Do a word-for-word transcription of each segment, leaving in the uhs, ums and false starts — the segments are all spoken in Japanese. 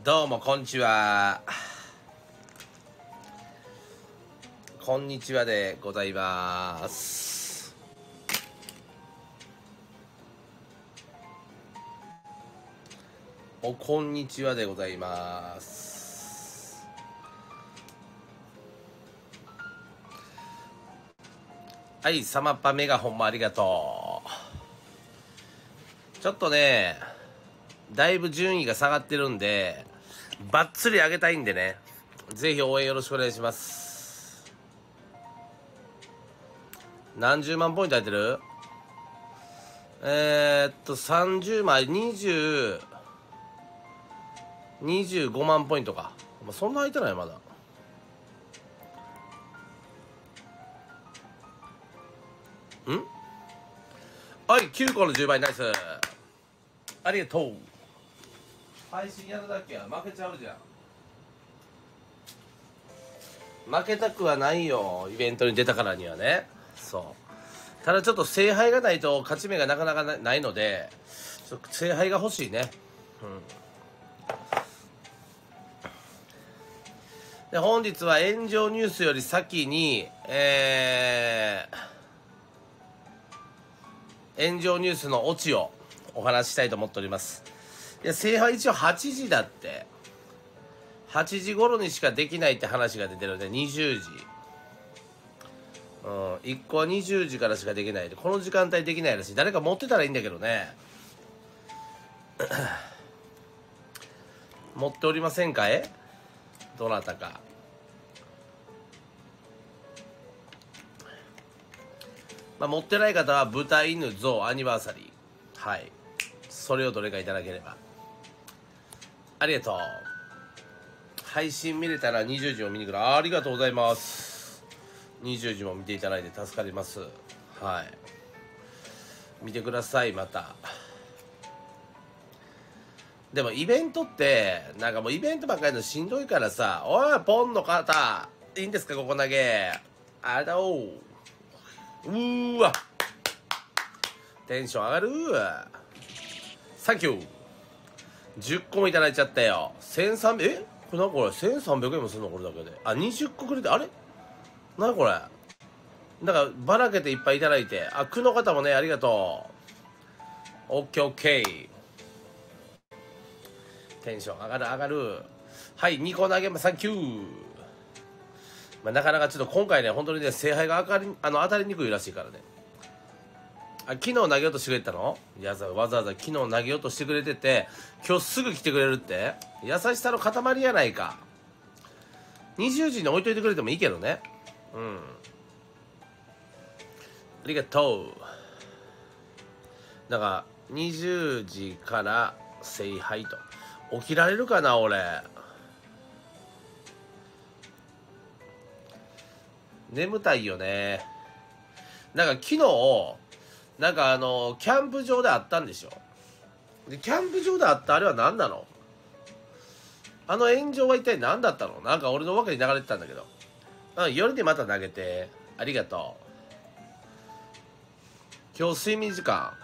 どうもこんにちは。こんにちはでございます。おこんにちはでございます。はい、サマッパメガホンもありがとう。ちょっとねだいぶ順位が下がってるんでバッツリ上げたいんでね、ぜひ応援よろしくお願いします。何十万ポイント入ってる？えー、っとさんじゅうまいにじゅう、にじゅうごまんポイントか。そんな入ってないまだ。んはい、きゅうこのじゅうばいナイスありがとう。配信やるだけは負けちゃうじゃん。負けたくはないよ、イベントに出たからにはね。そうただちょっと聖杯がないと勝ち目がなかなかないので、ちょっと聖杯が欲しいね。うんで本日は炎上ニュースより先にえー、炎上ニュースのオチをお話ししたいと思っております。いや聖杯一応はちじだって、はちじ頃にしかできないって話が出てるんで、にじゅうじ、うん、いっこはにじゅうじからしかできないで、この時間帯できないらしい。誰か持ってたらいいんだけどね持っておりませんかえ、どなたか。まあ、持ってない方は豚犬象アニバーサリー、はい、それをどれかいただければありがとう。配信見れたらにじゅうじも見に来る。ありがとうございます。にじゅうじも見ていただいて助かります。はい、見てください。またでもイベントってなんかもうイベントばっかりのしんどいからさ。おいポンの方いいんですか、ここ投げあれだおう。うーわテンション上がる。サンキュー。じゅっこもいただいちゃったよ。せんさんびゃくえこれなこれせんさんびゃくえんもするのこれだけで。あにじゅっこくれて、あれなこれだからばらけていっぱいいただいて。あ区の方もねありがとう。オッケーオッケー。テンション上がる上がる。はいにこ投げます。サンキュー。まあ、なかなかちょっと今回ね本当にね聖杯が当たりあの当たりにくいらしいからね。あ昨日投げようとしてくれてたの？いやわざわざ昨日投げようとしてくれてて今日すぐ来てくれるって優しさの塊やないか。にじゅうじに置いといてくれてもいいけどね。うんありがとう。だからにじゅうじから聖杯と起きられるかな俺。眠たいよね。なんか昨日なんかあのキャンプ場であったんでしょ。でキャンプ場であったあれは何なの？あの炎上は一体何だったの？なんか俺の枠に流れてたんだけど。うん、夜にまた投げてありがとう。今日睡眠時間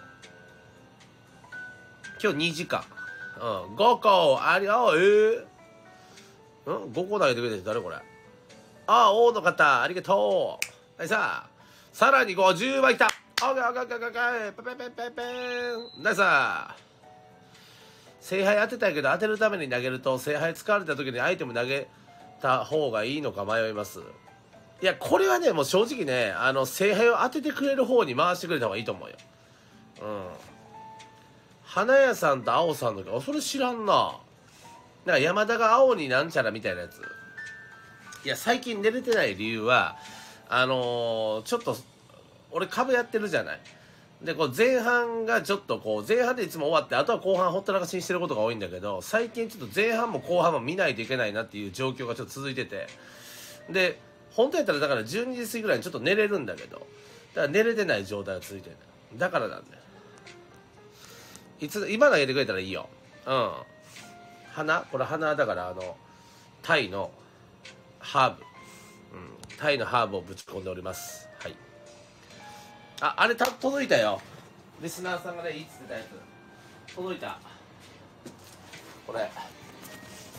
今日にじかん。うんごこありがとう。えー、うんごこ投げてくれて誰これ。ああ王の方ありがとう。はいさあさらにごじゅうばいきた。オッケーオッケーオッケーオッケーペペペペペンナイスさあ聖杯当てたいけど当てるために投げると聖杯使われた時にアイテム投げた方がいいのか迷います。いやこれはねもう正直ねあの聖杯を当ててくれる方に回してくれた方がいいと思うよ。うん花屋さんと青さんの時あそれ知らんな。なんか山田が青になんちゃらみたいなやつ。いや最近寝れてない理由はあのー、ちょっと俺株やってるじゃない。でこう前半がちょっとこう前半でいつも終わってあとは後半ほったらかしにしてることが多いんだけど、最近ちょっと前半も後半も見ないといけないなっていう状況がちょっと続いてて、で本当やったらだからじゅうにじ過ぎぐらいにちょっと寝れるんだけど、だから寝れてない状態が続いてる。だからなんだよ。いつ今投げてくれたらいいよ。うん花これ花だからあのタイのハーブ、うん、タイのハーブをぶち込んでおります。はい。あ、あれた届いたよ。リスナーさんがねいいっつってたやつ届いた。これ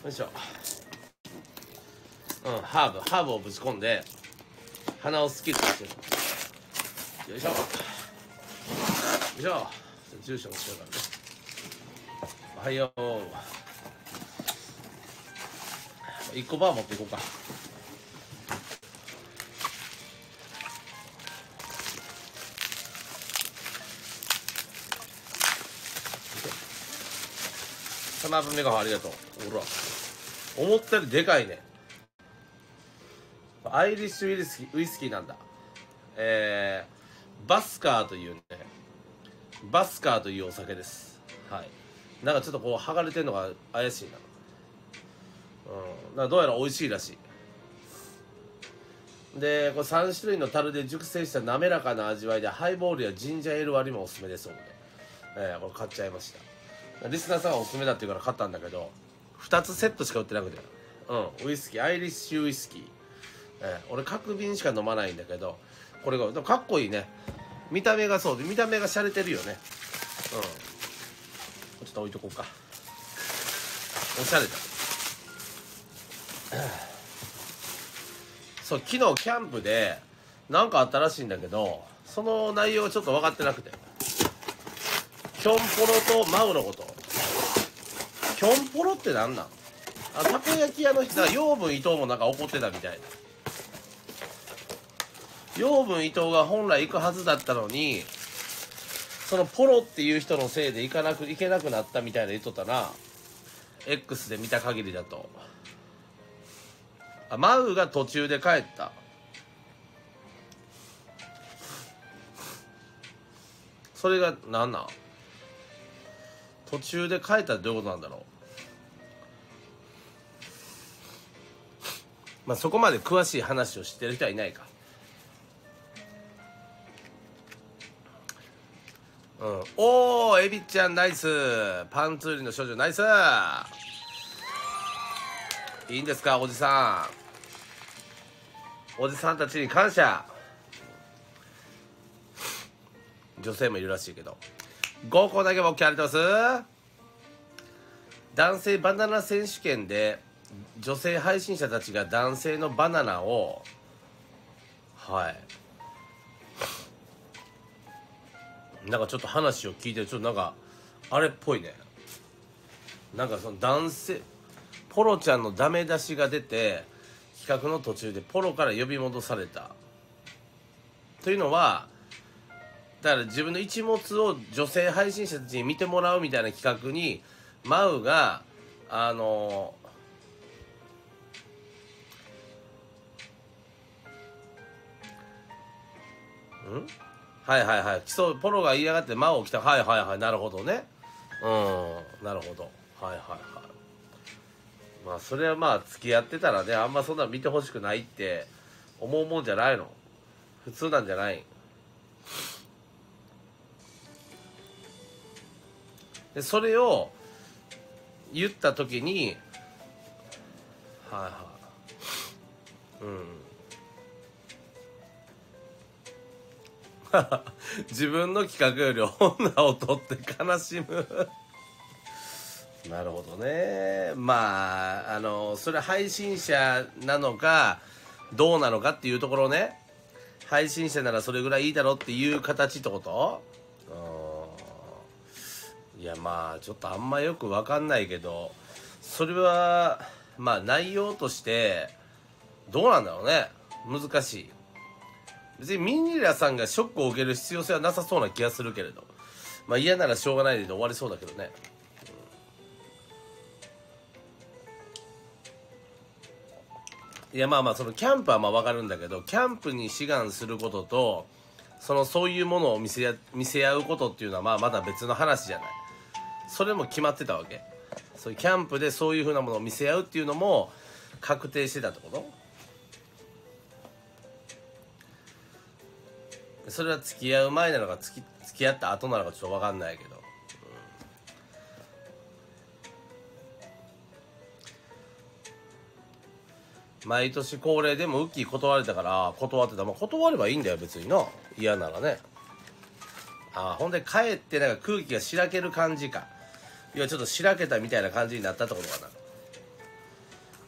よいしょ。うん、ハーブハーブをぶち込んで鼻をスッキリさせてる。よいしょよいしょ。住所もしようからね。おはよう。いっこバー持っていこうか。さんぶんメガホンありがとう。ほら思ったよりでかいね。アイリッシュウイスキー、ウイスキーなんだ。えー、バスカーというね、バスカーというお酒です。はい。なんかちょっとこう剥がれてるのが怪しいな。うん。なんかどうやら美味しいらしい。で、これさん種類の樽で熟成した滑らかな味わいで、ハイボールやジンジャーエール割りもおすすめですので、えー、これ買っちゃいました。リスナーさんがおすすめだって言うから買ったんだけど、ふたつセットしか売ってなくて、うん、ウイスキー、アイリッシュウイスキー。えー、俺角瓶しか飲まないんだけど、これがでもかっこいいね。見た目がそうで、見た目が洒落てるよね。うん、ちょっと置いとこうか。おしゃれだ。そう、昨日キャンプでなんかあったらしいんだけど、その内容がちょっと分かってなくて、キョンポロとマウのこと。キョンポロってなんなん？あ、たこ焼き屋の人が養分伊藤もなんか怒ってたみたいな。養分伊藤が本来行くはずだったのに、そのポロっていう人のせいで行かなく行けなくなったみたいな言っとったな。 X で見た限りだと。あ、マウが途中で帰った。それがなんなん？途中で帰ったってどういうことなんだろう。まあそこまで詳しい話を知ってる人はいないか。うん、おー、エビちゃんナイス。パンツ売りの少女ナイス。いいんですかおじさん。おじさんたちに感謝。女性もいるらしいけど。ごこだけ僕ありがとうございます。男性バナナ選手権で女性配信者たちが男性のバナナを、はいなんかちょっと話を聞いて、ちょっとなんかあれっぽいね。なんかその男性ポロちゃんのダメ出しが出て、企画の途中でポロから呼び戻されたというのは、だから自分の一物を女性配信者たちに見てもらうみたいな企画にマウがあのんはいはいはい、基礎ポロが言いやがってマウを来た。はいはいはい、なるほどね。うん、なるほど。はいはいはい。まあそれはまあ付き合ってたらね、あんまそんな見てほしくないって思うもんじゃないの。普通なんじゃない。でそれを言った時に、はいはいうん自分の企画より女を取って悲しむなるほどね。まああのそれ配信者なのかどうなのかっていうところね。配信者ならそれぐらいいいだろうっていう形ってこと？うん、いやまあちょっとあんまよく分かんないけど、それはまあ内容としてどうなんだろうね。難しい。別にミニラさんがショックを受ける必要性はなさそうな気がするけれど、まあ嫌ならしょうがないで終わりそうだけどね。いやまあまあそのキャンプはまあ分かるんだけど、キャンプに志願することとそのそういうものを見せや見せ合うことっていうのはまあまだ別の話じゃない。それも決まってたわけ。そういうキャンプでそういうふうなものを見せ合うっていうのも確定してたってこと？それは付き合う前なのか付き付き合った後なのかちょっと分かんないけど、うん、毎年恒例でもウッキー断れたから断ってた。まあ断ればいいんだよ別にな、嫌ならね。ああ、ほんで帰ってなんか空気がしらける感じか。いやちょっとしらけたみたいな感じになったってことかな。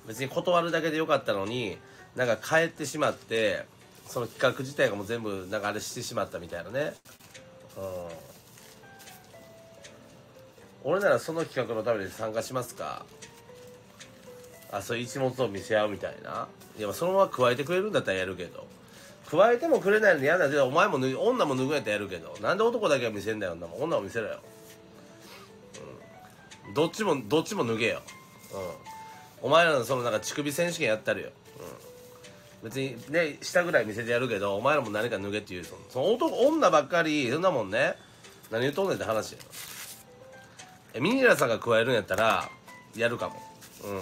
別に断るだけでよかったのになんか帰ってしまって、その企画自体がもう全部なんかあれしてしまったみたいなね。うん、俺ならその企画のために参加しますか。あ、そういう一物を見せ合うみたいな。いや、そのまま加えてくれるんだったらやるけど、加えてもくれないのに嫌だけど、お前も女も脱ぐんやったらやるけど、なんで男だけは見せんだよ。女も女も見せろよ。うん、どっちもどっちも脱げよ。うん、お前らのそのなんか乳首選手権やったるよ。うん、別にね下ぐらい見せてやるけど、お前らも何か脱げっていう、そのその男女ばっかりそんなもんね。何言うとんねんって話や。えミニラさんが加えるんやったらやるかも。うん、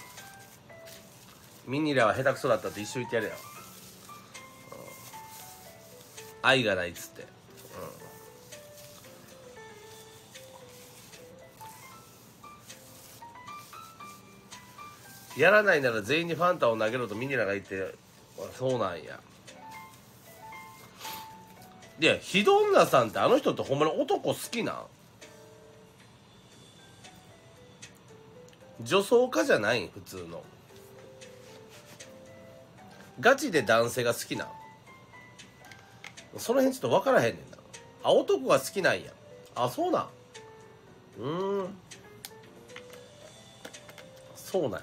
ミニラは下手くそだったって一緒言ってやるよ。うん、愛がないっつって。うん、やらないなら全員にファンタを投げろとミニラが言って、そうなんや。いや、ヒドンナさんってあの人ってほんまに男好きなん？女装家じゃないん？普通のガチで男性が好きなん？その辺ちょっと分からへんねんな。あ、男が好きなんや。あ、そうなん。うーん、そうなんや。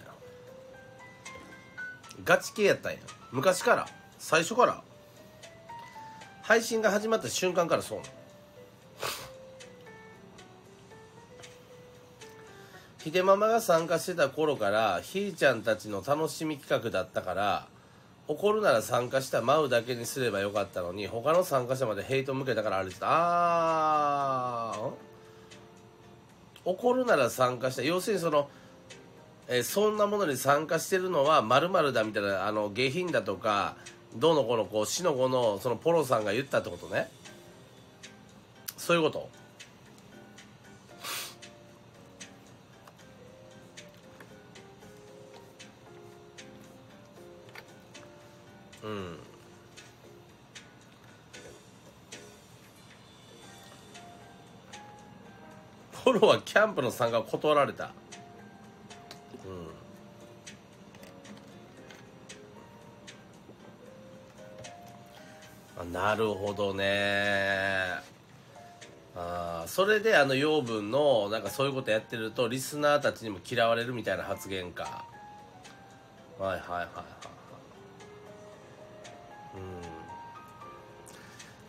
ガチ系やったんや。昔から、最初から、配信が始まった瞬間からそうなん。ひでママが参加してた頃からひーちゃんたちの楽しみ企画だったから、怒るなら参加した舞うだけにすればよかったのに、他の参加者までヘイト向けたからあれって、あー、怒るなら参加した、要するにその、えーそんなものに参加してるのは〇〇だみたいな、あの下品だとかどうのこのこうしのごのそのポロさんが言ったってことね。そういうこと。うん、ポロはキャンプの参加を断られた。うん、なるほどね。あ、それであの養分のなんかそういうことやってるとリスナーたちにも嫌われるみたいな発言か。はいはいはいはい。うん、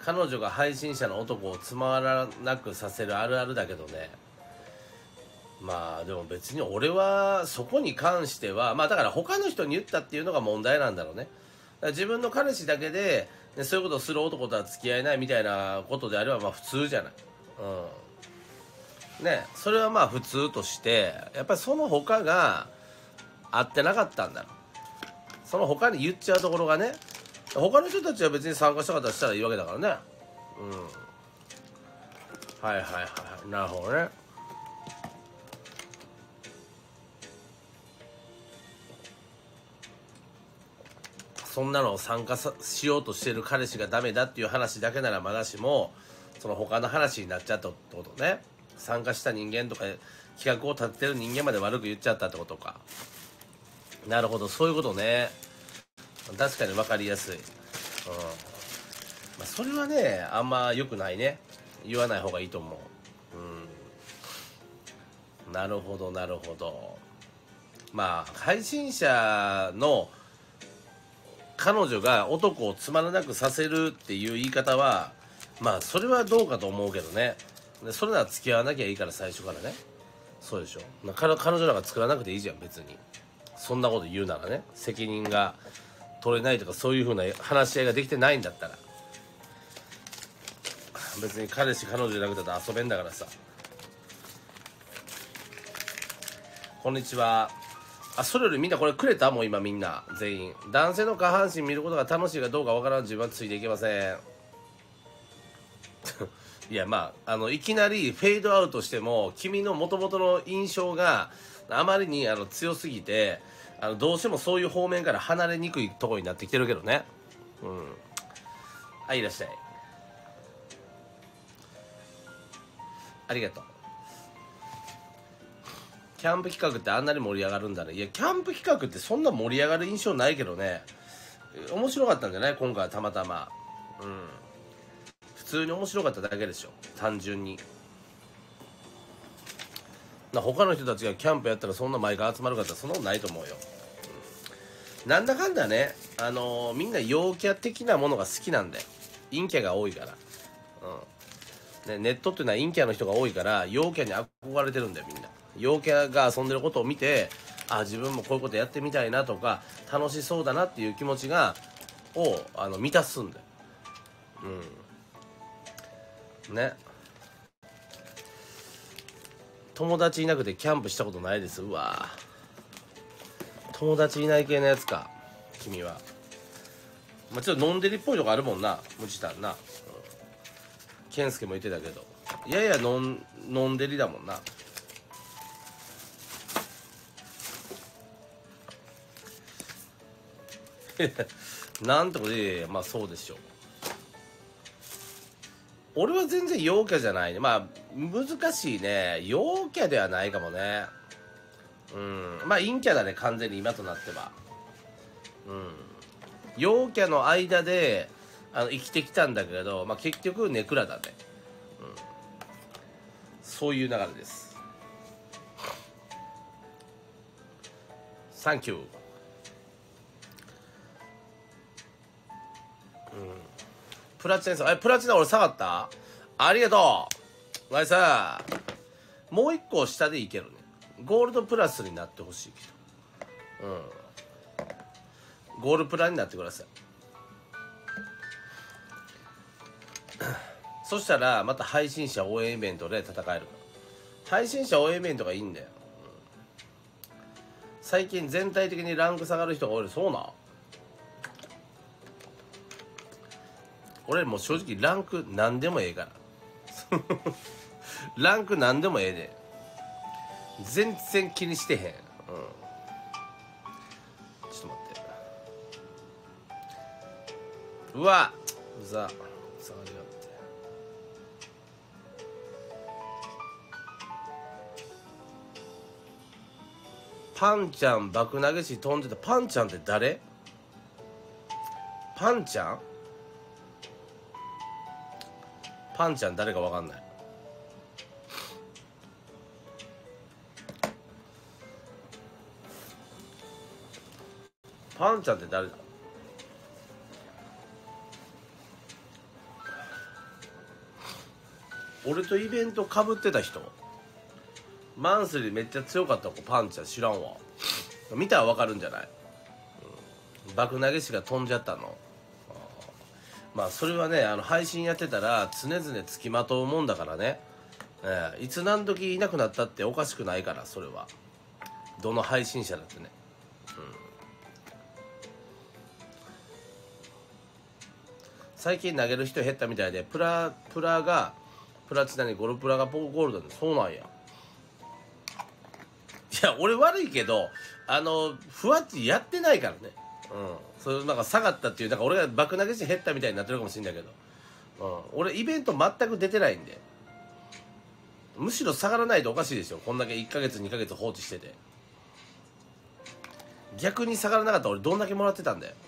彼女が配信者の男をつまらなくさせるあるあるだけどね。まあでも別に俺はそこに関してはまあだから他の人に言ったっていうのが問題なんだろうね。だから自分の彼氏だけで、ね、そういうことをする男とは付き合えないみたいなことであればまあ普通じゃない。うん、ね、それはまあ普通としてやっぱりその他が合ってなかったんだろう。その他に言っちゃうところがね、他の人たちは別に参加したかったらしたらいいわけだからね。うん、はいはいはい、なるほどね。そんなのを参加さしようとしてる彼氏がダメだっていう話だけならまだしも、その他の話になっちゃったってことね。参加した人間とか企画を立ててる人間まで悪く言っちゃったってことか。なるほど、そういうことね。確かに分かりやすい。うん、まあ、それはねあんま良くないね。言わない方がいいと思う。うん、なるほどなるほど。まあ配信者の彼女が男をつまらなくさせるっていう言い方はまあそれはどうかと思うけどね。でそれなら付き合わなきゃいいから最初からね。そうでしょ。彼彼女らが作らなくていいじゃん別に。そんなこと言うならね、責任が取れないとかそういう風な話し合いができてないんだったら、別に彼氏彼女じゃなくて遊べんだからさ。こんにちは。あ、それよりみんなこれくれた？もう今みんな全員男性の下半身見ることが楽しいかどうかわからん自分はついていけません。いやまああのいきなりフェードアウトしても君の元々の印象があまりにあの強すぎて、あのどうしてもそういう方面から離れにくいところになってきてるけどね。うん、はい、いらっしゃい。ありがとう。 キャンプ企画ってあんなに盛り上がるんだね。いや、キャンプ企画ってそんな盛り上がる印象ないけどね。面白かったんじゃない？今回はたまたま。うん。普通に面白かっただけでしょ。単純に。な他の人たちがキャンプやったらそんな毎回集まるかったらそんなことないと思うよ。うん、なんだかんだね、あのー、みんな陽キャ的なものが好きなんだよ。陰キャが多いから。うん。ね、ネットっていうのは陰キャの人が多いから陽キャに憧れてるんだよみんな。陽キャが遊んでることを見て、あ自分もこういうことやってみたいなとか楽しそうだなっていう気持ちがをあの満たすんだよ。うんね。友達いなくてキャンプしたことないです。うわ友達いない系のやつか君は。まあ、ちょっと飲んでるっぽいとこあるもんなむちたんな、うん、健介も言ってたけどいやいや飲ん飲んでりだもんな。なんとかでまあそうでしょう。俺は全然陽キャじゃないね。まあ難しいね。陽キャではないかもね。うんまあ陰キャだね完全に今となっては。うん陽キャの間であの生きてきたんだけど、まあ、結局ネクラだね、うん、そういう流れです。サンキュー。うんプラチナさん、えプラチナ俺下がった？ありがとう。お前さもう一個下でいけるね。ゴールドプラスになってほしいけど、うんゴールプラになってください。そしたらまた配信者応援イベントで戦えるから。配信者応援イベントがいいんだよ、うん、最近全体的にランク下がる人が多い。そうな俺もう正直ランク何でもええからランク何でもええで全然気にしてへん、うん、ちょっと待ってうわうざ下がりがってパンちゃん爆投げし飛んでた。パンちゃんって誰？パンちゃんパンちゃん誰か分かんない。パンちゃんって誰だ？俺とイベントかぶってた人。マンスリーめっちゃ強かった子。パンちゃん知らんわ。見たら分かるんじゃない？うん、爆投げ師が飛んじゃったの。まあそれはねあの配信やってたら常々つきまとうもんだからね、えー、いつ何時いなくなったっておかしくないから。それはどの配信者だってね、うん、最近投げる人減ったみたいでプラプラがプラチナにゴルプラがゴールドで。そうなんや。いや俺悪いけどあのふわっちやってないからね。うんそれなんか下がったっていうなんか俺が爆投げして減ったみたいになってるかもしれないけど、うん、俺イベント全く出てないんで。むしろ下がらないとおかしいでしょ。こんだけいっかげつにかげつ放置してて。逆に下がらなかったら俺どんだけもらってたんだよ。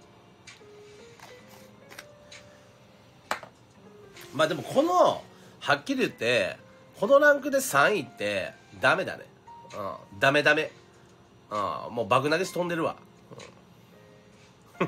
まあでもこのはっきり言ってこのランクでさんいってダメだね。うんダメダメ。うんもう爆投げし飛んでるわ、うん、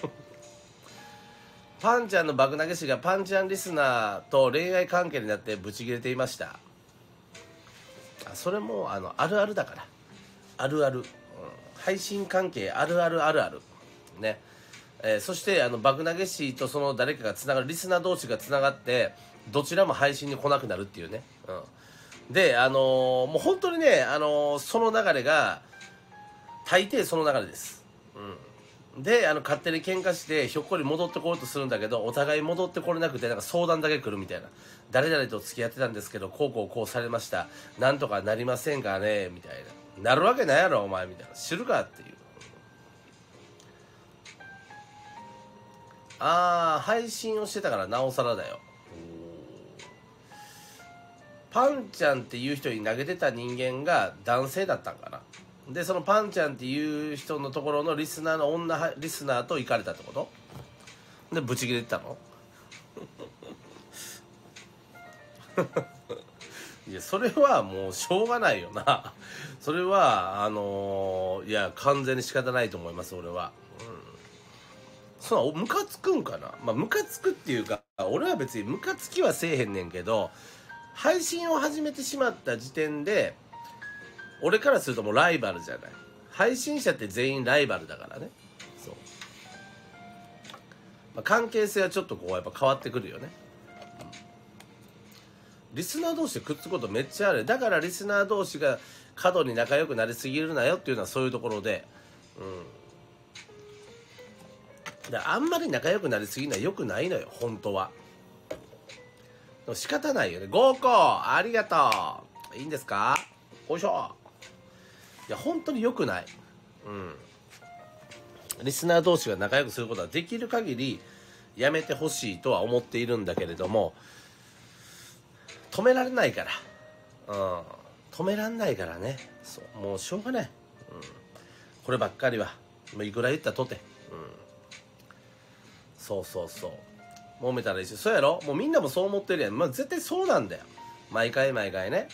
パンちゃんの爆投げ師がパンちゃんリスナーと恋愛関係になってブチ切れていました。あそれもあのあるあるだから。あるある、うん、配信関係あるあるあるあるね。えー、そしてあの爆投げ師とその誰かがつながるリスナー同士がつながってどちらも配信に来なくなるっていうね、うん、であのー、もう本当にね、あのー、その流れが大抵その流れです、うん、であの勝手に喧嘩してひょっこり戻ってこようとするんだけどお互い戻ってこれなくてなんか相談だけ来るみたいな。誰々と付き合ってたんですけどこうこうこうされましたなんとかなりませんかねみたいな。なるわけないやろお前みたいな。知るかっていう。ああ配信をしてたからなおさらだよ。 パンちゃんっていう人に投げてた人間が男性だったんかな。でそのパンちゃんっていう人のところのリスナーの女リスナーと行かれたってこと？でブチ切れてたの？いやそれはもうしょうがないよな。それはあのー、いや完全に仕方ないと思います俺は。うん、そうムカつくんかな。まあムカつくっていうか俺は別にムカつきはせえへんねんけど、配信を始めてしまった時点で俺からするともうライバルじゃない。配信者って全員ライバルだからね。そう、まあ、関係性はちょっとこうやっぱ変わってくるよね。リスナー同士でくっつくことめっちゃある。だからリスナー同士が過度に仲良くなりすぎるなよっていうのはそういうところで、うん、だからあんまり仲良くなりすぎるのは良くないのよ本当は。でも仕方ないよね。ゴーコーありがとう。いいんですか？おいしょ。いや本当に良くない。うんリスナー同士が仲良くすることはできる限りやめてほしいとは思っているんだけれども、止められないから、うん、止められないからね。そうもうしょうがない、うん、こればっかりはもういくら言ったとて、うん、そうそうそう揉めたらいいし、そうやろ。もうみんなもそう思ってるやん。まあ絶対そうなんだよ毎回毎回ね。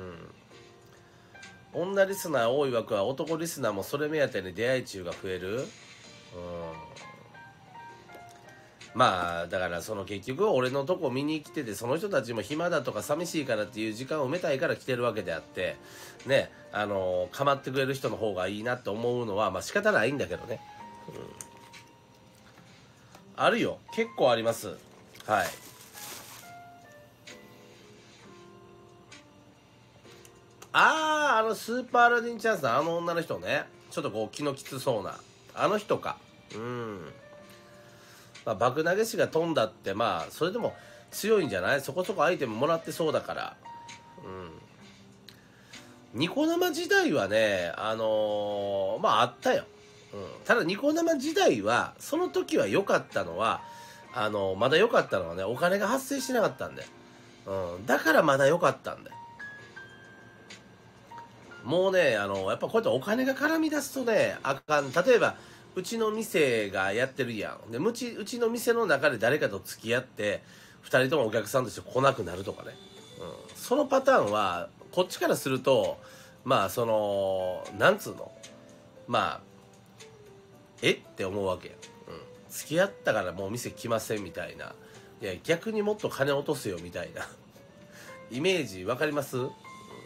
うん女リスナー多い枠は男リスナーもそれ目当てに出会い中が増える。うんまあだからその結局俺のとこ見に来てて、その人たちも暇だとか寂しいからっていう時間を埋めたいから来てるわけであってね、あの構ってくれる人の方がいいなって思うのはまあ仕方ないんだけどね、うん、あるよ結構あります。はい。あああのスーパーアラディンチャンスのあの女の人ね、ちょっとこう気のきつそうなあの人か。うんまあ、爆投げ師が飛んだってまあそれでも強いんじゃない。そこそこアイテムもらってそうだから。うんニコ生時代はねあのー、まああったよ、うん、ただニコ生時代はその時は良かったのはあのー、まだ良かったのはねお金が発生しなかったんだよ、うん、だからまだ良かったんだよ。もうねあのー、やっぱこうやってお金が絡み出すとねあかん。例えばうちの店がやってるやん。でうち、うちの店の中で誰かと付き合ってふたりともお客さんとして来なくなるとかね、うん、そのパターンはこっちからするとまあそのなんつうのまあえって思うわけや、うん、付き合ったからもう店来ませんみたいな。いや逆にもっと金落とすよみたいなイメージわかります、うん、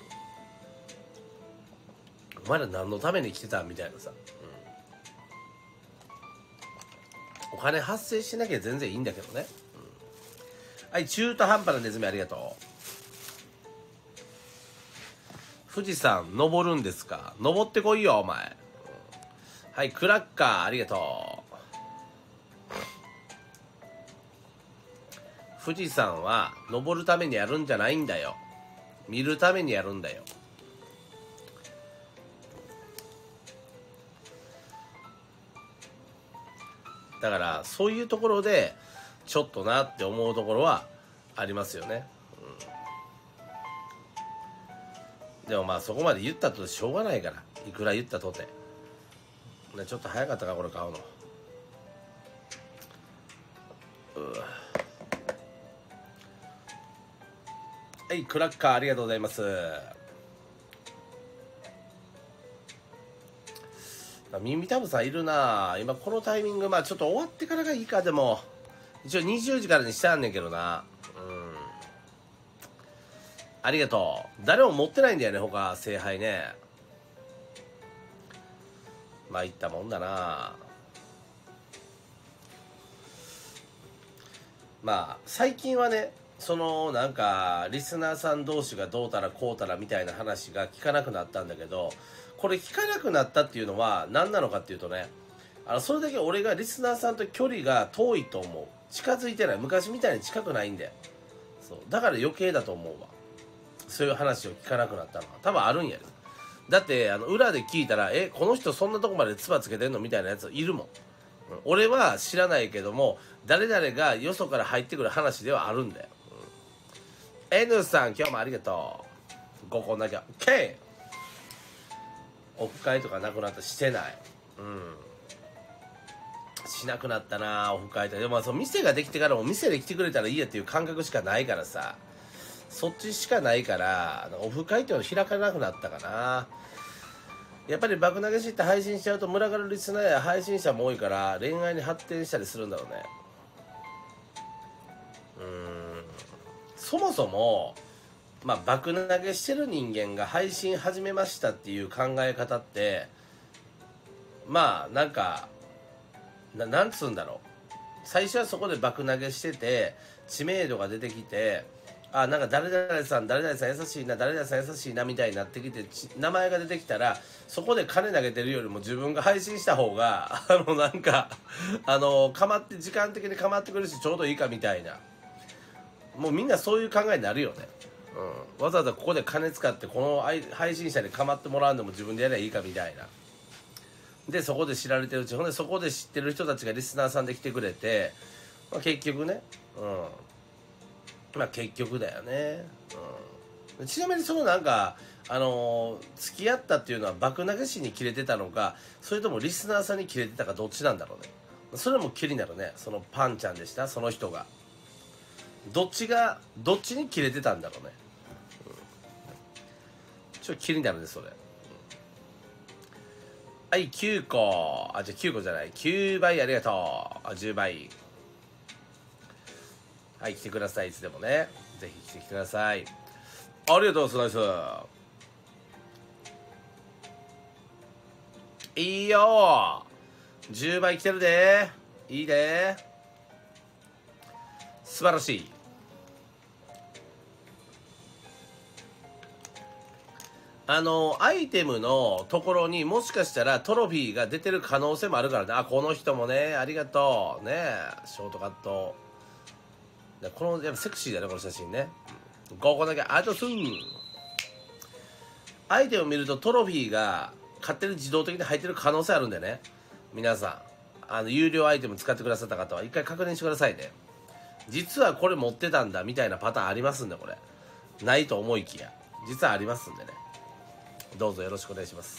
お前ら何のために来てたみたいなさ、お金発生しなきゃ全然いいんだけどね、うん、はい中途半端なネズミありがとう。富士山登るんですか？登ってこいよお前、うん、はいクラッカーありがとう。富士山は登るためにやるんじゃないんだよ、見るためにやるんだよ。だからそういうところでちょっとなって思うところはありますよね、うん、でもまあそこまで言ったとしょうがないから、いくら言ったとて、ね、ちょっと早かったかこれ買うの。うはいクラッカーありがとうございます。耳たぶさんいるな今このタイミング。まあちょっと終わってからがいいか。でも一応にじゅうじからにしてあんねんけどな。うんありがとう。誰も持ってないんだよね他聖杯ね。まあいったもんだな。まあ最近はねそのなんかリスナーさん同士がどうたらこうたらみたいな話が聞かなくなったんだけど、これ聞かなくなったっていうのは何なのかっていうとね、あのそれだけ俺がリスナーさんと距離が遠いと思う。近づいてない。昔みたいに近くないんだよ。そうだから余計だと思うわ。そういう話を聞かなくなったのは多分あるんやで。だってあの裏で聞いたらえこの人そんなとこまで唾つけてんのみたいなやついるもん。俺は知らないけども誰々がよそから入ってくる話ではあるんだよ、 N さん今日もありがとう。ごこんだけ OK。 オフ会とかなくなったしてない。うんしなくなったなオフ会って。でもその店ができてからも店で来てくれたらいいやっていう感覚しかないからさ、そっちしかないからオフ会っていうの開かなくなったかな。やっぱり爆投げしって配信しちゃうと群がるリスナーや配信者も多いから恋愛に発展したりするんだろうね。うーんそもそもまあ爆投げしてる人間が配信始めましたっていう考え方ってまあなんかななんつうんだろう、最初はそこで爆投げしてて知名度が出てきて、あなんか誰々さん誰々さん優しいな誰々さん優しいなみたいになってきて名前が出てきたらそこで金投げてるよりも自分が配信した方があのなんかあのかまって時間的にかまってくるしちょうどいいかみたいな、もうみんなそういう考えになるよね。うん、わざわざここで金使ってこの配信者にかまってもらうのも自分でやればいいかみたいな。でそこで知られてるうちほんでそこで知ってる人たちがリスナーさんで来てくれて、まあ、結局ね、うんまあ結局だよね、うん、ちなみにそのなんかあのー、付き合ったっていうのは爆投げ師にキレてたのかそれともリスナーさんにキレてたかどっちなんだろうね。それも気になるね。そのパンちゃんでしたその人がどっちがどっちにキレてたんだろうね、うん、ちょっと気になるねそれ。はいきゅうこ、あじゃあきゅうこじゃないきゅうばいありがとう。あじゅうばいはい来てください。いつでもねぜひ来てきてください。ありがとうスナイスいいよじゅうばい来てるでいいで素晴らしい。あのアイテムのところにもしかしたらトロフィーが出てる可能性もあるからね。あこの人もねありがとうねショートカットこのやっぱセクシーだねこの写真ね。ごこだけありがとう。アイテムを見るとトロフィーが勝手に自動的に入ってる可能性あるんでね、皆さんあの有料アイテム使ってくださった方は一回確認してくださいね。実はこれ持ってたんだみたいなパターンありますんで、これないと思いきや実はありますんでね、どうぞよろしくお願いします。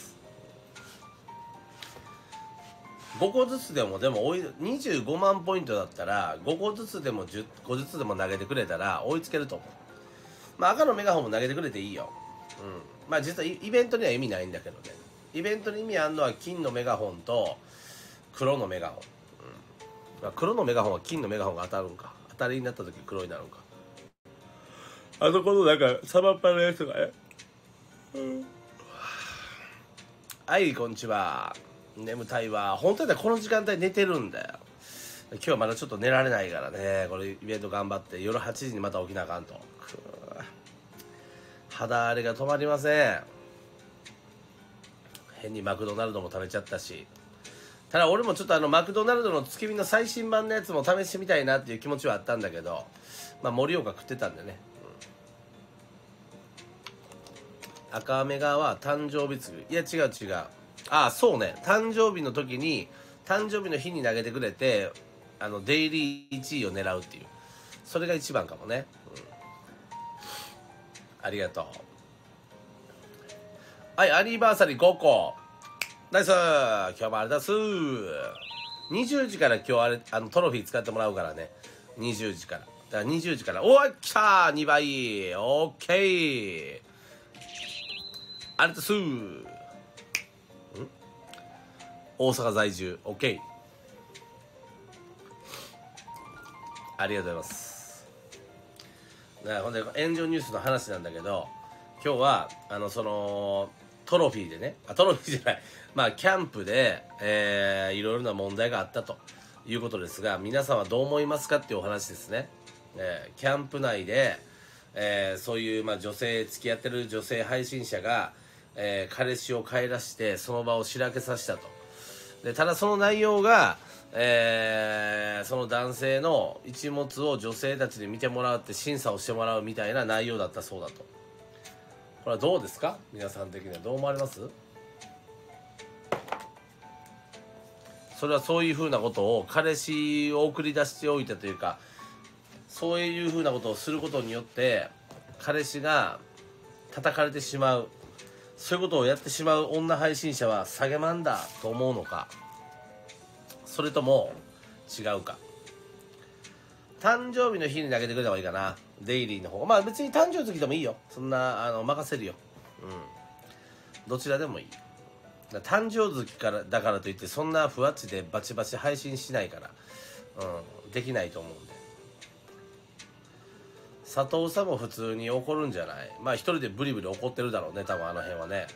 ごこずつでもでもにじゅうごまんポイントだったらごこずつでもじゅっこずつでも投げてくれたら追いつけると思う。まあ赤のメガホンも投げてくれていいよ。うんまあ実はイベントには意味ないんだけどね。イベントに意味あるのは金のメガホンと黒のメガホン、うんまあ、黒のメガホンは金のメガホンが当たるんか、当たりになった時黒になるんか。あそこのなんかサバッパのやつがね、うんはいこんにちは。眠たいわ。本当だこの時間帯寝てるんだよ。今日はまだちょっと寝られないからね。これイベント頑張って夜はちじにまた起きなあかんと。肌荒れが止まりません。変にマクドナルドも食べちゃったし、ただ俺もちょっとあのマクドナルドの月見の最新版のやつも試してみたいなっていう気持ちはあったんだけど、まあ盛岡食ってたんでね、うん、赤目側は誕生日次いや違う違うああそうね誕生日の時に誕生日の日に投げてくれてあのデイリーいちいを狙うっていう、それが一番かもね、うん、ありがとう。はいアニバーサリーごこナイス今日もありがとうにじゅうじから今日あれあのトロフィー使ってもらうからね。にじゅうじからだからにじゅうじからおー来たにばいオッケーありがとうん大阪在住 OK ありがとうございます。だからほんで炎上ニュースの話なんだけど、今日はあのそのトロフィーでねあトロフィーじゃないまあキャンプで、えー、いろいろな問題があったということですが、皆さんはどう思いますかっていうお話ですね。えー、キャンプ内で、えー、そういう、まあ、女性付き合ってる女性配信者が、えー、彼氏を帰らしてその場をしらけさせたと。でただその内容が、えー、その男性の一物を女性たちに見てもらうって審査をしてもらうみたいな内容だったそうだと。これはどうですか皆さん的にはどう思われます？それはそういうふうなことを彼氏を送り出しておいたというか、そういうふうなことをすることによって彼氏が叩かれてしまう、そういうことをやってしまう女配信者は下げまんだと思うのか、それとも違うか。誕生日の日に投げてくれた方がいいかな、デイリーの方が。まあ別に誕生日でもいいよ、そんなあの任せるよ。うん、どちらでもいい。だ誕生月からだからといってそんなふわっちでバチバチ配信しないから、うん、できないと思うんで。佐藤さんも普通に怒るんじゃない？まあ一人でブリブリ怒ってるだろうね、多分あの辺はね。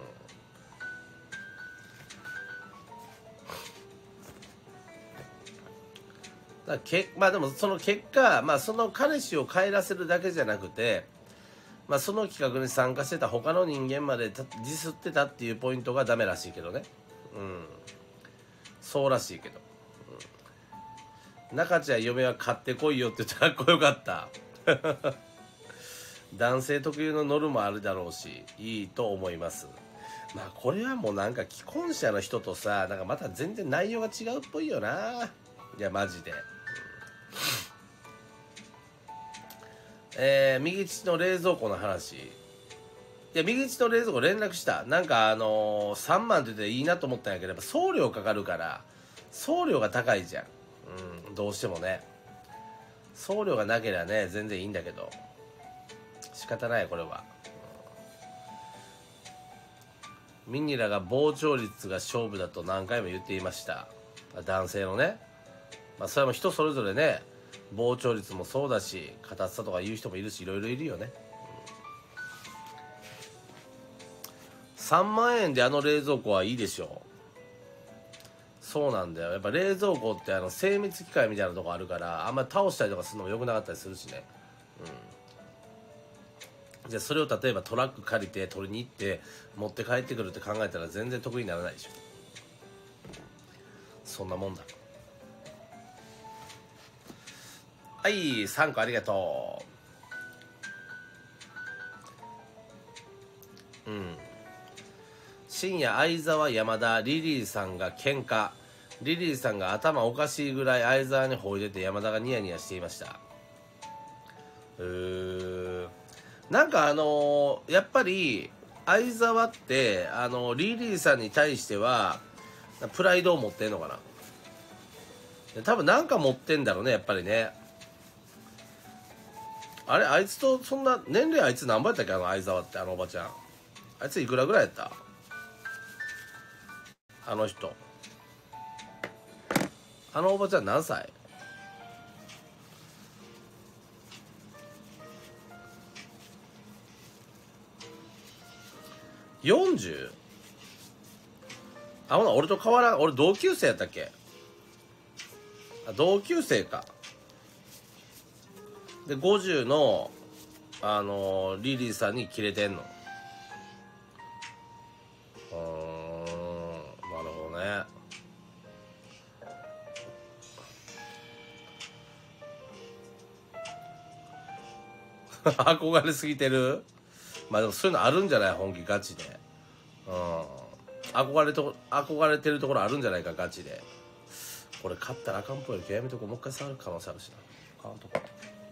うん、だけまあでもその結果、まあその彼氏を帰らせるだけじゃなくて、まあその企画に参加してた他の人間までディスってたっていうポイントがダメらしいけどね。うん、そうらしいけど、うん、中ちゃん嫁は買ってこいよって言ったらかっこよかった男性特有のノルもあるだろうし、いいと思います。まあこれはもうなんか既婚者の人とさ、なんかまた全然内容が違うっぽいよな。いやマジで、うん、えー、右乳の冷蔵庫の話。いや右乳の冷蔵庫連絡した。なんかあのー、さんまんって言っていいなと思ったんやけど、やっぱ送料かかるから送料が高いじゃん、うん、どうしてもね。送料がなければね全然いいんだけど、仕方ないこれは。ミニラが膨張率が勝負だと何回も言っていました。男性のね、まあそれも人それぞれね、膨張率もそうだし硬さとか言う人もいるし、いろいろいるよね、うん、さんまんえんであの冷蔵庫はいいでしょう。そうなんだよ、やっぱ冷蔵庫ってあの精密機械みたいなとこあるから、あんまり倒したりとかするのも良くなかったりするしね、うん、じゃあそれを例えばトラック借りて取りに行って持って帰ってくるって考えたら全然得にならないでしょ。そんなもんだ。はい、さんこありがとう。うん、深夜相沢山田リリーさんが喧嘩。リリーさんが頭おかしいぐらい相沢に吠えてて山田がニヤニヤしていました。うーん、なんかあのー、やっぱり相沢ってあのリリーさんに対してはプライドを持ってんのかな。多分なんか持ってんだろうね、やっぱりね。あれ、あいつとそんな年齢、あいつ何倍やったっけ、あの相沢って、あのおばちゃん。あいついくらぐらいやった、あの人。あのおばちゃん何歳？よんじゅう？ あ、ほな俺と変わらん。俺同級生やったっけ。あ、同級生か。でごじゅうのあのー、リリーさんにキレてんの。うーん、なるほどね。憧れすぎてる。まあでもそういうのあるんじゃない、本気ガチで。うん、憧れと憧れてるところあるんじゃないか、ガチで。これ勝ったらあかんっぽいけどやめとこう。もう一回触る可能性あるしな。あかんとこ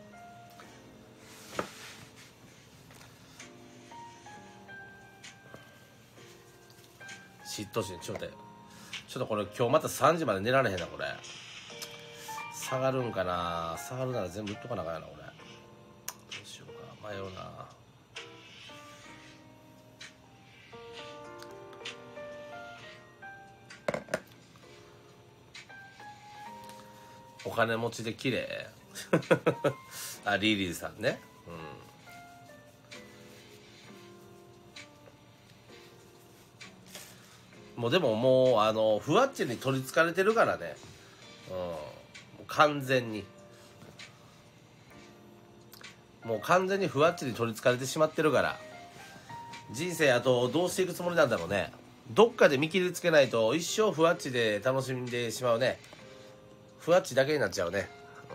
嫉妬心。ちょっと待って、ちょっとこれ今日またさんじまで寝られへんな。これ下がるんかな。下がるなら全部売っとかなあかんやな。これどうしようか迷うな。お金持ちで綺麗あ、リリーさんね。うん、もうでももうあのふわっちに取りつかれてるからね。うん、もう完全にもう完全にふわっちに取りつかれてしまってるから、人生あとどうしていくつもりなんだろうね。どっかで見切りつけないと一生ふわっちで楽しんでしまうね。ふわっちだけになっちゃうね。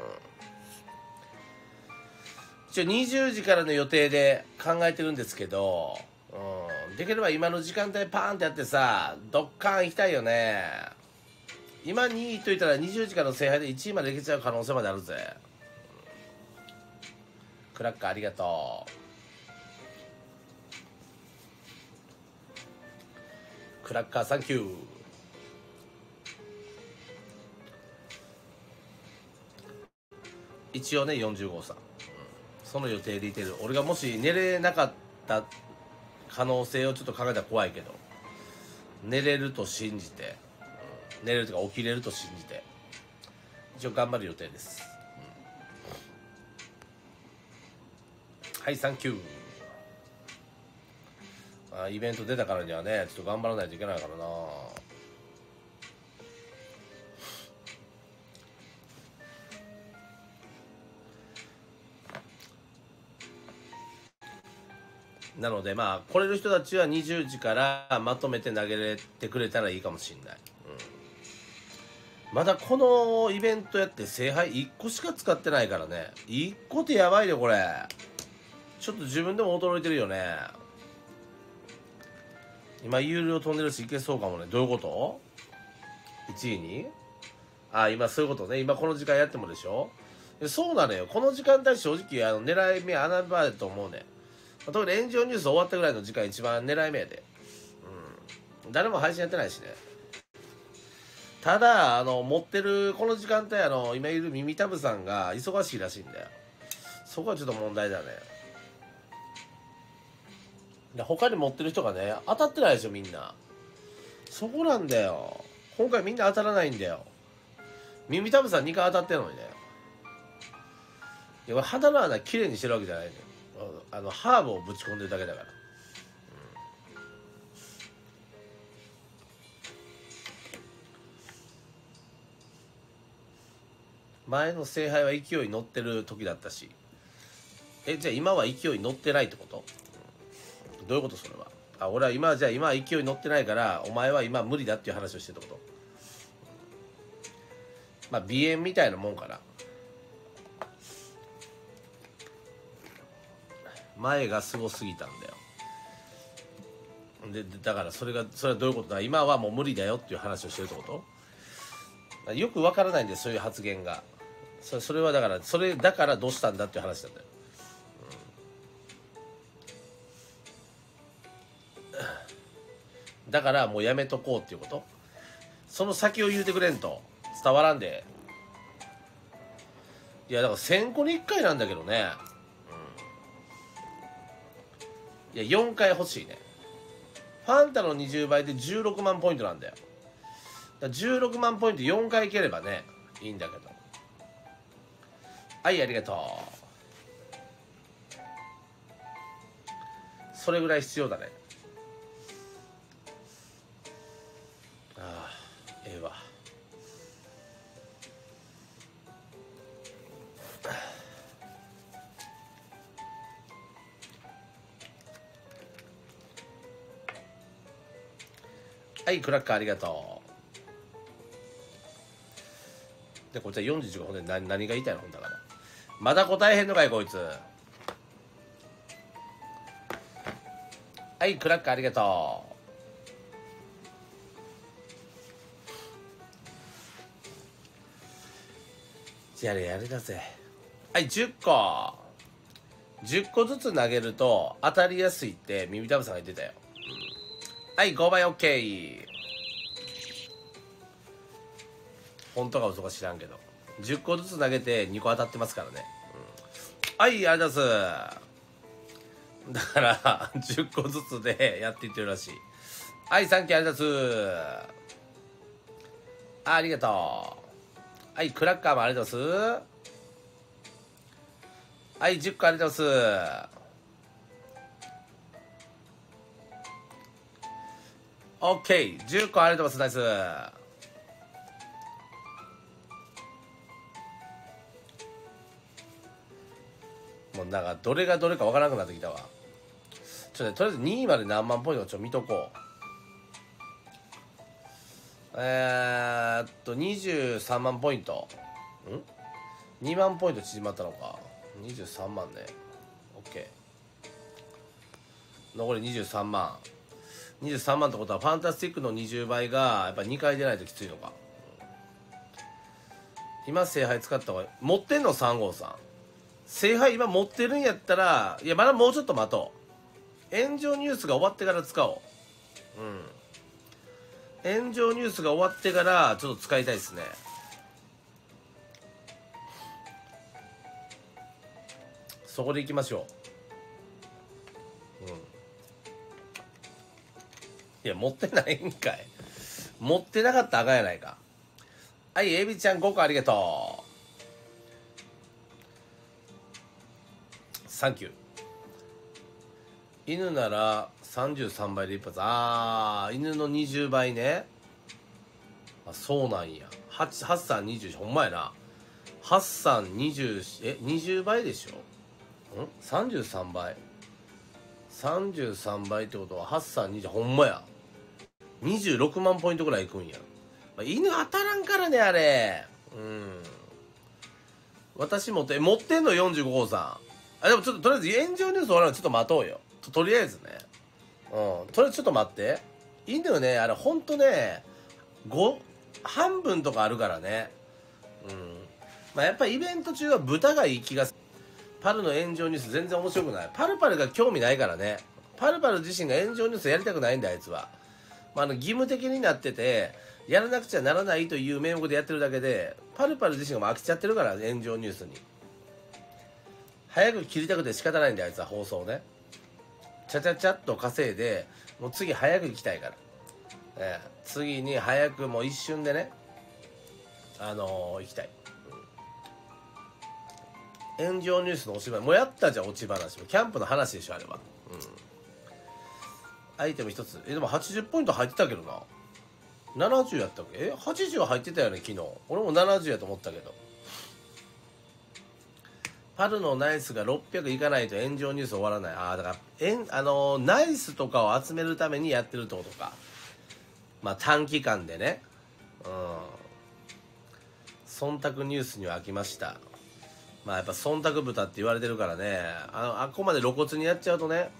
一応にじゅうじからの予定で考えてるんですけど、うん、できれば今の時間帯パーンってやってさ、ドッカーン行きたいよね。今にいといたらにじゅうじからの聖杯でいちいまでいけちゃう可能性まであるぜ。クラッカーありがとう。 クラッカーサンキュー。一応ねよんじゅうごさん、うん、その予定でいてる。俺がもし寝れなかった可能性をちょっと考えたら怖いけど、寝れると信じて、うん、寝れるとか起きれると信じて一応頑張る予定です、うん、はいサンキュー。あ、イベント出たからにはねちょっと頑張らないといけないからな。なのでまあ来れる人たちはにじゅうじからまとめて投げれてくれたらいいかもしんない、うん、まだこのイベントやって聖杯いっこしか使ってないからね。いっこってやばいねこれ。ちょっと自分でも驚いてるよね。今有料飛んでるしいけそうかもね。どういうこと？ いち 位にあ、今そういうことね。今この時間やってもでしょ。そうなのよ。この時間帯正直あの狙い目穴場だと思うね。特に炎上ニュース終わったぐらいの時間一番狙い目やで、うん、誰も配信やってないしね。ただあの持ってるこの時間帯あの今いる耳たぶさんが忙しいらしいんだよ。そこはちょっと問題だね。で他に持ってる人がね当たってないでしょみんな。そこなんだよ。今回みんな当たらないんだよ。耳たぶさんにかい当たってるのにね。いや肌の穴きれいにしてるわけじゃないのよ。あのハーブをぶち込んでるだけだから、うん、前の聖杯は勢い乗ってる時だったし。えじゃあ今は勢い乗ってないってこと？うん、どういうことそれは。あ、俺は今じゃあ今は勢い乗ってないからお前は今無理だっていう話をしてるってこと？まあ鼻炎みたいなもんかな。前がすごすぎたんだよ。でだからそれがそれはどういうことだ。今はもう無理だよっていう話をしてるってこと？よくわからないんでそういう発言が。それそれはだからそれだからどうしたんだっていう話なんだよ、うん、だからもうやめとこうっていうこと。その先を言うてくれんと伝わらんで。いやだからせんこにいっかいなんだけどね、うん、いやよんかい欲しいね。ファンタのにじゅうばいでじゅうろくまんポイントなんだよ。だからじゅうろくまんポイントよんかいいければねいいんだけど。はいありがとう。それぐらい必要だね。ああええわ。はいクラッカーありがとう。でこっちはよんじゅうじゅうごほんで 何, 何が言いたいのほんだから。まだ答えへんのかいこいつ。はいクラッカーありがとう。やれやれだぜ。はいじゅっこじゅっこずつ投げると当たりやすいって耳たぶさんが言ってたよ、うん、はいごばい OK。 本当か嘘か知らんけどじゅっこずつ投げてにこ当たってますからね、うん、はいありがとうございます。だからじゅっこずつでやっていってるらしい。はいサンキューありがとうございます。ありがとう。はいクラッカーもありがとうございます。はいじゅっこありがとうございます。オッケーじゅっこありがとうございます。ナイス。もうなんかどれがどれかわからなくなってきたわ。ちょっと、ね、とりあえずにいまで何万ポイントかちょっと見とこう。えー、っとにじゅうさんまんポイントんにまんポイント縮まったのか。にじゅうさんまんね。 OK。 残りにじゅうさんまんにじゅうさんまんってことはファンタスティックのにじゅうばいがやっぱにかい出ないときついのか。今聖杯使った方が持ってんのさんごうさん。聖杯今持ってるんやったらいやまだもうちょっと待とう。炎上ニュースが終わってから使おう。うん炎上ニュースが終わってからちょっと使いたいですね。そこでいきましょう。うん。いや、持ってないんかい。持ってなかったらあかんやないか。はい、エビちゃんごこありがとう。サンキュー。犬ならさんじゅうさんばいで一発。あー、犬のにじゅうばいね。あ、そうなんや。はち、はっさんにじゅう、ほんまやな。はっさんにじゅう、え、にじゅうばいでしょん ?さんじゅうさん 倍。さんじゅうさんばいってことははっさんにじゅう、ほんまや。にじゅうろくまんポイントぐらいいくんや。まあ、犬当たらんからね、あれ。うん。私持って、持ってんのよんじゅうご号さん。あ、でもちょっととりあえず炎上ニュース終わるのちょっと待とうよ。と、とりあえずね。うん。とりあえずちょっと待って。犬ね、あれほんとね、ご、半分とかあるからね。うん。まあやっぱりイベント中は豚がいい気がする。パルの炎上ニュース全然面白くない。パルパルが興味ないからね。パルパル自身が炎上ニュースやりたくないんだ、あいつは。まあ、あの義務的になってて、やらなくちゃならないという名目でやってるだけで、パルパル自身がもう飽きちゃってるから、炎上ニュースに。早く切りたくて仕方ないんだよ、あいつは放送ね。ちゃちゃちゃっと稼いで、もう次早く行きたいから。ええ、次に早くもう一瞬でね、あのー、行きたい。炎上ニュースのお芝居もうやったじゃん、落ち話もキャンプの話でしょあれは。うん。アイテム一つ、えでもはちじゅうポイント入ってたけどな。ななじゅうやったっけ。えはちじゅう入ってたよね昨日。俺もななじゅうやと思ったけど。パルのナイスがろっぴゃくいかないと炎上ニュース終わらない。ああだからえんあのー、ナイスとかを集めるためにやってるってことか。まあ短期間でね。うん。忖度ニュースには飽きました。まあやっぱ忖度豚って言われてるからね、あのあっこまで露骨にやっちゃうとね。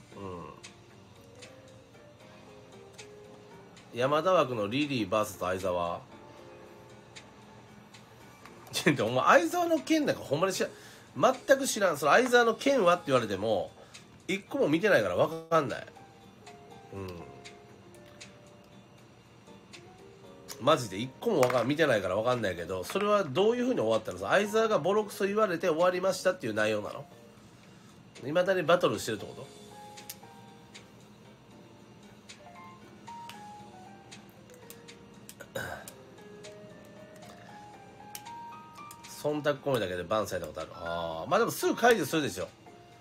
うん。山田枠のリリー ブイエス 相沢。ちょっとお前相沢の件なんかほんまに知らん、全く知らん。その相沢の件はって言われても一個も見てないから分かんない。うんマジで一個もわかん見てないから分かんないけど、それはどういうふうに終わったの。相沢がボロクソ言われて終わりましたっていう内容なの。いまだにバトルしてるってこと。忖度込めだけでバンされたことある。ああまあでもすぐ解除するでしょ。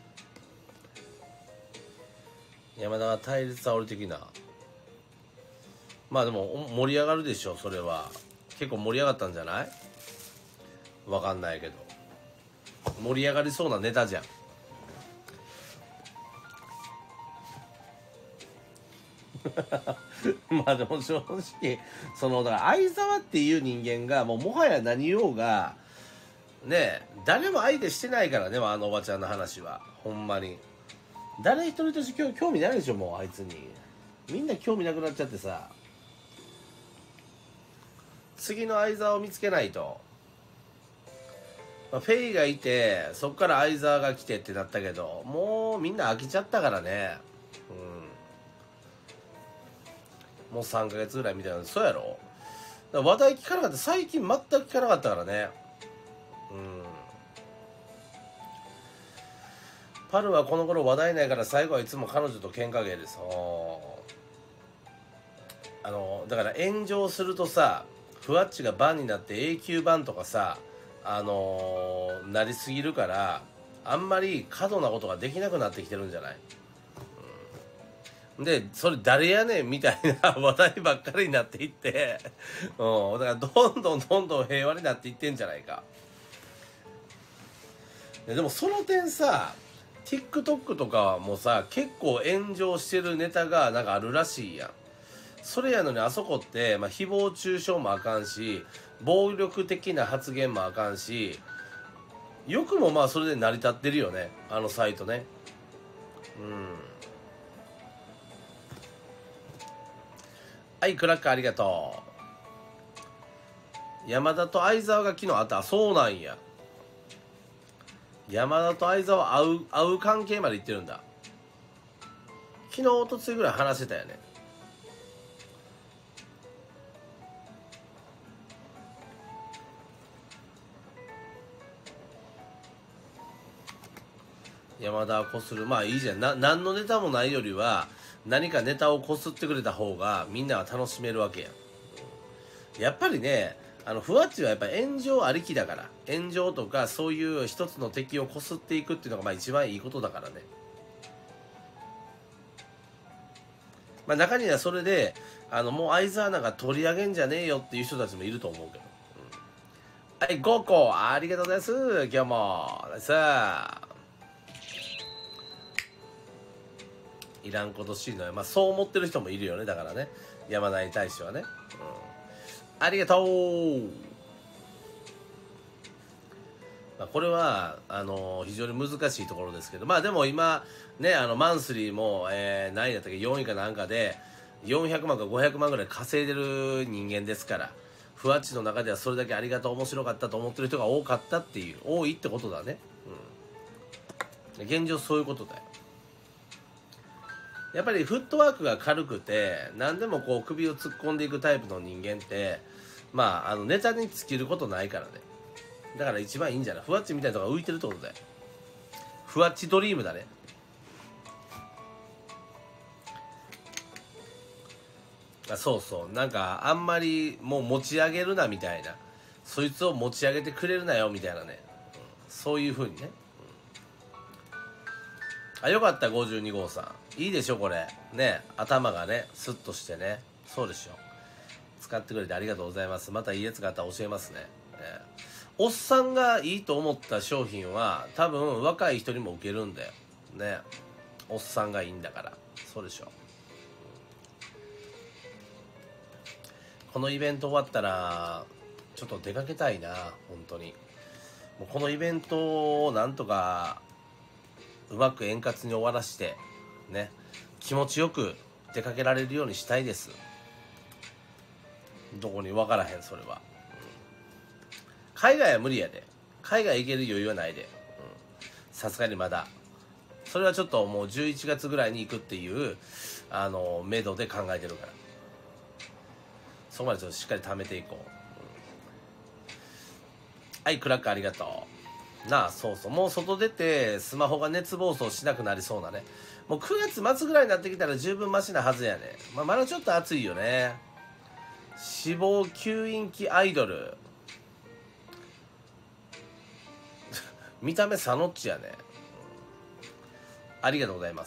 山田は対立煽り的な。まあでも盛り上がるでしょ。それは結構盛り上がったんじゃない。わかんないけど盛り上がりそうなネタじゃん。まあでも正直そのだから相沢っていう人間がもうもはや何言おうがねえ誰も相手してないからね、あのおばちゃんの話はほんまに誰一人として興味ないでしょ。もうあいつにみんな興味なくなっちゃってさ、次の相沢を見つけないと。まあ、フェイがいてそっから相沢が来てってなったけど、もうみんな飽きちゃったからね。うんもうさんかげつぐらいみたいな。そうやろ。だから話題聞かなかった。最近全く聞かなかったからね。うんパルはこの頃話題ないから最後はいつも彼女と喧嘩芸です。あのだから炎上するとさ、ふわっちがバンになって永久バンとかさ、あのー、なりすぎるからあんまり過度なことができなくなってきてるんじゃない。でそれ誰やねんみたいな話題ばっかりになっていって、うん、だからどんどんどんどん平和になっていってんじゃないか。でもその点さ TikTok とかもさ結構炎上してるネタがなんかあるらしいやん。それやのにあそこって、まあ、誹謗中傷もあかんし暴力的な発言もあかんし、よくもまあそれで成り立ってるよね、あのサイトね。うんはいクラッカーありがとう。山田と相沢が昨日会った。そうなんや。山田と相沢会う会う関係まで行ってるんだ。昨日おとついぐらい話してたよね。 山田こする、まあいいじゃん。な何のネタもないよりは何かネタをこすってくれた方がみんなは楽しめるわけやん。やっぱりね、あのふわっちはやっぱ炎上ありきだから、炎上とかそういう一つの敵をこすっていくっていうのがまあ一番いいことだからね。まあ中にはそれであのもう相沢なんか取り上げんじゃねえよっていう人たちもいると思うけど、うん、はい、ごこありがとうございます。今日もさあいらんことしいのよ。まあそう思ってる人もいるよね。だからね、山田に対してはね、うん、ありがとう。まあ、これはあのー、非常に難しいところですけど、まあでも今ね、あのマンスリーも、えー、何位だったっけ、よんいかなんかでよんひゃくまんかごひゃくまんぐらい稼いでる人間ですから、ふわっちの中ではそれだけありがとう面白かったと思ってる人が多かったっていう、多いってことだね、うん、現状そういうことだよ。やっぱりフットワークが軽くて何でもこう首を突っ込んでいくタイプの人間ってまああのネタに尽きることないからね。だから一番いいんじゃない。ふわっちみたいなのが浮いてるってことだよ。ふわっちドリームだね。あ、そうそう、なんかあんまりもう持ち上げるなみたいな、そいつを持ち上げてくれるなよみたいなね、うん、そういう風にね、うん、あ、よかった。ごじゅうに号さんいいでしょこれね。頭がねスッとしてね。そうでしょ。使ってくれてありがとうございます。またいいやつがあったら教えますね。ね、おっさんがいいと思った商品は多分若い人にも受けるんだよね。おっさんがいいんだから。そうでしょ。このイベント終わったらちょっと出かけたいな本当に。もうこのイベントをなんとかうまく円滑に終わらしてね、気持ちよく出かけられるようにしたいです。どこに分からへんそれは、うん、海外は無理やで。海外行ける余裕はないで、さすがにまだ。それはちょっともうじゅういちがつぐらいに行くっていうあの目処で考えてるから、そこまでちょっとしっかり貯めていこう、うん、はい、クラックありがとうなあ。そうそう、もう外出てスマホが熱暴走しなくなりそうなね。もうくがつまつぐらいになってきたら十分マシなはずやね。まあ、まだちょっと暑いよね。脂肪吸引器アイドル見た目サノッチやね、うん、ありがとうございます。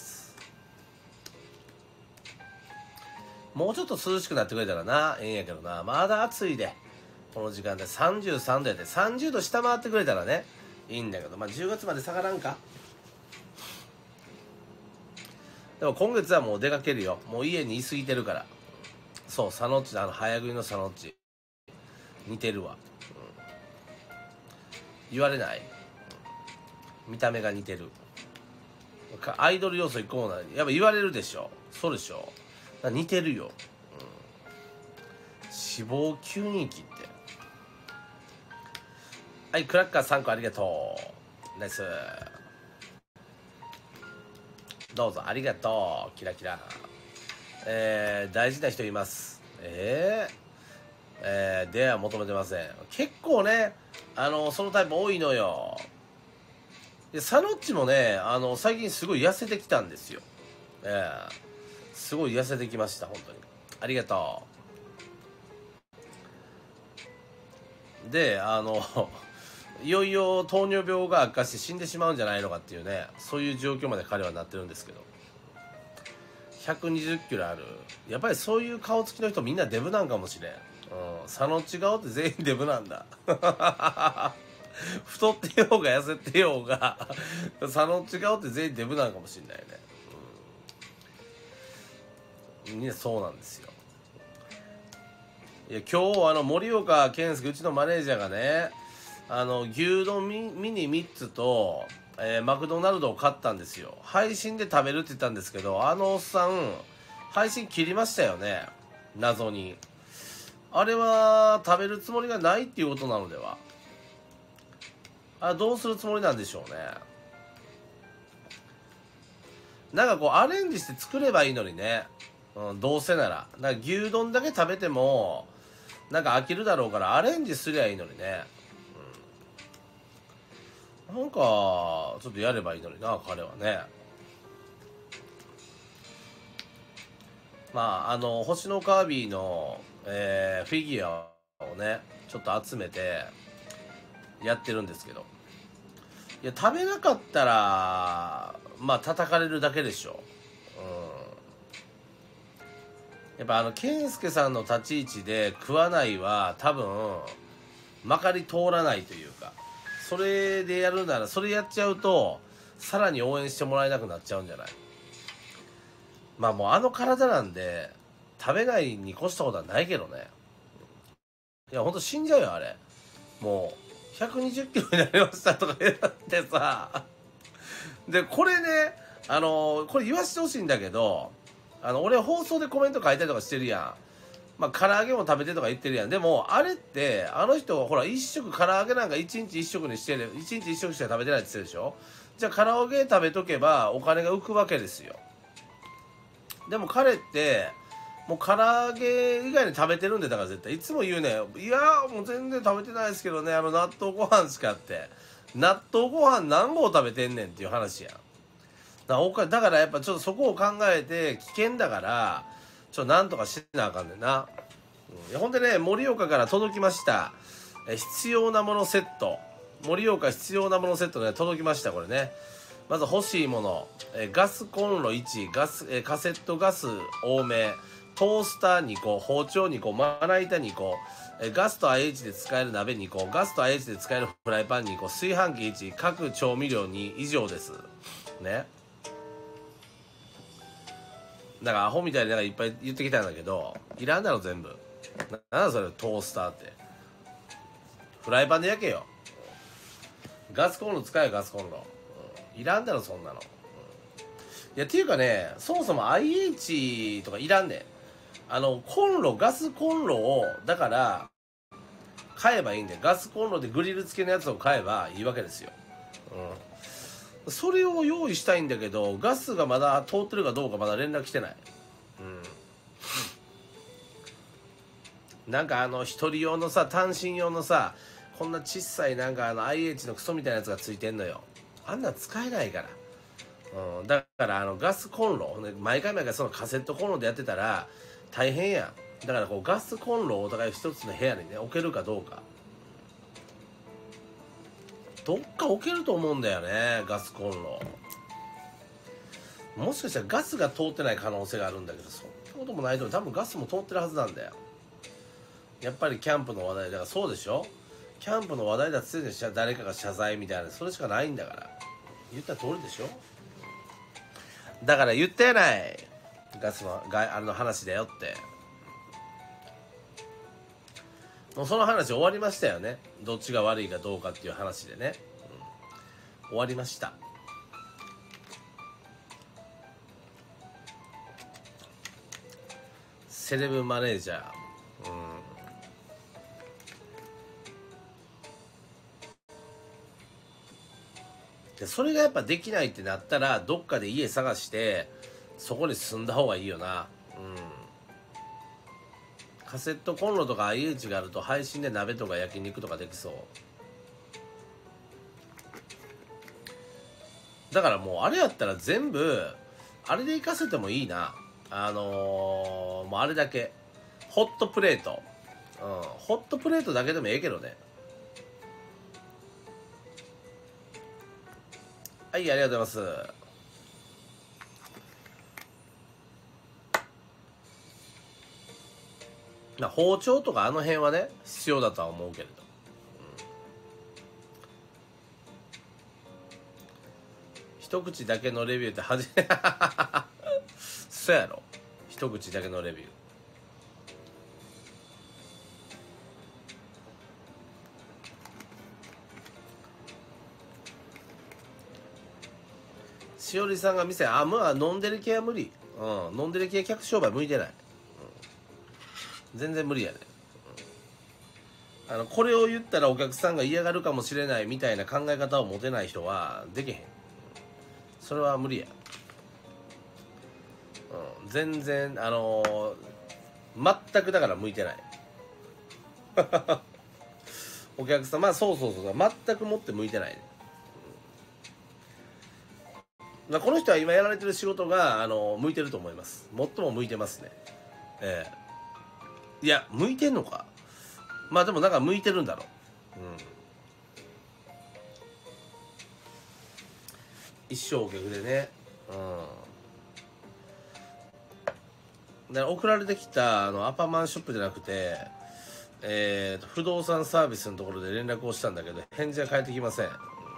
もうちょっと涼しくなってくれたらなええんやけどな。まだ暑いでこの時間でさんじゅうさんどやで、さんじゅうど下回ってくれたらねいいんだけど、まあじゅうがつまで下がらんか。でも今月はもう出かけるよ。もう家に居すぎてるから。そう、サノッチのあの早食いのサノッチ似てるわ、うん、言われない、うん、見た目が似てる。アイドル要素一個もない。やっぱ言われるでしょ。そうでしょ。似てるよ、うん、脂肪吸引器って。はい、クラッカーさんこありがとう。ナイス。どうぞありがとう。キラキラ。えー、大事な人います。えー、えー、では求めてません。結構ね、あのそのタイプ多いのよ。でサノッチもね、あの最近すごい痩せてきたんですよ。えー、すごい痩せてきました本当に。ありがとう。で、あのいよいよ糖尿病が悪化して死んでしまうんじゃないのかっていうね、そういう状況まで彼はなってるんですけど、ひゃくにじゅっキロある。やっぱりそういう顔つきの人みんなデブなんかもしれん、うん、サノッチ顔って全員デブなんだ太ってようが痩せてようがサノッチ顔って全員デブなんかもしれないね、うん、みんなそうなんですよ。いや今日あの森岡健介うちのマネージャーがね、あの牛丼ミミニみっつと、えー、マクドナルドを買ったんですよ。配信で食べるって言ったんですけど、あのおっさん配信切りましたよね、謎に。あれは食べるつもりがないっていうことなのでは。あ、どうするつもりなんでしょうね。なんかこうアレンジして作ればいいのにね、うん、どうせならなんか牛丼だけ食べてもなんか飽きるだろうからアレンジすりゃいいのにね、 なんかちょっとやればいいのにな彼はね。まああの星のカービィの、えーフィギュアをねちょっと集めてやってるんですけど、いや食べなかったらまあ叩かれるだけでしょ。うん、やっぱあの健介さんの立ち位置で食わないは多分まかり通らないというか、それでやるならそれやっちゃうとさらに応援してもらえなくなっちゃうんじゃない。まあもうあの体なんで食べないに越したことはないけどね。いやほんと死んじゃうよあれ。もうひゃくにじゅっキロになりましたとか言ってさ、でこれねあのこれ言わしてほしいんだけど、あの俺放送でコメント書いたりとかしてるやん。まあ唐揚げも食べてとか言ってるやん。でもあれってあの人ほら一食唐揚げなんか一日一食にしてる、一日一食しか食べてないって言ってるでしょ。じゃあ唐揚げ食べとけばお金が浮くわけですよ。でも彼ってもう唐揚げ以外に食べてるんで、だから絶対いつも言うね、いやもう全然食べてないですけどね、あの納豆ご飯しかって、納豆ご飯何合食べてんねんっていう話やん。だからだからやっぱちょっとそこを考えて、危険だからちょっとなんとかしなあかんねんな。うん、いやほんでね、盛岡から届きました、え必要なものセット、盛岡必要なものセットね届きました。これね、まず欲しいもの、えガスコンロいち、ガス、えカセットガス多め、トースターにこ、包丁にこ、まな板にこ、えガスと アイエイチ で使える鍋にこ、ガスと アイエイチ で使えるフライパンにこ、炊飯器いち、各調味料に以上ですね。だからアホみたいになんかいっぱい言ってきたんだけど、いらんだろ全部。ななんだそれトースターって。フライパンで焼けよ。ガスコンロ使えよガスコンロ、うん、いらんだろそんなの、うん、いやっていうかね、そもそも アイエイチ とかいらんねん。あのコンロ、ガスコンロをだから買えばいいんで、ガスコンロでグリル付けのやつを買えばいいわけですよ、うん、それを用意したいんだけど、ガスがまだ通ってるかどうかまだ連絡来てない、うん、なんかあの一人用のさ、単身用のさ、こんな小さいなんかあの アイエイチ のクソみたいなやつがついてんのよ。あんなん使えないから、うん、だからあのガスコンロ、毎回毎回そのカセットコンロでやってたら大変やん。だからこうガスコンロをお互い一つの部屋にね置けるかどうか、どっか置けると思うんだよねガスコンロ。もしかしたらガスが通ってない可能性があるんだけど、そんなこともないと思う。多分ガスも通ってるはずなんだよ。やっぱりキャンプの話題だから。そうでしょ、キャンプの話題だっつってんじゃん、誰かが謝罪みたいな、それしかないんだから。言った通りでしょ。だから言ったやない、ガスのがあの話だよって。もうその話終わりましたよね。どっちが悪いかどうかっていう話でね、うん、終わりました。セレブマネージャー、うん、でそれがやっぱできないってなったら、どっかで家探してそこに住んだ方がいいよな。うん、カセットコンロとか アイエイチ があると配信で鍋とか焼肉とかできそう。だからもうあれやったら全部あれで行かせてもいいな。あのー、もうあれだけホットプレート、うん、ホットプレートだけでもええけどね。はい、ありがとうございます。な包丁とかあの辺はね必要だとは思うけれど、うん、一口だけのレビューって初めそうやろ、一口だけのレビュー。しおりさんが店、あ、まあ飲んでる系は無理、うん、飲んでる系客商売向いてない、うん、全然無理やね、うん、あのこれを言ったらお客さんが嫌がるかもしれないみたいな考え方を持てない人はできへん、それは無理や、うん、全然あのー、全くだから向いてないお客さん、まあそうそうそう、全くもって向いてないね。 まあこの人は今やられてる仕事があの向いてると思います。最も向いてますね。ええいや向いてんのか。まあでもなんか向いてるんだろう。うん。一生お客でね。うん。だから送られてきたあのアパマンショップじゃなくて、えーと不動産サービスのところで連絡をしたんだけど返事は返ってきません。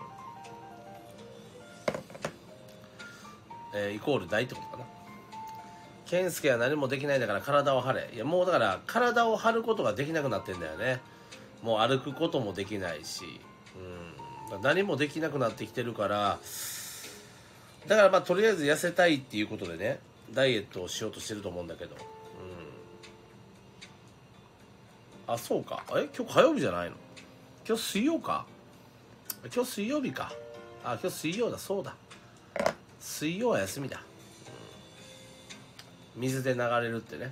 えー、イコール大ってことかな。健介は何もできないんだから体を張れ。いやもうだから体を張ることができなくなってんだよね。もう歩くこともできないし、うん、何もできなくなってきてるから、だからまあとりあえず痩せたいっていうことでねダイエットをしようとしてると思うんだけど、うん、あそうか、え今日火曜日じゃないの？今日水曜か。今日水曜日か。あ今日水曜だ。そうだ、水曜は休みだ、うん、水で流れるってね、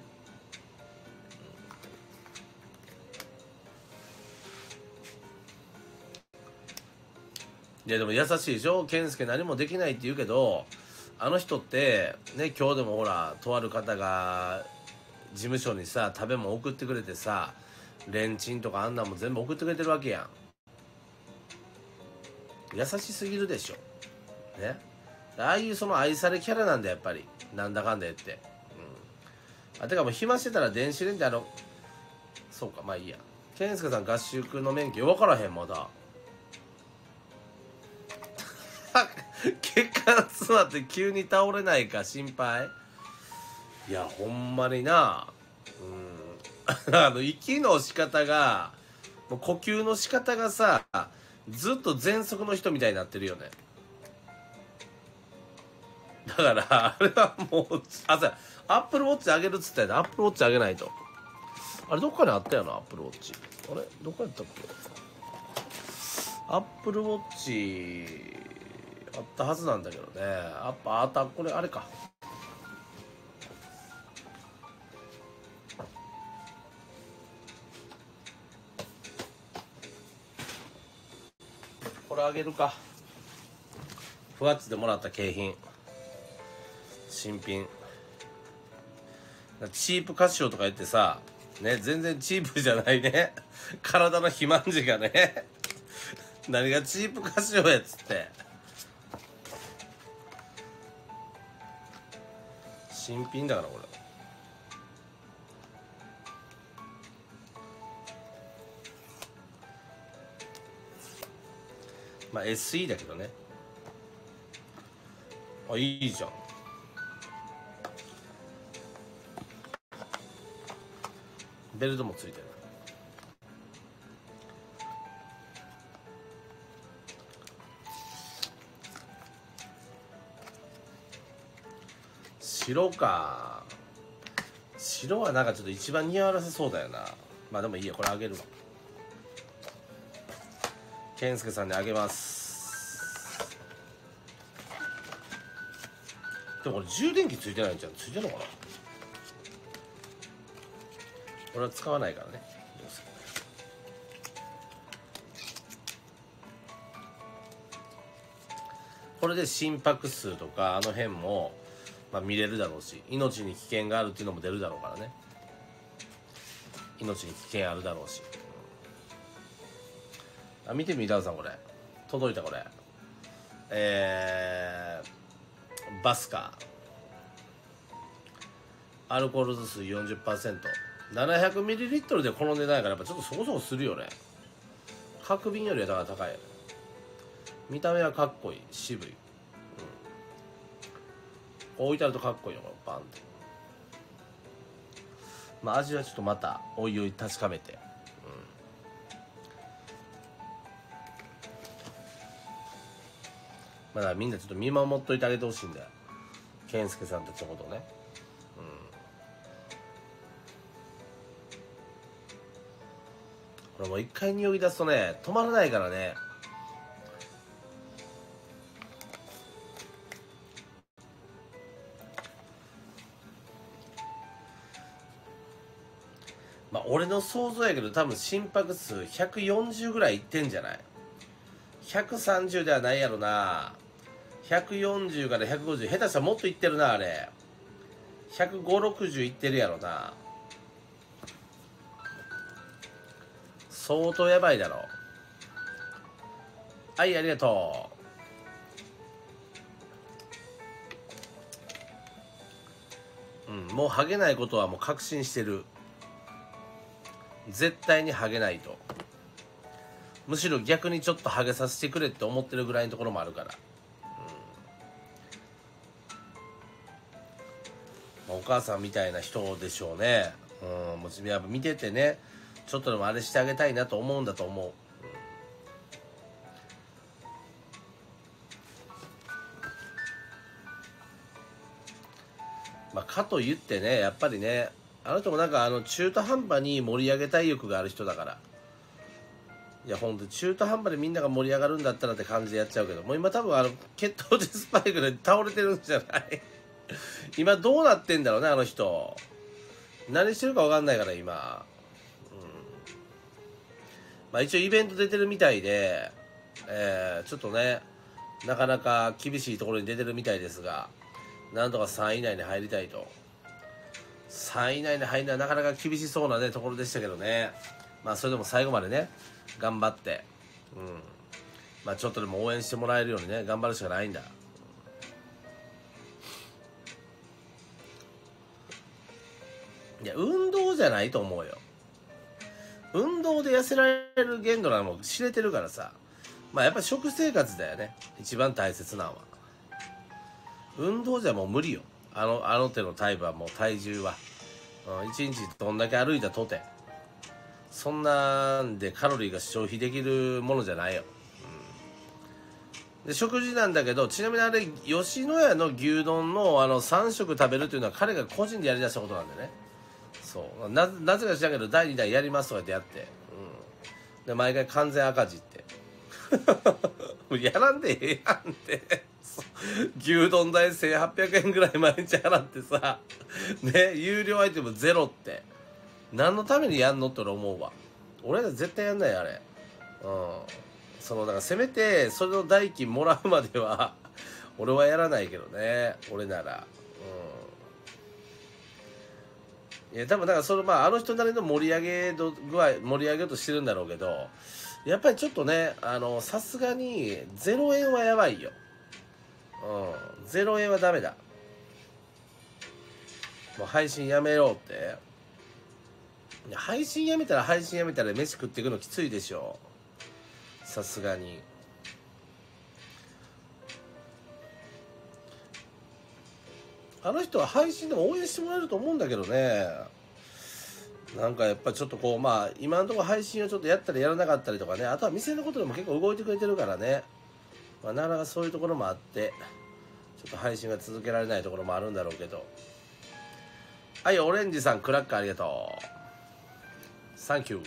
うん、いやでも優しいでしょ。健介何もできないって言うけどあの人ってね今日でもほらとある方が事務所にさ食べ物送ってくれてさレンチンとかあんなんも全部送ってくれてるわけやん。優しすぎるでしょね。ああいうその愛されキャラなんだやっぱりなんだかんだ言って、うん、あてかもう暇してたら電子レンジあのそうかまあいいや。健介さん合宿の免許分からへんまだ血管詰まって急に倒れないか心配。いやほんまにな、うんあの息の仕方がもう呼吸の仕方がさずっと喘息の人みたいになってるよね。だからあれはもうあそうアップルウォッチあげるっつったやつアップルウォッチあげないと。あれどっかにあったよなアップルウォッチ。あれどこやったっけ。アップルウォッチあったはずなんだけどね。あっぱあったこれあれか。これあげるか。ふわっちでもらった景品新品チープカシオとか言ってさね全然チープじゃないね体の肥満児がね何がチープカシオやっつって新品だからこれ。まあ エスイー だけどね。あいいじゃん。ベルトもついてる。白か。白はなんかちょっと一番似合わせそうだよな。まあでもいいやこれあげるわ。健介さんにあげます。でもこれ充電器ついてないんじゃん。ついてるのかな。これは使わないからね。これで心拍数とかあの辺も、まあ、見れるだろうし命に危険があるっていうのも出るだろうからね。命に危険あるだろうし、あ見てみダウさんこれ届いたこれえー、バスカアルコール度数 よんじゅっパーセントななひゃくミリリットル でこの値段やからやっぱちょっとそこそこするよね。角瓶よりはだから高い。見た目はかっこいい渋い、うん、置いてあるとかっこいいよこのバンって。まあ味はちょっとまたおいおい確かめて、うん、まだみんなちょっと見守っといてあげてほしいんだよ健介さんたちのことをね。これもう一回匂い出すとね止まらないからね。まあ俺の想像やけど多分心拍数ひゃくよんじゅうぐらいいってんじゃない。ひゃくさんじゅうではないやろな。 ひゃくよんじゅうからひゃくごじゅう、下手したらもっといってるなあれ。ひゃくごじゅう、ろくじゅういってるやろな。相当やばいだろ。はい、ありがとう。うん、もうハゲないことはもう確信してる。絶対にハゲないと。むしろ逆にちょっとハゲさせてくれって思ってるぐらいのところもあるから。うん、お母さんみたいな人でしょうね。うん、もうやっぱ見ててね、ちょっとでもあれしてあげたいなと思うんだと思う。まあ、かといってね、やっぱりね、あの人もなんかあの中途半端に盛り上げたい欲がある人だから。いやほんと中途半端でみんなが盛り上がるんだったらって感じでやっちゃうけど、もう今多分あの血糖値スパイクで倒れてるんじゃない今どうなってんだろうね、あの人。何してるか分かんないから今。うん、まあ一応イベント出てるみたいで、えー、ちょっとね、なかなか厳しいところに出てるみたいですが、なんとかさんい以内に入りたいと。さんい以内に入るのはなかなか厳しそうなねところでしたけどね。まあそれでも最後までね頑張って、うん、まあちょっとでも応援してもらえるようにね頑張るしかないんだ。いや運動じゃないと思うよ。運動で痩せられる限度なのも知れてるからさ。まあやっぱり食生活だよね一番大切なのは。運動じゃもう無理よ。あのあの手のタイプはもう体重は、うん、いちにちどんだけ歩いたとてそんなんでカロリーが消費できるものじゃないよ。うん、で食事なんだけど、ちなみにあれ吉野家の牛丼のあのさん食食べるっていうのは彼が個人でやりだしたことなんでね。そうななぜか知らんけどだいにだんやりますとかってやって、うん、で毎回完全赤字ってやらんでええやんって牛丼代せんはっぴゃくえんぐらい毎日払ってさね、有料アイテムゼロって何のためにやんのって俺思うわ。俺ら絶対やんないあれ。うん、そのだからせめてそれの代金もらうまでは俺はやらないけどね、俺なら。うん、いや多分だからそのまああの人なりの盛り上げ度具合盛り上げようとしてるんだろうけど、やっぱりちょっとねあのさすがにゼロえんはやばいよ。うん、ゼロえんはダメだ。もう配信やめようって。配信やめたら配信やめたら飯食っていくのきついでしょ、さすがに。あの人は配信でも応援してもらえると思うんだけどね。なんかやっぱちょっとこうまあ今のところ配信をちょっとやったりやらなかったりとかね、あとは店のことでも結構動いてくれてるからね、まあ、なかなかそういうところもあってちょっと配信が続けられないところもあるんだろうけど。はい、オレンジさんクラッカーありがとう、サンキュー。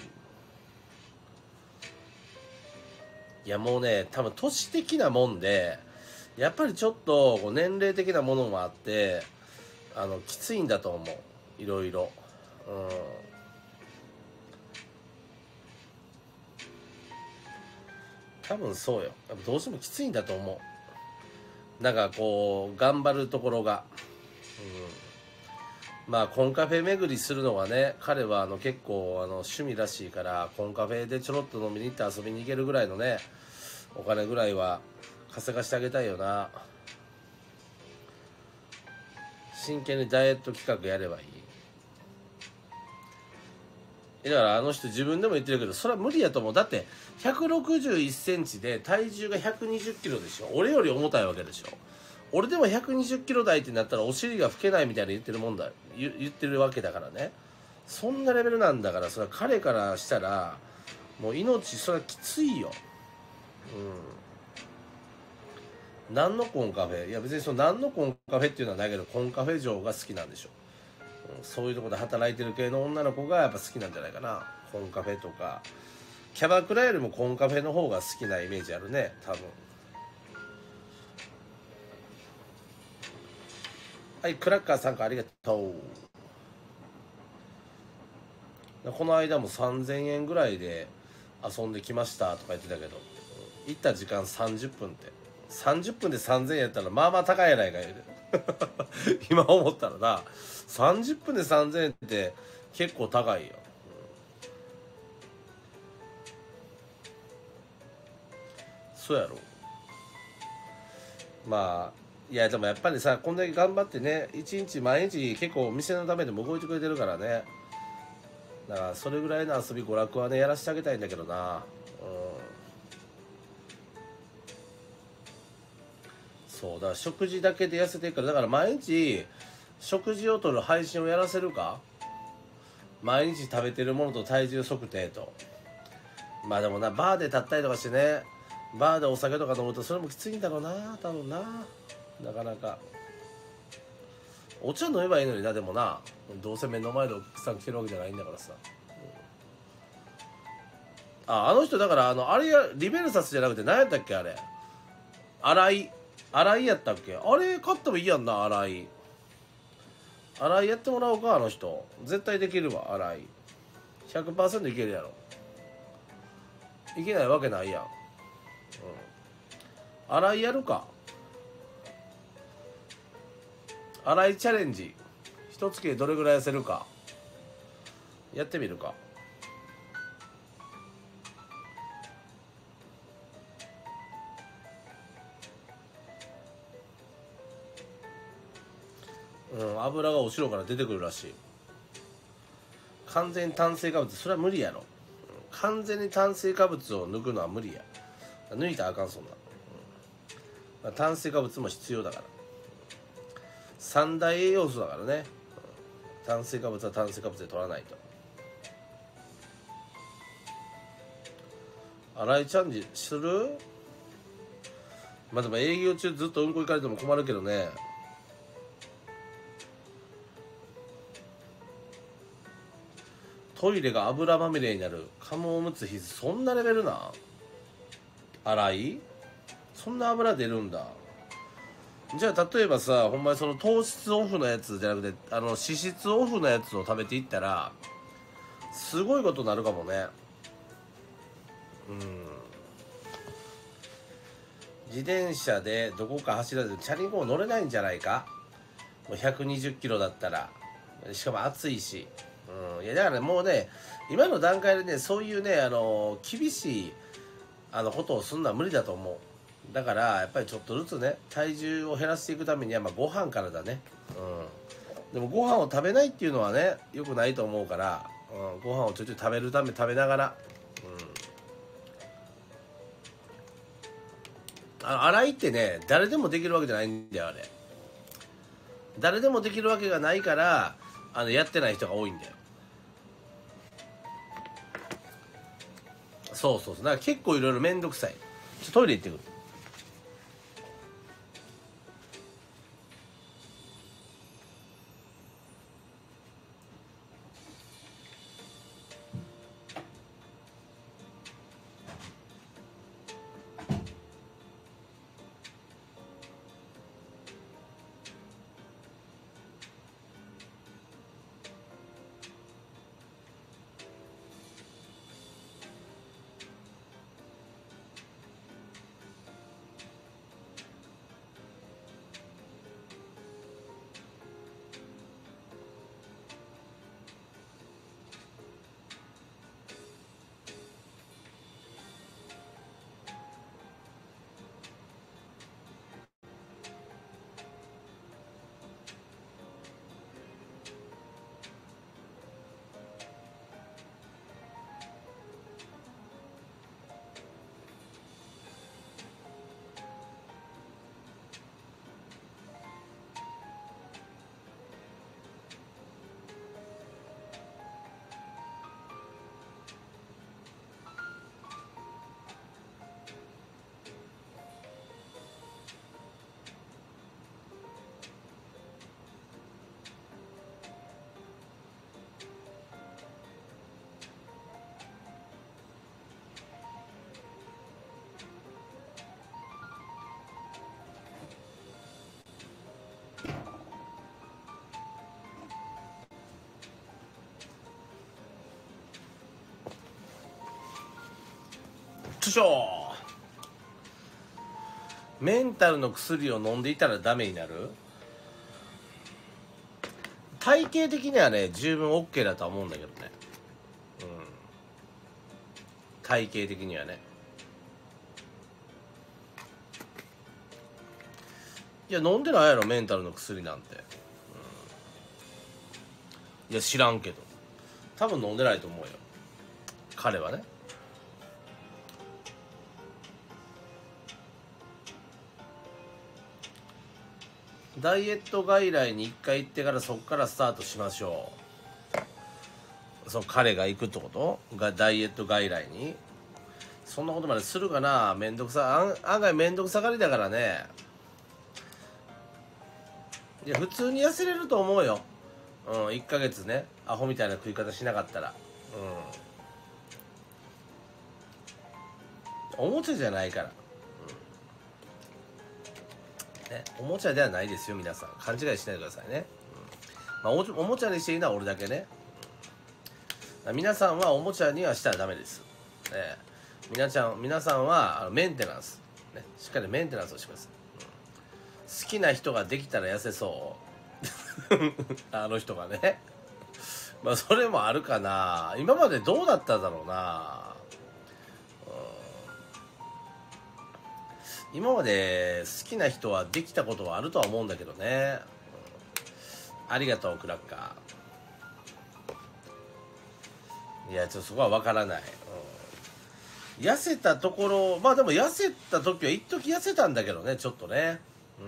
いやもうね多分都市的なもんでやっぱりちょっと年齢的なものもあってあのきついんだと思う、いろいろ。うん、多分そうよ。やっぱどうしてもきついんだと思う。なんかこう頑張るところが、うん、まあコンカフェ巡りするのはね彼はあの結構あの趣味らしいから、コンカフェでちょろっと飲みに行って遊びに行けるぐらいのねお金ぐらいは稼がしてあげたいよな。真剣にダイエット企画やればいい。だからあの人自分でも言ってるけどそれは無理やと思う。だってひゃくろくじゅういっセンチで体重がひゃくにじゅっキロでしょ。俺より重たいわけでしょ。俺でもひゃくにじゅっキロ台ってなったらお尻が老けないみたいな言ってるもんだ言言ってるわけだからね。そんなレベルなんだから、それは彼からしたらもう命それはきついよ。うん、何のコンカフェ、いや別にその何のコンカフェっていうのはないけどコンカフェ嬢が好きなんでしょ。そういうところで働いてる系の女の子がやっぱ好きなんじゃないかな。コンカフェとかキャバクラよりもコンカフェの方が好きなイメージあるね多分。はい、クラッカーさんかありがとう。この間もさんぜんえんぐらいで遊んできましたとか言ってたけど、行った時間さんじゅっぷんってさんじゅっぷんでさんぜんえんやったらまあまあ高いやないかい今思ったらな、さんじゅっぷんでさんぜんえんって結構高いよ、うん、そうやろ。まあいやでもやっぱりさ、こんだけ頑張ってね、一日毎日結構店のためでも動いてくれてるからね、だからそれぐらいの遊び娯楽はねやらせてあげたいんだけどな、うん、そうだから食事だけで痩せていくから、だから毎日食事をとる配信をやらせるか、毎日食べてるものと体重測定と。まあでもな、バーで立ったりとかしてね、バーでお酒とか飲むとそれもきついんだろうな、多分な、なかなか。お茶飲めばいいのにな、でもな、どうせ目の前でお客さん来てるわけじゃないんだからさ、うん、ああの人だからあのあれや、リベルサスじゃなくて何やったっけあれ、新井新井やったっけ、あれ買ってもいいやんな、新井新井やってもらおうか、あの人絶対できるわ、新井 ひゃくパーセント いけるやろ、いけないわけないやん、うん、新井やるか、新井チャレンジ一月でどれぐらい痩せるかやってみるか。うん、油がお城から出てくるらしい。完全に炭水化物、それは無理やろ、うん、完全に炭水化物を抜くのは無理や、抜いたらあかん、そんな、うん、炭水化物も必要だから、三大栄養素だからね、うん、炭水化物は炭水化物で取らないと。洗いチャンジする。まあでも営業中ずっとうんこ行かれても困るけどね。トイレが油まみれになる、カモおむつ必須、そんなレベルな。洗いそんな油出るんだ。じゃあ例えばさ、ほんまにその糖質オフのやつじゃなくて、あの脂質オフのやつを食べていったらすごいことになるかもね。うん、自転車でどこか走らずチャリンコも乗れないんじゃないか、もうひゃくにじゅっキロだったら、しかも暑いし、うん、いやだからもうね、今の段階でね、そういうね、あの厳しいあのことをするのは無理だと思う。だからやっぱりちょっとずつね、体重を減らしていくためには、まあご飯からだね、うん、でもご飯を食べないっていうのはね良くないと思うから、うん、ご飯をちょいちょい食べるため食べながら、うん、あの洗いってね誰でもできるわけじゃないんだよ、あれ。誰でもできるわけがないから、あのやってない人が多いんだよ。そうそうそう、だから結構いろいろ面倒くさい。ちょトイレ行ってくる。よいしょ。 メンタルの薬を飲んでいたらダメになる？体系的にはね十分 OK だとは思うんだけどね。うん体系的にはね。いや飲んでないやろメンタルの薬なんて、うん、いや知らんけど多分飲んでないと思うよ彼はね。ダイエット外来にいっかい行ってからそこからスタートしましょう。その彼が行くってことがダイエット外来にそんなことまでするかな。めんどくさ案案外めんどくさがりだからね。いや普通に痩せれると思うよ、うん、いっかげつねアホみたいな食い方しなかったら、うん、おもちゃじゃないから、うんね、おもちゃではないですよ皆さん勘違いしないでくださいね、うんまあ、お, おもちゃにしていいのは俺だけね、うん、皆さんはおもちゃにはしたらダメです、ね、皆ちゃん皆さんはあのメンテナンス、ね、しっかりメンテナンスをしてください。好きな人ができたら痩せそうあの人がねまあそれもあるかな。今までどうだっただろうな、うん、今まで好きな人はできたことはあるとは思うんだけどね、うん、ありがとうクラッカー。いやちょっとそこは分からない、うん、痩せたところまあでも痩せた時は一時痩せたんだけどねちょっとね。うん、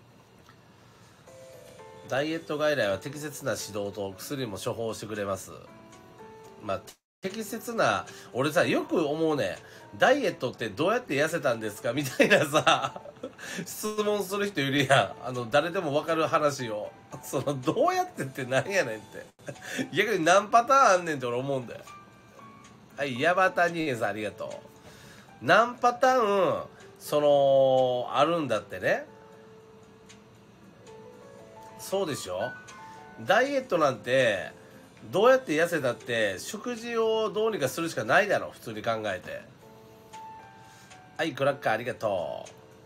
ダイエット外来は適切な指導と薬も処方してくれます。まあ適切な俺さよく思うね。ダイエットってどうやって痩せたんですかみたいなさ質問する人いるやん。あの誰でも分かる話をそのどうやってってなんやねんって逆に何パターンあんねんって俺思うんだよ。はいヤバタニエさんありがとう。何パターンそのあるんだってね。そうでしょ。ダイエットなんてどうやって痩せたって食事をどうにかするしかないだろ普通に考えて。はいクラッカーありがと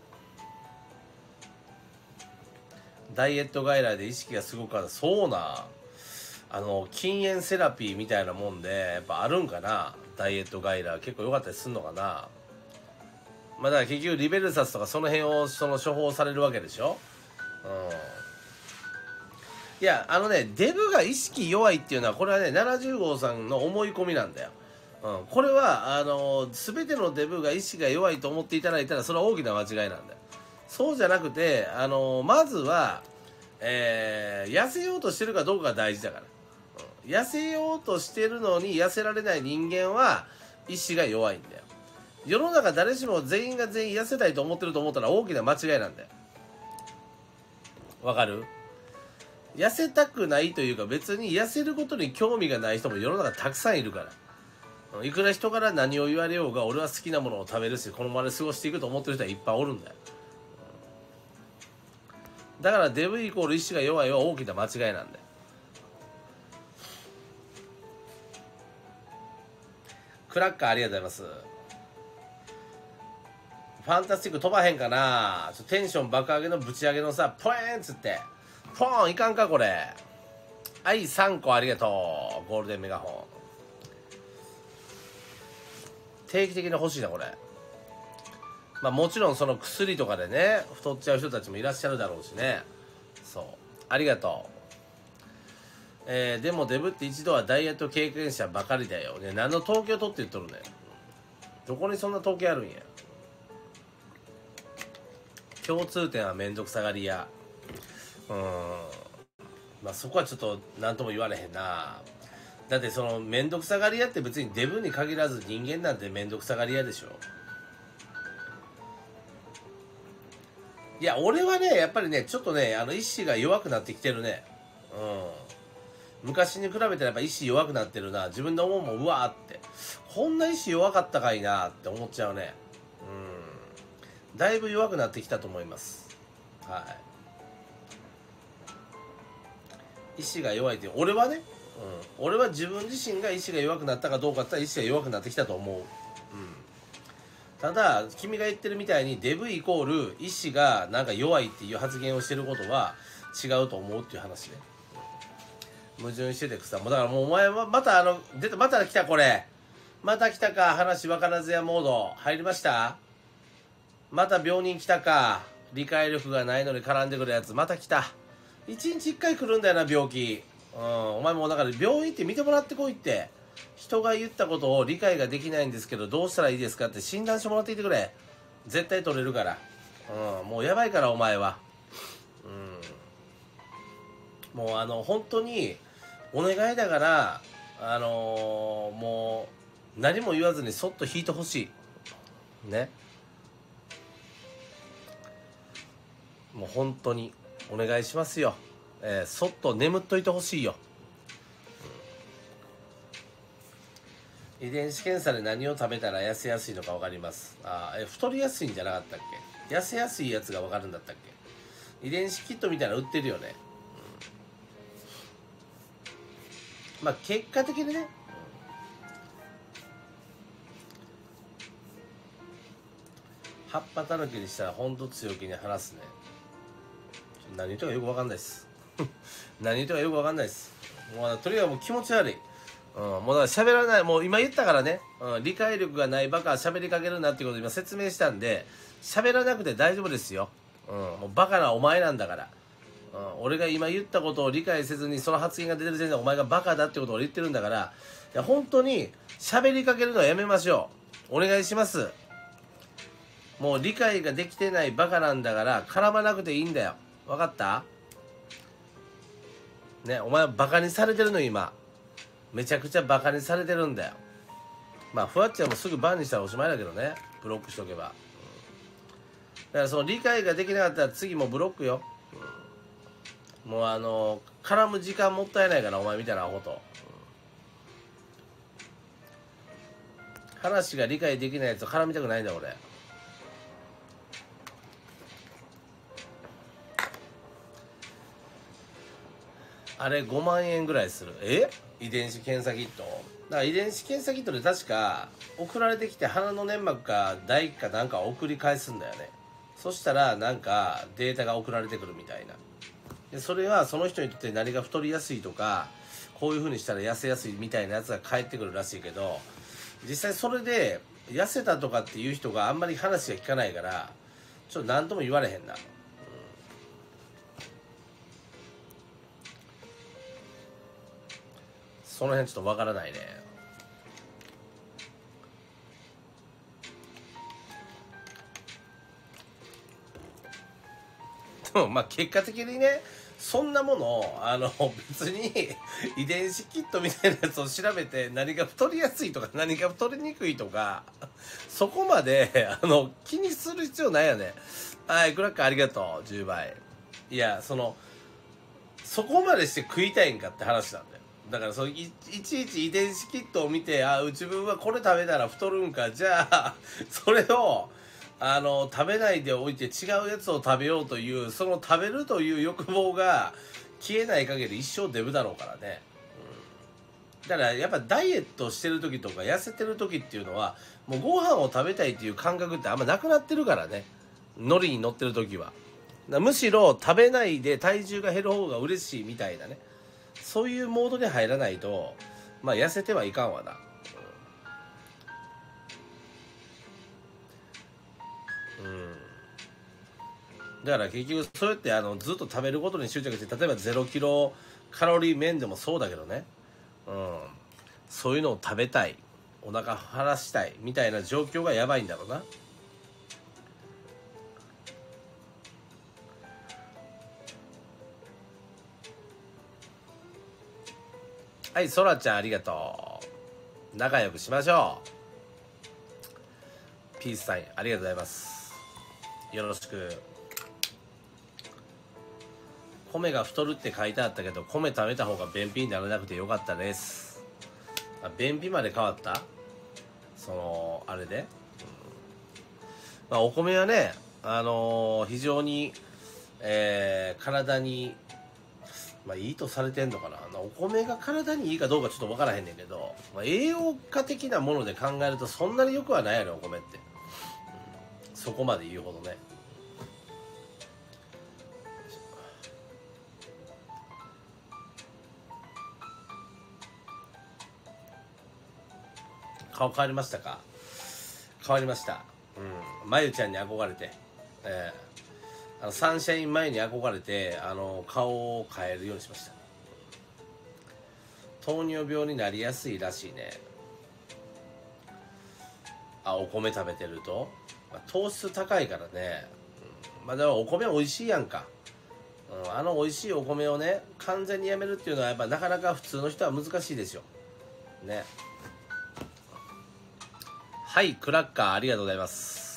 う。ダイエット外来で意識がすごくある。そうなあの禁煙セラピーみたいなもんでやっぱあるんかな。ダイエット外来結構良かったりすんのかな。まあだから結局リベルサスとかその辺をその処方されるわけでしょ。うんいやあのねデブが意識弱いっていうのはこれはねななじゅう号さんの思い込みなんだよ、うん、これはあの全てのデブが意識が弱いと思っていただいたらそれは大きな間違いなんだよ。そうじゃなくてあのまずは、えー、痩せようとしてるかどうかが大事だから、うん、痩せようとしてるのに痩せられない人間は意志が弱いんだよ。世の中誰しも全員が全員痩せたいと思ってると思ったら大きな間違いなんだよ。わかる？痩せたくないというか別に痩せることに興味がない人も世の中たくさんいるから。いくら人から何を言われようが俺は好きなものを食べるしこのままで過ごしていくと思ってる人はいっぱいおるんだよ。だからデブイコール意志が弱いは大きな間違いなんだよ。クラッカーありがとうございます。ファンタスティック飛ばへんかな。ちょテンション爆上げのぶち上げのさポエーンっつってポーンいかんかこれ。はいさんこありがとうゴールデンメガホン。定期的に欲しいなこれ。まあもちろんその薬とかでね太っちゃう人たちもいらっしゃるだろうしね。そうありがとう。えー、でもデブって一度はダイエット経験者ばかりだよね。何の統計を取って言っとるね。どこにそんな統計あるんや。共通点はめんどくさがりや。うーんまあそこはちょっと何とも言われへんな。だってそのめんどくさがり屋って別にデブに限らず人間なんてめんどくさがり屋でしょ。いや俺はねやっぱりねちょっとねあの意志が弱くなってきてるね。うん昔に比べたらやっぱ意志弱くなってるな。自分で思うもんうわーってこんな意志弱かったかいなって思っちゃうね。うんだいぶ弱くなってきたと思います。はい意志が弱いって俺はね、うん、俺は自分自身が意志が弱くなったかどうかって言ったら意志が弱くなってきたと思う。うんただ君が言ってるみたいにデブイコール意志がなんか弱いっていう発言をしてることは違うと思うっていう話ね。矛盾しててくさ、もうだからもうお前はまたあの出た、また来た、これまた来たか、話分からずやモード入りました。また病人来たか、理解力がないのに絡んでくるやつまた来た。一日一回来るんだよな病気。うん、お前もだから病院行って見てもらってこいって。人が言ったことを理解ができないんですけどどうしたらいいですかって診断してもらっていてくれ。絶対取れるから。うん、もうやばいからお前は。うん、もうあの本当にお願いだから、あのー、もう何も言わずにそっと引いてほしいね。もう本当にお願いしますよ。えー、そっと眠っといてほしいよ。遺伝子検査で何を食べたら痩せやすいのか分かります。あえ太りやすいんじゃなかったっけ。痩せやすいやつが分かるんだったっけ。遺伝子キットみたいなの売ってるよね。うん、まあ結果的にね、葉っぱたぬきにしたらほんと強気に話すね。何言ってるかよく分かんないです何言ってるかよく分かんないです。もうとにかくもう気持ち悪い。うん、もうだから喋らない、もう今言ったからね、うん、理解力がないバカは喋りかけるなっていうことを今説明したんで、喋らなくて大丈夫ですよ。うん、もうバカなお前なんだから。うん、俺が今言ったことを理解せずにその発言が出てる時点でお前がバカだってことを言ってるんだから、いや本当に喋りかけるのはやめましょう。お願いします。もう理解ができてないバカなんだから絡まなくていいんだよ。分かった？ね、お前はバカにされてるの今。めちゃくちゃバカにされてるんだよ。まあふわっちゃんもすぐバンにしたらおしまいだけどね、ブロックしとけば。うん、だからその理解ができなかったら次もブロックよ。うん、もうあの絡む時間もったいないからお前みたいなアホと。うん、話が理解できないやつと絡みたくないんだ俺。あれごまんえんぐらいする。え遺伝子検査キット。だから遺伝子検査キットで確か送られてきて鼻の粘膜か唾液かなんか送り返すんだよね。そしたらなんかデータが送られてくるみたいな。でそれはその人にとって何が太りやすいとかこういう風にしたら痩せやすいみたいなやつが返ってくるらしいけど、実際それで痩せたとかっていう人があんまり話が聞かないからちょっと何とも言われへんな。その辺ちょっとわからないね。でもまあ結果的にね、そんなものあの別に遺伝子キットみたいなやつを調べて何が太りやすいとか何が太りにくいとかそこまであの気にする必要ないよね。はい、クラッカーありがとうじゅうばい。いやそのそこまでして食いたいんかって話なんだよ。だからそう い, いちいち遺伝子キットを見て、あ自分はこれ食べたら太るんか、じゃあそれをあの食べないでおいて違うやつを食べようというその食べるという欲望が消えない限り一生デブだろうからね。うん、だからやっぱダイエットしてる時とか痩せてる時っていうのはもうご飯を食べたいっていう感覚ってあんまなくなってるからね。ノリに乗ってる時はむしろ食べないで体重が減る方が嬉しいみたいなね、そういうモードに入らないとまあ痩せてはいかんわな。うん、うん、だから結局そうやってあのずっと食べることに執着して、例えばゼロキロカロリー麺でもそうだけどね、うん、そういうのを食べたい、お腹晴らしたいみたいな状況がやばいんだろうな。はい、そらちゃんありがとう。仲良くしましょう。ピースサインありがとうございます。よろしく。米が太るって書いてあったけど米食べた方が便秘にならなくてよかったです。あ、便秘まで変わった？そのあれで、うん、まあ、お米はね、あのー、非常に、えー、体にまあいいとされてんのかな。お米が体にいいかどうかちょっと分からへんねんけど、まあ、栄養価的なもので考えるとそんなによくはないやろお米って。 そこまで言うほどね。顔変わりましたか？変わりました。うん、まゆちゃんに憧れて、えー、あのサンシャイン前に憧れて、あの顔を変えるようにしました。糖尿病になりやすいらしいね。あ、お米食べてると、まあ、糖質高いからね、うん、まあでもお米美味しいやんか、うん、あの美味しいお米をね完全にやめるっていうのはやっぱなかなか普通の人は難しいですよね。はい、クラッカーありがとうございます。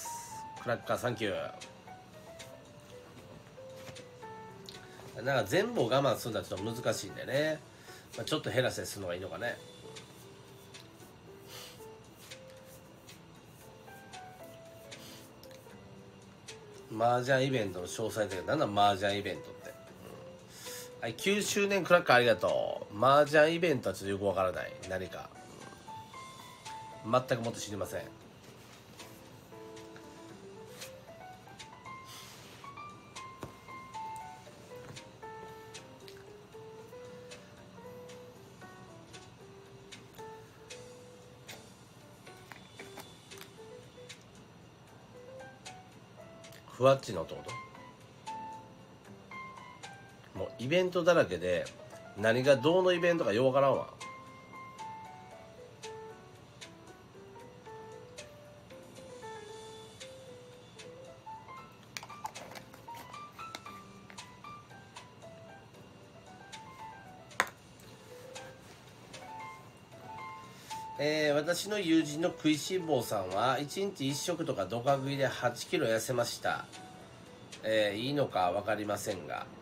クラッカーサンキュー。なんか全部を我慢するのはちょっと難しいんでね、まあ、ちょっと減らしたりするのがいいのかね。麻雀イベントの詳細だけど、なんだ麻雀イベントって、うん、はい、きゅうしゅうねんクラッカーありがとう。麻雀イベントはちょっとよくわからない、何か、うん、全くもっと知りません。ふわっちのってこと？もうイベントだらけで何がどのイベントかようわからんわ。えー、私の友人の食いしん坊さんはいちにちいっ食とかドカ食いではちキロ痩せました。えー、いいのか分かりませんが、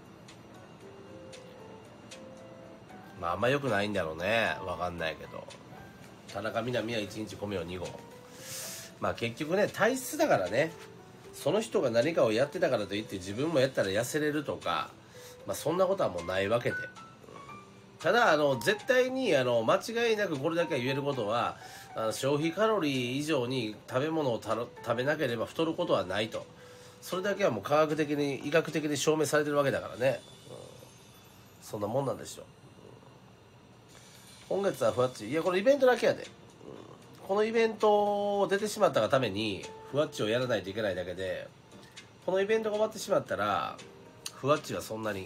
まああんま良くないんだろうね、分かんないけど。田中みな実はいちにち米をに合。まあ結局ね、体質だからね。その人が何かをやってたからといって自分もやったら痩せれるとか、まあそんなことはもうないわけで、ただあの絶対にあの間違いなくこれだけは言えることは、あの消費カロリー以上に食べ物をたろ食べなければ太ることはないと。それだけはもう科学的に医学的に証明されてるわけだからね、うん、そんなもんなんでしょう、うん、今月はふわっち、いやこれイベントだけやで、うん、このイベントを出てしまったがためにふわっちをやらないといけないだけで、このイベントが終わってしまったらふわっちはそんなに、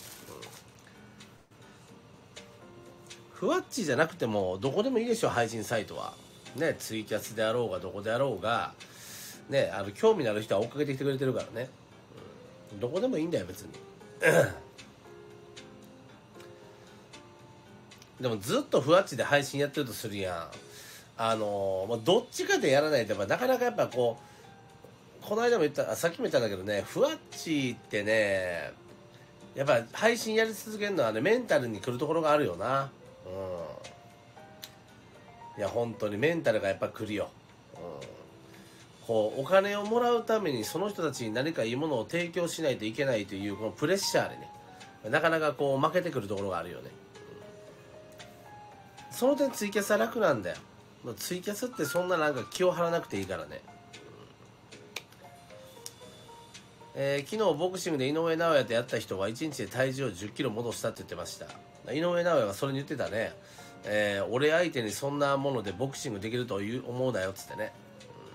ふわっちじゃなくてもどこでもいいでしょ、配信サイトはね。ツイキャスであろうがどこであろうがね、あの興味のある人は追っかけてきてくれてるからね、うん、どこでもいいんだよ別にでもずっとふわっちで配信やってるとするやん、あのもうどっちかでやらないとやっぱなかなかやっぱこう、この間も言った、さっきも言ったんだけどね、ふわっちってねやっぱ配信やり続けるのはねメンタルにくるところがあるよな。うん、いや本当にメンタルがやっぱくるよ、うん、こうお金をもらうためにその人たちに何かいいものを提供しないといけないというこのプレッシャーでね、なかなかこう負けてくるところがあるよね、うん、その点ツイキャスは楽なんだよ。ツイキャスってそんななんか気を張らなくていいからね、うん、えー、昨日ボクシングで井上尚弥とやった人はいちにちで体重をじゅっキロ戻したって言ってました。井上尚弥がそれに言ってたね、えー、俺相手にそんなものでボクシングできると思うなよっつってね、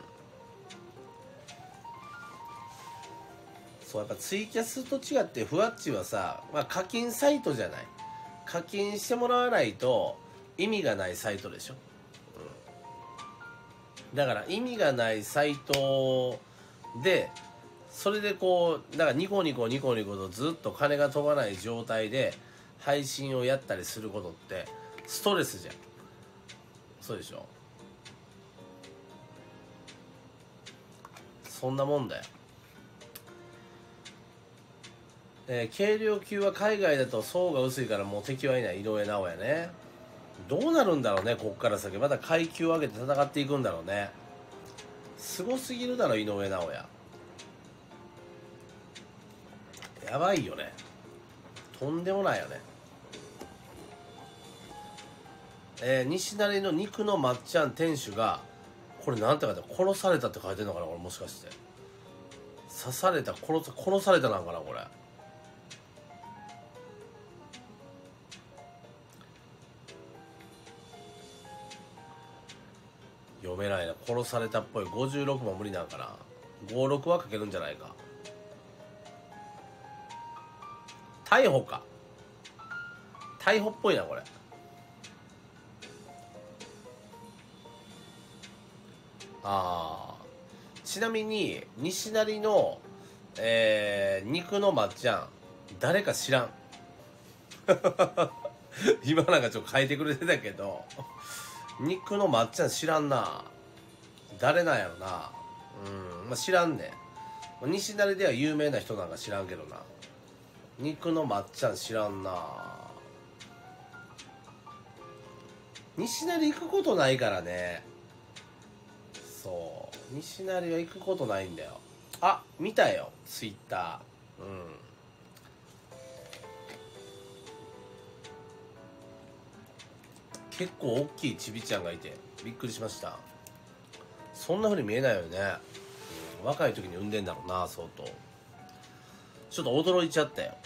うん、そうやっぱツイキャスと違ってふわっちはさ、まあ、課金サイトじゃない、課金してもらわないと意味がないサイトでしょ、うん、だから意味がないサイトでそれでこうだからニコニコニコニコとずっと金が飛ばない状態で配信をやったりすることってストレスじゃん。そうでしょ、そんなもんだよ、えー、軽量級は海外だと層が薄いからもう敵はいない。井上尚弥ね、どうなるんだろうね、こっから先また階級を上げて戦っていくんだろうね。すごすぎるだろ井上尚弥、やばいよね、とんでもないよね。えー、西成の肉のまっちゃん店主がこれなんて書いてある、殺されたって書いてるのかな、これもしかして。 刺された、殺さ殺されたなんかなこれ。読めないな。殺されたっぽい。ごじゅうろくも無理なんかな。ごじゅうろくは書けるんじゃないか。逮捕か。逮捕っぽいなこれ。ああ。ちなみに西成の、えー、肉のまっちゃん誰か知らん。今なんかちょっと書いてくれてたけど、肉のまっちゃん知らんな。誰なんやろな。うん、まあ、知らんねん。西成では有名な人なんか知らんけどな。肉のまっちゃん知らんな。西成行くことないからね。そう、西成は行くことないんだよ。あ、見たよツイッター。うん、結構大きいちびちゃんがいてびっくりしました。そんな風に見えないよね、うん、若い時に産んでんだろうな相当。ちょっと驚いちゃったよ。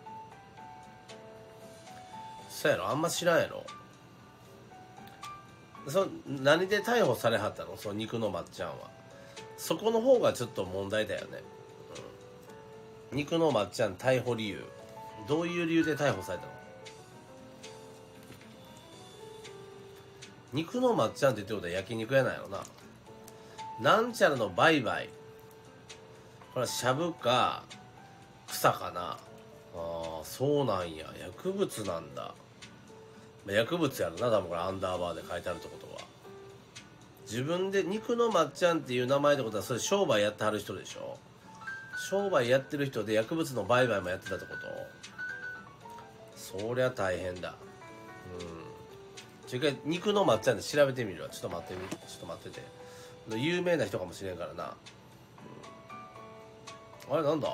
そうやろ、あんま知らんやろ。そ何で逮捕されはったの、その肉のまっちゃんは。そこの方がちょっと問題だよね、うん、肉のまっちゃん逮捕理由、どういう理由で逮捕されたの。肉のまっちゃんって言ってことは焼肉屋なんやろな。なんちゃらの売買、これはしゃぶか草かな。ああ、そうなんや、薬物なんだ。薬物やろな多分これ、アンダーバーで書いてあるってことは。自分で肉のまっちゃんっていう名前ってことは、それ商売やってはる人でしょ。商売やってる人で薬物の売買もやってたってこと。そりゃ大変だ。うん、ちょっと一回肉のまっちゃんで調べてみるわ。ちょっと待ってみちょっと待ってて。有名な人かもしれんからな、うん、あれなんだ。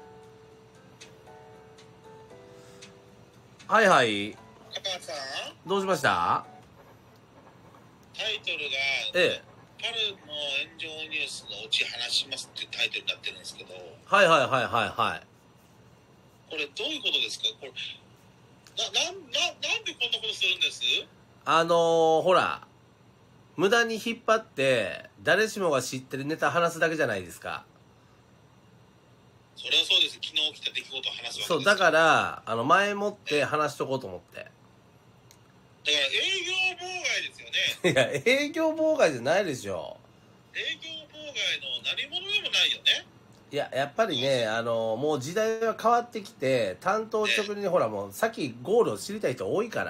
はいはい、 高橋さん、 どうしました。 タイトルが、 ええ、 パルの炎上ニュースのうち話しますっていうタイトルになってるんですけど、 はいはいはいはいはい。 これどういうことですか。これな、な、な、なんでこんなことするんです。 あのー、ほら無駄に引っ張って誰しもが知ってるネタ話すだけじゃないですか。 それはそうです。昨日起きた出来事を話すわけです。 そうだからあの前もって話しとこうと思って。 だから営業妨害ですよね。 いや営業妨害じゃないでしょ。 営業妨害の何者でもないよね。 いややっぱりね、あのもう時代は変わってきて、担当直入にほらもう先ゴールを知りたい人多いから。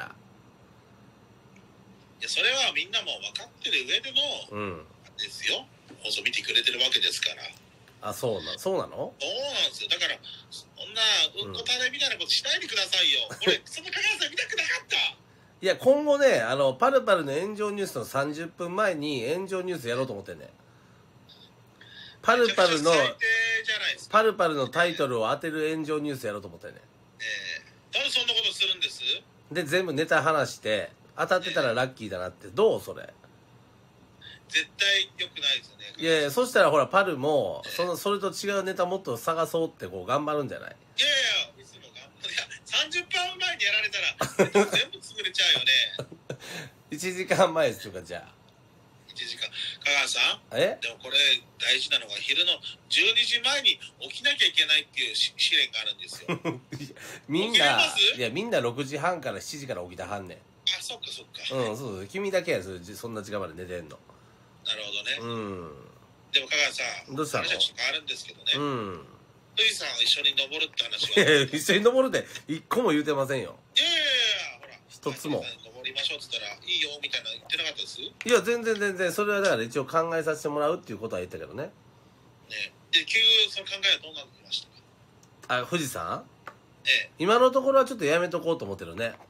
いや、それはみんなも分かってる上での、うん、ですよ。放送見てくれてるわけですから。 あ、そうな、そうなの？ そうなんですよ。だからそんなうんこたれみたいなことしないでくださいよ。これその香川さん見たくなかった。 いや今後ね、あのパルパルの炎上ニュースのさんじゅっぷんまえに炎上ニュースやろうと思ってんね。パルパルのパルパルのタイトルを当てる炎上ニュースやろうと思ってんね。 えー、なんでそんなことするんです？ で全部ネタ話して当たってたらラッキーだなって。どうそれ？ 絶対良くないですよね。 いやいや、そしたらほらパルもそのそれと違うネタもっと探そうってこう頑張るんじゃない？ いやいや、いつも頑張る。いやさんじゅっぷんまえにやられたら全部潰れちゃうよね。 いちじかんまえですとか。じゃあいちじかん、香川さん、 えでもこれ大事なのが昼のじゅうにじまえに起きなきゃいけないっていう試練があるんですよ。 みんないやみんなろくじはんからしちじから起きたはんねん。 あ、そっかそっか。 うん、そうそう、君だけやそそんな時間まで寝てんの。 なるほどね。 うん。 でも香川さん、 どうしたの？ 話はちょっと変わるんですけどね。 うん。 富士山を一緒に登るって話は。 一緒に登るって一個も言うてませんよ。 いやいやいや、ほら。 一つも。 登りましょうって言ったらいいよみたいな言ってなかったです？いや全然全然、それはだから一応考えさせてもらうっていうことは言ったけどね。 ね。で、急その考えはどうなってましたか？ あ、富士山？ ええ。 今のところはちょっとやめとこうと思ってるね。 やっ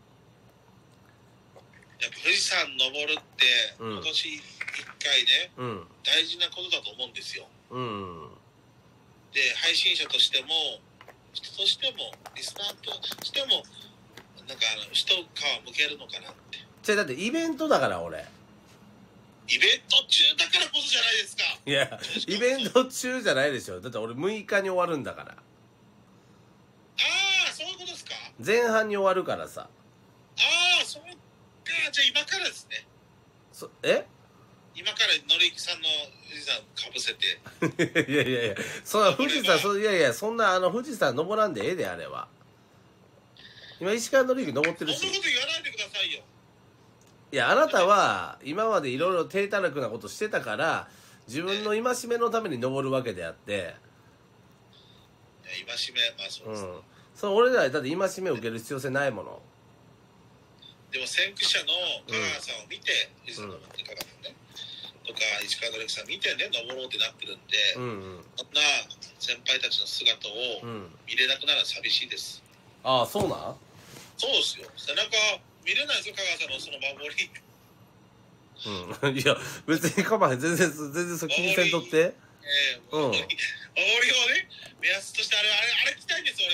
ぱ富士山登るって、 うん、 今年いっかいね、 うん、 大事なことだと思うんですよ。 うん。 で、配信者としても人としてもリスナーとしてもなんかあの一皮むけるのかなって。 じゃあだってイベントだから俺。 イベント中だからこそじゃないですか。 いやイベント中じゃないでしょ。だって俺むいかに終わるんだから。 ああ、そういうことですか。 前半に終わるからさ。 ああ、そうか。じゃあ今からですね。 そえ今からのりゆきさんの富士山かぶせて。 いやいやいや、そんな富士山、そいやいや、そんなあの富士山登らんでええで、あれは。今石川紀之登ってるし。 そんなこと言わないでくださいよ。 いや、あなたは今までいろいろ低たらくなことしてたから自分の戒めのために登るわけであって、 いや戒め、まあそうです、ね、 うん、そう俺らだって戒めを受ける必要性ないもの。 でも先駆者の香川さんを見て、富士山登って香川さんね、とか石川紀之さん見てね登ろうってなってるんで、 うんうん、 そんな先輩たちの姿を見れなくなるのは寂しいです、 うん、ああそうなん。 そうですよ。背中見れないですよ、香川さんのその守り。 うん、いや別に構わへん、全然全然そ気にせんとって。 えー、守り、うん、守りをね目安としてあれあれあれ聞きたいんです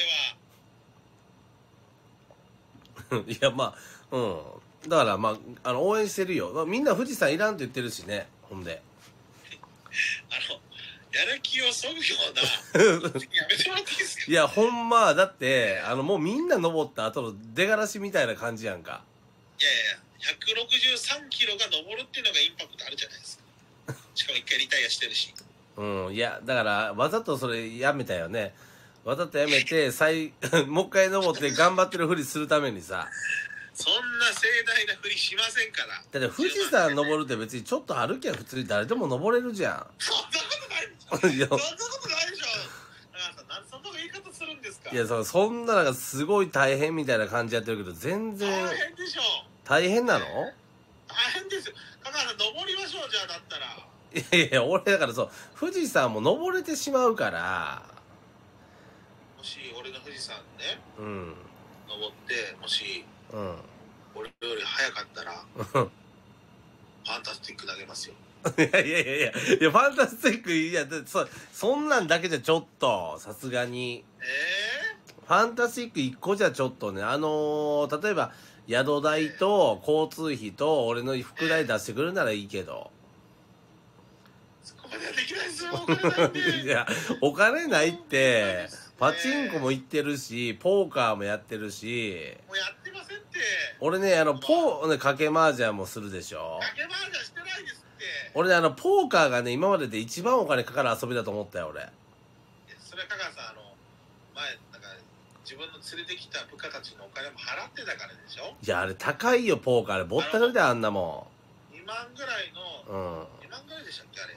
俺は。 いやまあうんだからまああの応援してるよ、まあ、みんな富士山いらんって言ってるしね。ほんであのやる気をそぐようなやめてもらっていいですか。 いやほんまだってあのもうみんな登った後の出がらしみたいな感じやんか。 いやいやひゃくろくじゅうさんキロが登るっていうのがインパクトあるじゃないですか。しかも一回リタイアしてるし。 うんいやだからわざとそれやめたよね。わざとやめて再もう一回登って頑張ってるふりするためにさ。 そんな盛大なふりしませんから。 だって富士山登るって別にちょっと歩きゃ普通に誰でも登れるじゃん。 そんなことないでしょ。そんなことないでしょ。なんでそんな言い方するんですか。 いやそそんななんかすごい大変みたいな感じやってるけど全然大変でしょ。 大変なの？ 大変ですよ。香川さん登りましょうじゃあだったら。 いやいや俺だからそう富士山も登れてしまうから。 もし俺が富士山ね、 うん、 登ってもし、 うん、 俺より早かったらファンタスティック投げますよ。 いやいやいやいやいやファンタスティックいやそそんなんだけじゃちょっとさすがに。 えー、ファンタスティックいっこじゃちょっとねあのー、例えば宿代と交通費と俺の副代出してくるならいいけど、 そこまではできないですよ。お金ないんで。 いやお金ないってパチンコも行ってるしポーカーもやってるし。 もうやってませんって。 俺ねあのポーね賭け麻雀もするでしょ。 賭け麻雀してないですって。 俺ねあのポーカーがね今までで一番お金かかる遊びだと思ったよ俺。 それは香川さんあの前なんか自分の連れてきた部下たちのお金も払ってたからでしょ。 いやあれ高いよポーカー。あれぼったくりだよあんなもんにまんぐらいの、 ん。 にまんぐらいでしたっけあれ。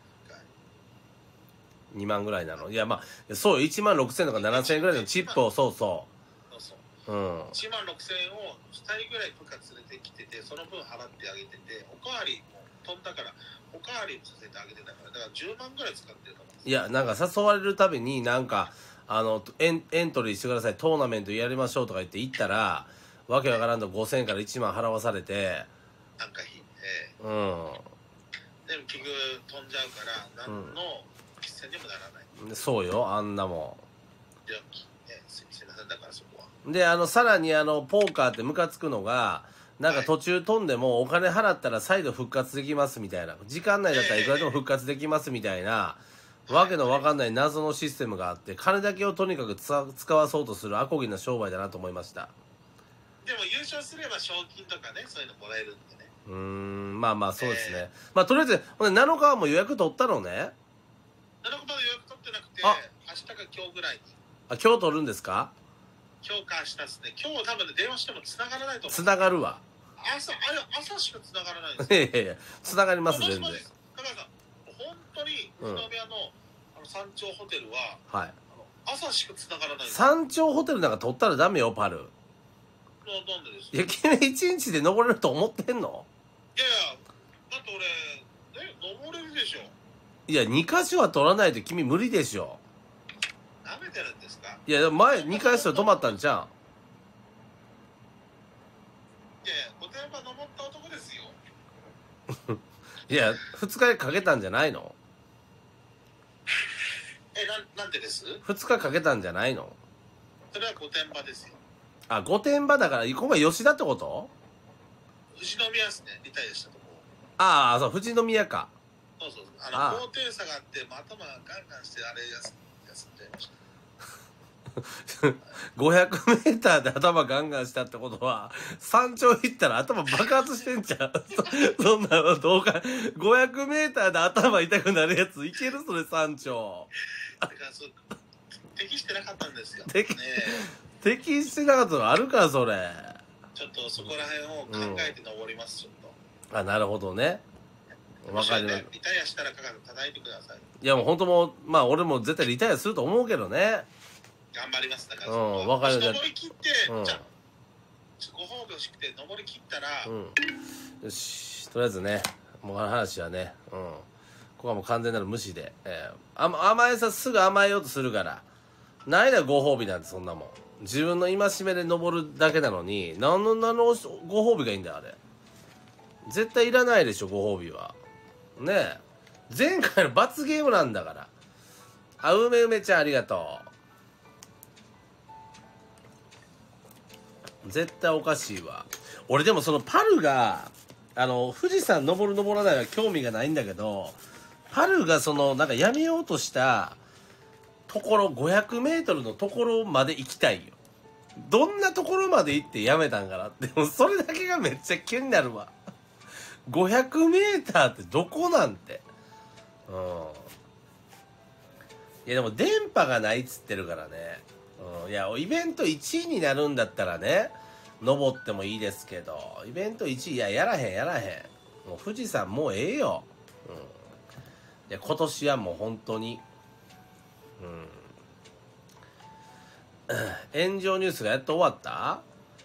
うんにまんぐらいなの。いやまあそうよいちまんろくせんとかななせんえんぐらいのチップをそうそそうそうううんいちまんろくせんえんをふたりぐらい部下連れてきててその分払ってあげてておかわりも飛んだからおかわりさせてあげてたからだからじゅうまんぐらい使ってると思うんです。 いやなんか誘われるたびになんかあのエン、エントリーしてくださいトーナメントやりましょうとか言って行ったらわけわからんとごせんえんからいちまん払わされてなんか引いて、 うんでも結局飛んじゃうから何の決戦にもならない、 うん、そうよあんなもんで、ね、すすいませんだからそこはんであのさらにあのポーカーってムカつくのがなんか途中飛んでもお金払ったら再度復活できますみたいな時間内だったらいくらでも復活できますみたいなわけのわかんない謎のシステムがあって金だけをとにかく使わそうとするアコギな商売だなと思いました。 でも優勝すれば賞金とかねそういうのもらえるんでね。 うーんまあまあそうですね、 えまあとりあえずほんでなのかはもう予約取ったのね。 なるほど予約取ってなくてあ明日か今日ぐらいにあ今日取るんですか。 今日か明日ですね。今日多分ね電話しても繋がらないと思う。 繋がるわ。 朝あれ朝しか繋がらないんですよ。 いやいやいや繋がります全然。 香川さん本当に宇都宮の、うん、あの山頂ホテルは、 はい、 あの朝しか繋がらないんですよ。 山頂ホテルなんか取ったらダメよパル。 なんでですか。 いや君一日で登れると思ってんの。 いやいやだって俺ね登れるでしょ。 いやにかしょは取らないと君無理でしょ。 なめてるんですか。 いや前にかしょ泊まったんじゃん。 いやいや御殿場登った男ですよ。 いやふつかでかけたんじゃないの。 えななんでです。 ふつかかけたんじゃないの。 それは御殿場ですよ。 あ御殿場だから今回吉田ってこと。 富士宮ですねリタイアしたとこああ、そう、富士宮か。 そうそうそう。 あああの、高低差があって、もう頭がガンガンして、あれ休休んじゃいました。 ごひゃくメーターで頭ガンガンしたってことは、山頂行ったら頭爆発してんちゃうそそんなのどうか、ごひゃくメーターで頭痛くなるやついけるそれ山頂。 だからそう適してなかったんですよ。 適ね適してなかったのあるかそれ。 えちょっとそこら辺を考えて登ります、ちょっと。 あ、なるほどね。わかります。 リタイアしたらかかる叩いてください。 いやもう本当もう、まあ俺も絶対リタイアすると思うけどね。 頑張ります。だからうんわかる登り切って、 うんじゃあご褒美欲しくて登り切ったら、 うん。よし、とりあえずね、もう話はね、うん。ここはもう完全なる無視で。えー、甘甘えさすぐ甘えようとするから。ないだご褒美なんてそんなもん。自分の戒めで登るだけなのに、何の何のご褒美がいいんだよ、あれ。絶対いらないでしょ、ご褒美は。ねえ。前回の罰ゲームなんだから。あ、梅梅ちゃんありがとう。絶対おかしいわ。俺でもそのパルが、あの、富士山登る登らないは興味がないんだけど、パルがその、なんかやめようとしたところ、ごひゃくメートルのところまで行きたいよ。どんなところまで行ってやめたんかな。でもそれだけがめっちゃ気になるわ。ごひゃくメーターってどこなんて。うん。いやでも電波がないっつってるからね。うん。いや、イベントいちいになるんだったらね、登ってもいいですけど、イベントいちい、いや、やらへんやらへん。もう富士山もうええよ。うん。いや、今年はもう本当に。うん。炎上ニュースがやっと終わった？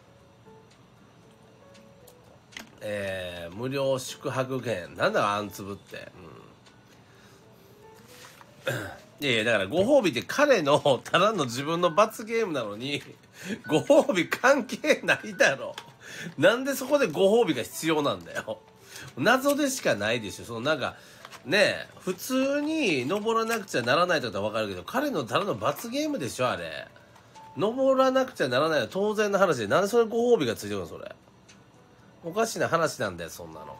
えー、無料宿泊券。なんだあんつぶって。うん。いやいや、だからご褒美って彼のただの自分の罰ゲームなのに、ご褒美関係ないだろ。なんでそこでご褒美が必要なんだよ。謎でしかないでしょ。そのなんか、ねえ、普通に登らなくちゃならないってことはわかるけど、彼のただの罰ゲームでしょ、あれ。登らなくちゃならないのは当然の話で、なんでそれご褒美がついてるのそれ。おかしな話なんだよ、そんなの。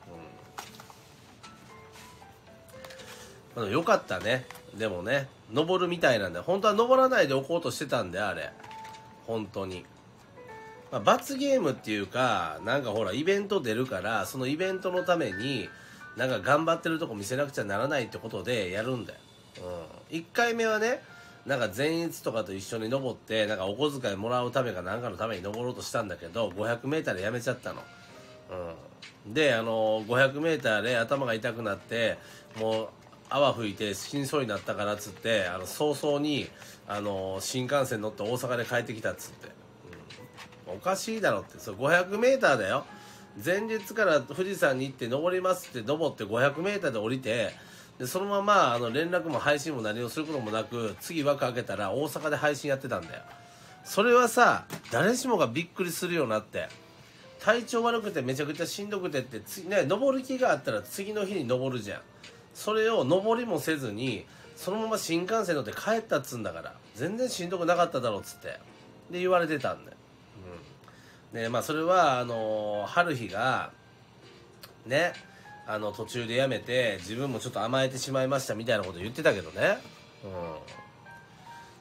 うん。でもよかったね。でもね、登るみたいなんで、本当は登らないでおこうとしてたんだよ、あれ。本当に。まあ、罰ゲームっていうか、なんかほら、イベント出るから、そのイベントのために、なんか頑張ってるとこ見せなくちゃならないってことでやるんだよ。うん。いっかいめはね、なんか前日とかと一緒に登って、なんかお小遣いもらうためかなんかのために登ろうとしたんだけど、ごひゃくメーターでやめちゃったの。うん。で、あの、ごひゃくメーターで頭が痛くなって、もう、泡吹いて死にそうになったからっつって、あの、早々に、あの、新幹線乗って大阪で帰ってきたっつって。うん。おかしいだろって。そう、ごひゃくメーターだよ。前日から富士山に行って登りますって登ってごひゃくメーターで降りて、で、そのまま、あの、連絡も配信も何をすることもなく、次枠開けたら大阪で配信やってたんだよ。それはさ、誰しもがびっくりするようになって、体調悪くてめちゃくちゃしんどくてって、つね、登る気があったら次の日に登るじゃん。それを登りもせずに、そのまま新幹線乗って帰ったっつんだから、全然しんどくなかっただろうっつって。で、言われてたんだよ。うん。で、まあ、それは、あのー、春日が、ね、あの、途中でやめて、自分もちょっと甘えてしまいましたみたいなこと言ってたけどね。うん。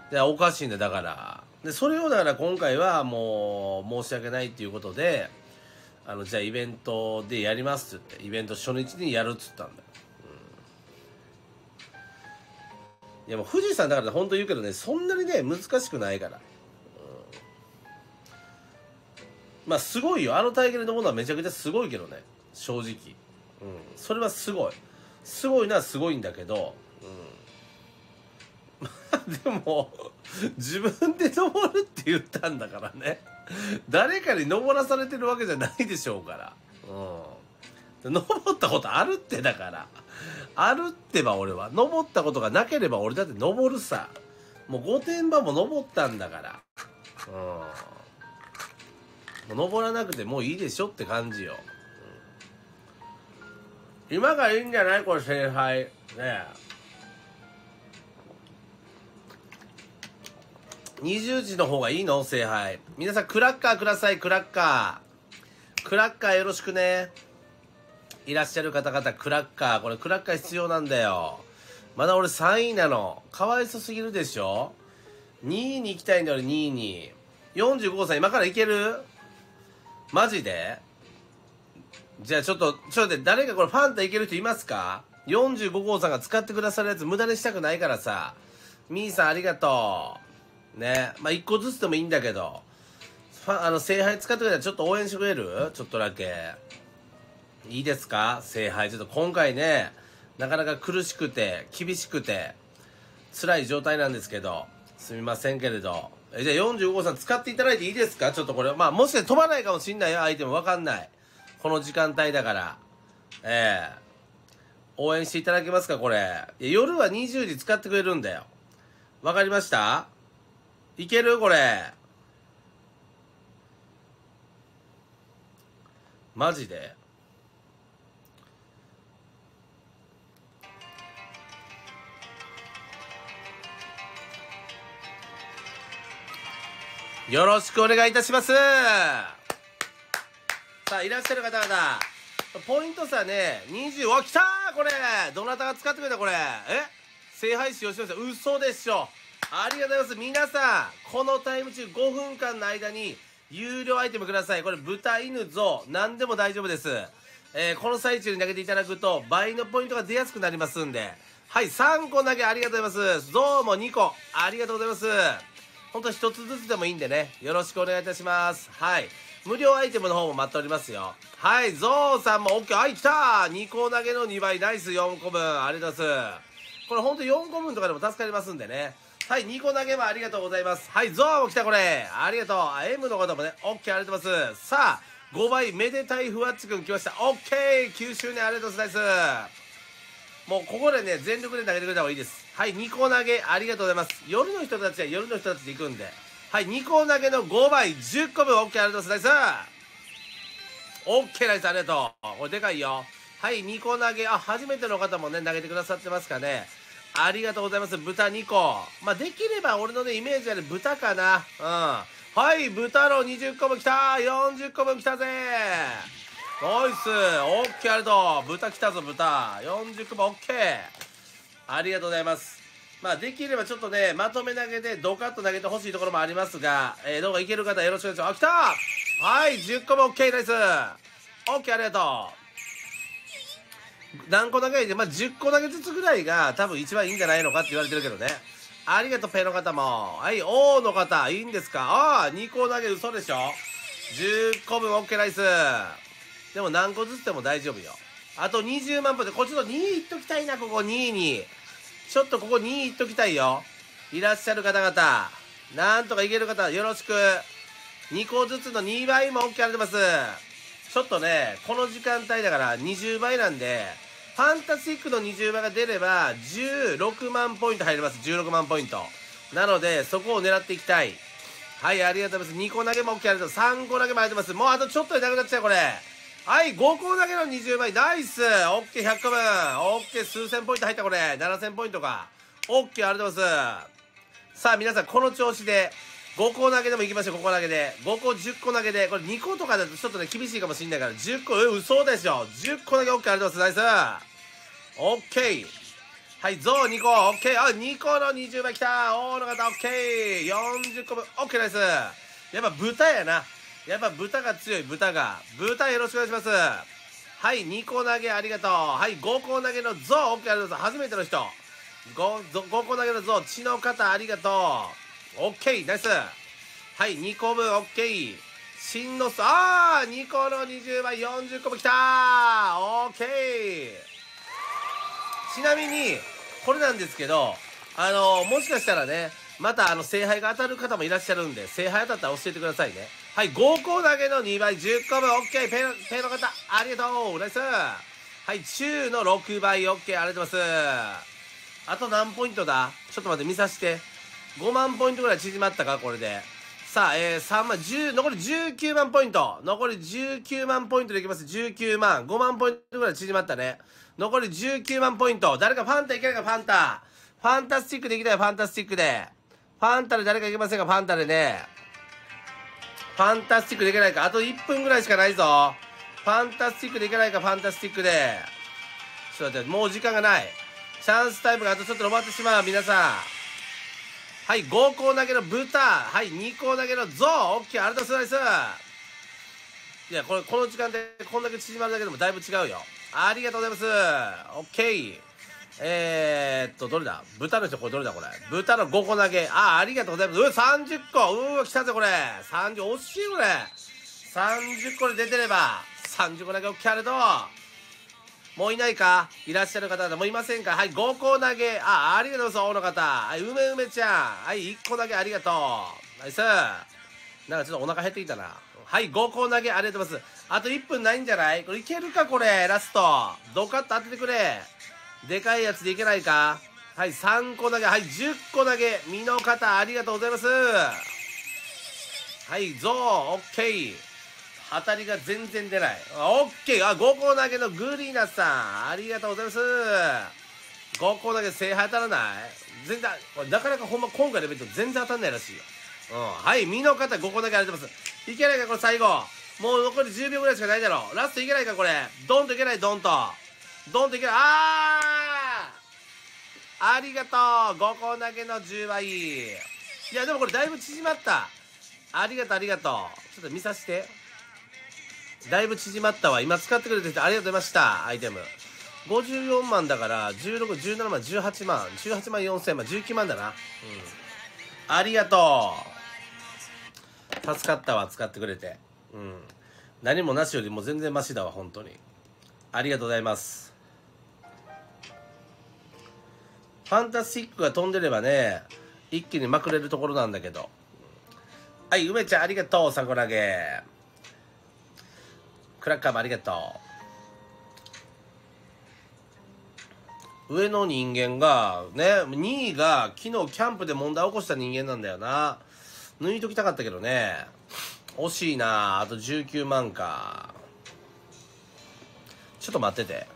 で、おかしいんだよ、だから。で、それをだから今回はもう、申し訳ないっていうことで、あの、じゃあイベントでやりますって言って、イベント初日にやるっつったんだよ。うん。いやもう富士山だから本当言うけどね、そんなにね、難しくないから。うん。まあすごいよ。あの体型で登るのはめちゃくちゃすごいけどね。正直。うん。それはすごい。すごいのはすごいんだけど、うん。まあでも、自分で登るって言ったんだからね。誰かに登らされてるわけじゃないでしょうから。うん。登ったことあるってだから。あるってば俺は。登ったことがなければ俺だって登るさ。もう御殿場も登ったんだから。うん。もう登らなくてもういいでしょって感じよ。うん、今がいいんじゃないこれ聖杯。ねえ。にじゅうじの方がいいの聖杯。皆さんクラッカーください、クラッカー。クラッカーよろしくね。 いらっしゃる方々、クラッカー。これクラッカー必要なんだよ。まだ俺さんいなの。かわいそすぎるでしょ。にいに行きたいんだよ、俺にいに。よんじゅうごごさん今からいける？マジで？じゃあちょっと、ちょっと待って、誰かこれファンタいける人いますか？ よんじゅうご 号さんが使ってくださるやつ無駄にしたくないからさ。みーさんありがとう。ね。まあ、いっこずつでもいいんだけど。ファン、あの、聖杯使ってくれたらちょっと応援してくれる？ちょっとだけ。いいですか？聖杯。ちょっと今回ね、なかなか苦しくて、厳しくて、辛い状態なんですけど、すみませんけれど。え、じゃあよんじゅうご号さん使っていただいていいですか？ちょっとこれ、まあ、もしかして飛ばないかもしんないよ、相手もわかんない。この時間帯だから。ええ応援していただけますか、これ。いや、夜はにじゅうじ使ってくれるんだよ。わかりました？いける？これ。マジで？よろしくお願いいたします。さあ、いらっしゃる方々。ポイント差ね、にじゅう、お、来たーこれどなたが使ってくれたこれ。え聖杯使用しました。嘘でしょ。ありがとうございます。皆さん、このタイム中ごふんかんの間に、有料アイテムください。これ、豚、犬、象、何でも大丈夫です。えー、この最中に投げていただくと、倍のポイントが出やすくなりますんで。はい、さんこ投げありがとうございます。象もにこ、ありがとうございます。ほんとひとつずつでもいいんでね、よろしくお願いいたします。はい。無料アイテムの方も待っておりますよ。はい、ゾウさんも OK。はい、来た !に 個投げのにばい、ナイスよんこぶん。ありがとうございます。これほんとよんこぶんとかでも助かりますんでね。はい、にこ投げもありがとうございます。はい、ゾウも来たこれ。ありがとう。あ、M の方もね、OK、ありがとうございます。さあ、ごばい、めでたいふわっちくん来ました。OK! きゅう周年ありがとうございます。もうここでね、全力で投げてくれた方がいいです。はい、にこ投げ、ありがとうございます。夜の人たちは夜の人たちで行くんで。はい、にこ投げのごばい、じゅっこぶん、OK、ありがとうございます。OK、ナイス、ありがとう。これでかいよ。はい、にこ投げ、あ、初めての方もね、投げてくださってますかね。ありがとうございます。豚にこ。まあ、できれば俺のね、イメージある豚かな。うん。はい、豚のにじゅっこぶん来た !よんじゅっこぶん来たぜナイス !OK、ありがとう。豚来たぞ、豚。よんじゅっこぶん OK。ありがとうございます。まあ、できればちょっとね、まとめ投げでドカッと投げてほしいところもありますが、えー、どうかいける方よろしくお願いします。あ、来たはい、じゅっこぶん OK、ナイス !OK、ありがとう。何個投げで、まあ、じゅっこ投げずつぐらいが多分一番いいんじゃないのかって言われてるけどね。ありがとう、ペの方も。はい、O の方、いいんですか？ああ、にこ投げ嘘でしょ ?じゅっこぶん OK、ナイス。でも何個ずつでも大丈夫よ。あとにじゅうまん歩で、こっちのにい行っときたいな、ここにいに。ちょっとここにい行っときたいよ。いらっしゃる方々。なんとかいける方、よろしく。にこずつのにばいも OK ありがとうございます。ちょっとね、この時間帯だからにじゅうばいなんで、ファンタスティックのにじゅうばいが出れば、じゅうろくまんポイント入ります。じゅうろくまんポイント。なので、そこを狙っていきたい。はい、ありがとうございます。にこ投げも OK ありがとうございます。さんこ投げもありがとうございます。もうあとちょっとでなくなっちゃう、これ。はい、ごこ投げのにじゅうばい。ナイス !OK、ひゃっこぶん。OK、数千ポイント入った、これ。ななせんポイントか。OK、ありがとうございます。さあ、皆さん、この調子で、ごこ投げでもいきましょう、ごこ投げで。ごこ、じゅっこ投げで。これにことかだとちょっとね、厳しいかもしんないから、じゅっこ、え、嘘でしょ。じゅっこ投げ OK、ありがとうございます。ナイス。OK。はい、ゾウにこ、OK。あ、にこのにじゅうばい来た。おーの方、OK。よんじゅっこぶん、OK、ナイス。やっぱ豚やな。やっぱ豚が強い、豚が。豚よろしくお願いします。はい、にこ投げありがとう。はい、ごこ投げのゾウ、OK、ありがとうございます。初めての人。ご、ごこ投げのゾウ、血の方ありがとう。OK、ナイス。はい、にこぶん、OK。真のす、あー !にこのにじゅうばい、よんじゅっこぶん来たー !OK! ちなみに、これなんですけど、あのー、もしかしたらね、またあの、聖杯が当たる方もいらっしゃるんで、聖杯当たったら教えてくださいね。はい、ごこ投げのにばい、じゅっこぶん、OK! ペの、ペの方、ありがとうナイス。はい、中のろくばい、OK! ありがとうございます。あと何ポイントだちょっと待って、見させて。ごまんポイントぐらい縮まったかこれで。さあ、えー、さんまん、じゅう、残りじゅうきゅうまんポイント。残りじゅうきゅうまんポイントでいきます。じゅうきゅうまん。ごまんポイントぐらい縮まったね。残りじゅうきゅうまんポイント。誰かファンタいけないか、ファンタ。ファンタスティックでいきたい、ファンタスティックで。ファンタで誰かいけませんか、ファンタでね。ファンタスティックでいけないか。あといっぷんぐらいしかないぞ。 ファンタスティックでいけないか、ファンタスティックで。ちょっと待って、もう時間がない。チャンスタイムがあとちょっと残ってしまう、皆さん。はい、ごこ投げの豚。はい、にこ投げのゾウ。オッケー、ありがとうございます。いや、これ、この時間でこんだけ縮まるだけでもだいぶ違うよ。ありがとうございます。オッケー。えーっと、どれだ豚の人、これどれだこれ。豚のごこ投げ。あ、ありがとうございます。うわ、さんじゅっこ。うわ、来たぜ、これ。さんじゅう、惜しい、これ。さんじゅっこで出てれば、さんじゅっこ投げ OK あると。もういないかいらっしゃる方々もういませんかはい、ごこ投げ。あ、ありがとうございます、大の方。はい、梅梅ちゃん。はい、いっこ投げありがとう。ナイス。なんかちょっとお腹減ってきたな。はい、ごこ投げありがとうございます。あといっぷんないんじゃないこれいけるかこれ、ラスト。ドカッと当ててくれ。でかいやつでいけないかはい、さんこ投げ。はい、じゅっこ投げ。身の方ありがとうございます。はい、ゾウ、オッケー。当たりが全然出ない。オッケー。あ、ごこ投げのグリーナさん。ありがとうございます。ごこ投げ正敗当たらない全然、これなかなかほんま今回のイベント全然当たんないらしいよ。うん。はい、身の方ごこ投げありがとうございます。いけないかこれ最後。もう残りじゅうびょうぐらいしかないだろ。ラストいけないかこれ。ドンといけない、ドンと。ドンといけない。あーありがとう。ごこ投げのじゅうばい。いや、でもこれだいぶ縮まった。ありがとう、ありがとう。ちょっと見させて。だいぶ縮まったわ。今使ってくれててありがとうございました。アイテム。ごじゅうよんまんだから、じゅうろく、じゅうななまん、じゅうはちまん、じゅうはちまんよんせんまん、じゅうきゅうまんだな。うん。ありがとう。助かったわ、使ってくれて。うん。何もなしよりも全然マシだわ、本当に。ありがとうございます。ファンタスティックが飛んでればね、一気にまくれるところなんだけど。はい、梅ちゃんありがとう、さんこ投げ。クラッカーもありがとう。上の人間が、ね、にいが昨日キャンプで問題起こした人間なんだよな。抜いときたかったけどね。惜しいな。あとじゅうきゅうまんか。ちょっと待ってて。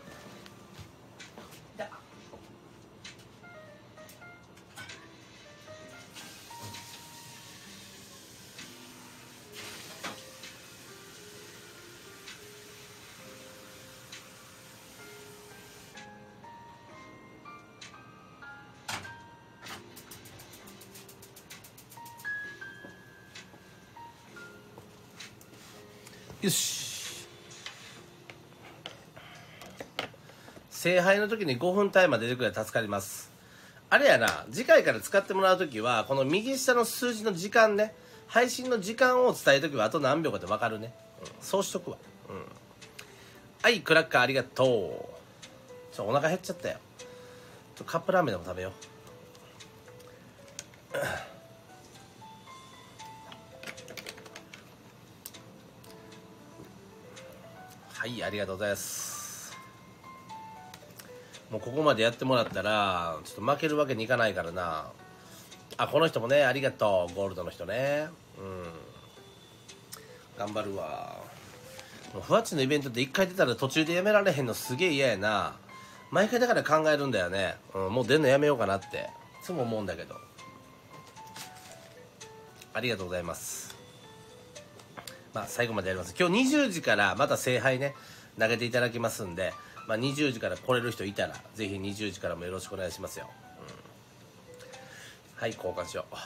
よし。聖杯の時にごふんタイマー出てくれば助かります。あれやな、次回から使ってもらう時はこの右下の数字の時間ね、配信の時間を伝える時はあと何秒かで分かるね、うん、そうしとくわ。うん、はい、クラッカーありがとう。ちょお腹減っちゃったよ。ちょカップラーメンでも食べよう。はい、ありがとうございます。もうここまでやってもらったらちょっと負けるわけにいかないからな。あ、この人もね、ありがとう。ゴールドの人ね。うん、頑張るわ。もうふわっちのイベントって一回出たら途中でやめられへんのすげえ嫌やな。毎回だから考えるんだよね、うん、もう出んのやめようかなっていつも思うんだけど。ありがとうございます。まあ最後までやります。今日にじゅうじからまた聖杯ね投げていただきますんで、まあ、にじゅうじから来れる人いたらぜひにじゅうじからもよろしくお願いしますよ。うん、はい、交換しよう。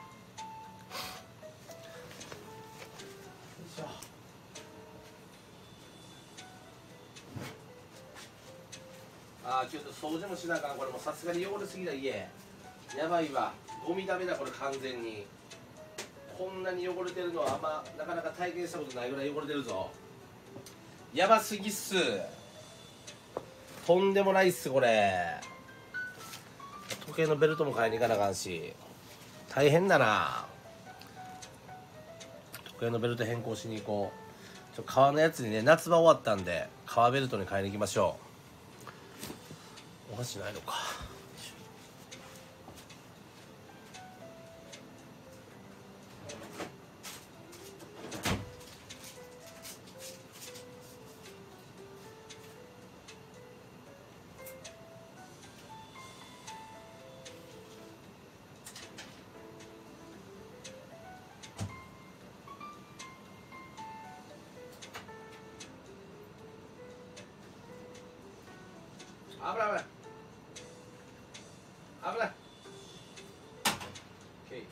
ああ、今日掃除もしなあかん。これもさすがに汚れすぎだ家。やばいわ。ゴミダメだこれ完全に。こんなに汚れてるのはあんまなかなか体験したことないぐらい汚れてるぞ。やばすぎっす。とんでもないっすこれ。時計のベルトも買いに行かなあかんし大変だな。時計のベルト変更しに行こう。ちょ革のやつにね、夏場終わったんで革ベルトに買いに行きましょう。お箸ないのか。 危ない危ない危ない。OK。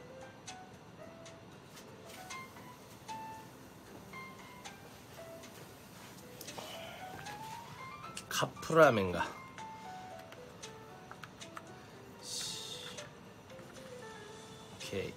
カップラーメンが。OK。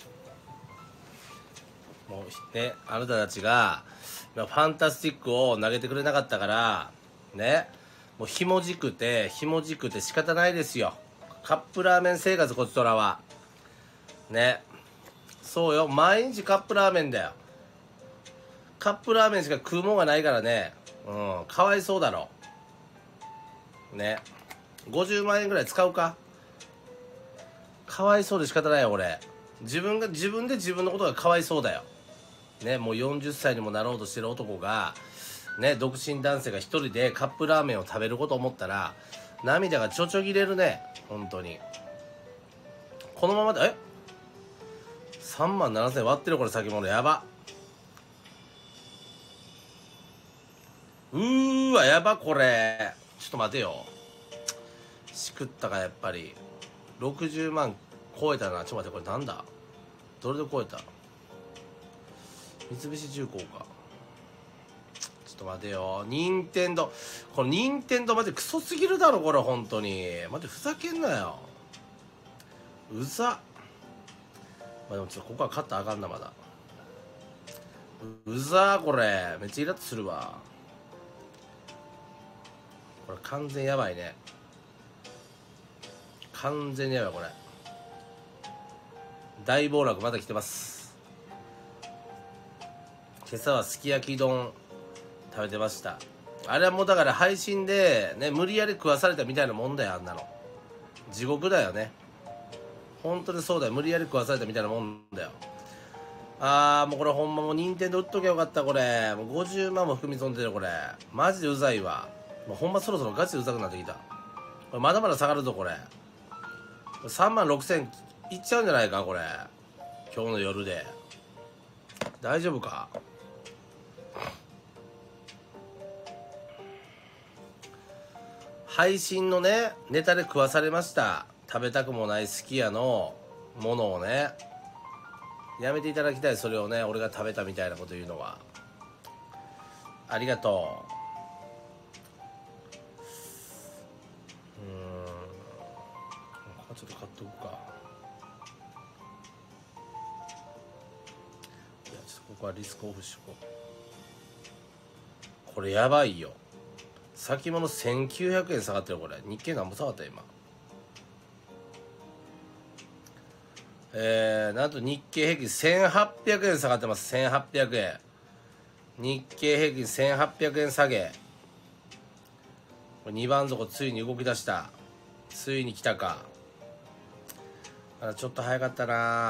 もうね、あなたたちがファンタスティックを投げてくれなかったからね、もうひもじくてひもじくて仕方ないですよ。カップラーメン生活、こちとらはね。そうよ、毎日カップラーメンだよ。カップラーメンしか食うもんがないからね。うん、かわいそうだろね。ごじゅうまんえんぐらい使うか。かわいそうで仕方ないよ俺。自分が自分で自分のことがかわいそうだよね。もうよんじゅっさいにもなろうとしてる男がね、独身男性が一人でカップラーメンを食べること思ったら涙がちょちょぎれるね。本当にこのままで、えさんまんななせん割ってるこれ、先物やば。うーわやばこれ。ちょっと待てよ、しくったか。やっぱりろくじゅうまん超えたな。ちょっと待って、これなんだ、どれで超えた。三菱重工か。ちょっと待てよ、任天堂。この任天堂マジクソすぎるだろこれ、本当にマジふざけんなよ、うざ。まあでもちょっとここは勝ったらあかんな、まだ。ううざーこれ、めっちゃイラッとするわこれ。完全やばいね、完全にやばいこれ。大暴落また来てます。今朝はすき焼き丼食べてました。あれはもうだから配信でね、無理やり食わされたみたいなもんだよ。あんなの地獄だよね、本当にそうだよ。無理やり食わされたみたいなもんだよ。あーもうこれほんまもう任天堂売っときゃよかった。これもうごじゅうまんも含み損でる。これマジでうざいわ。もうほんまそろそろガチでうざくなってきた。これまだまだ下がるぞこれ。さんまんろくせんいっちゃうんじゃないかこれ、今日の夜で。大丈夫か。配信のねネタで食わされました。食べたくもないすき家のものをね、やめていただきたい。それをね、俺が食べたみたいなこと言うのは。ありがとう。うーん、ここちょっと買っとくか。いやちょっとここはリスクオフしとこう。これやばいよ、先物せんきゅうひゃくえん下がってる。これ日経なんぼ下がった今。えー、なんと日経平均せんはっぴゃくえん下がってます。せんはっぴゃくえん、日経平均せんはっぴゃくえん下げ。これにばん底ついに動き出した。ついに来たか。あらちょっと早かったな。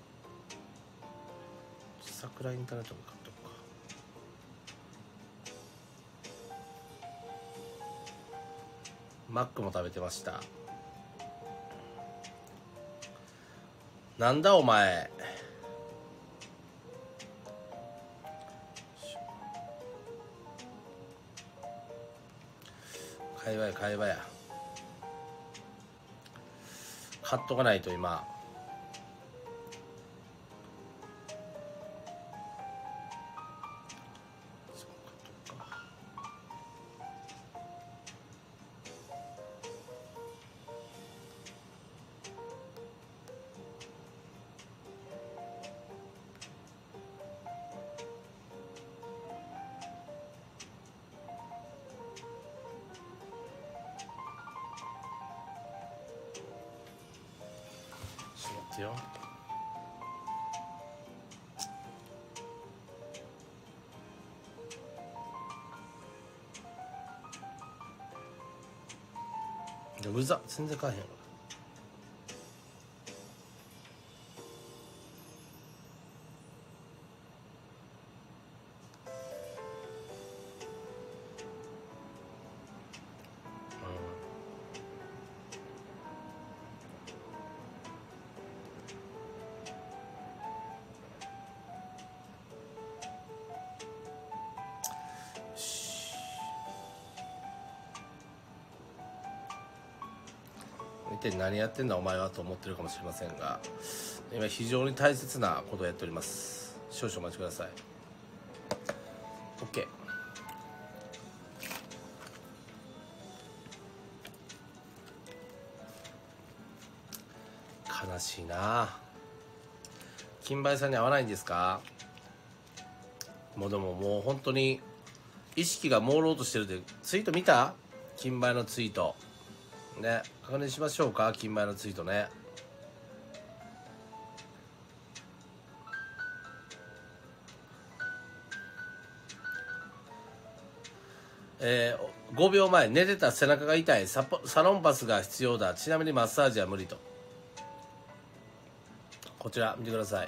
桜インターネットも買っとくか。マックも食べてました。なんだお前。会話や会話や、買っとかないと今。ちょっと待ってよ。うざ全然買えへんわ。 体何やってんだお前はと思ってるかもしれませんが、今非常に大切なことをやっております。少々お待ちください。 OK。 悲しいな。金梅さんに会わないんですか？もうでももう本当に意識が朦朧としてるって。ツイート見た？金梅のツイートね、確認しましょうか。金梅のツイートね。えー、ごびょうまえ、寝てた背中が痛い、サポサロンパスが必要だ、ちなみにマッサージは無理と。こちら見てください。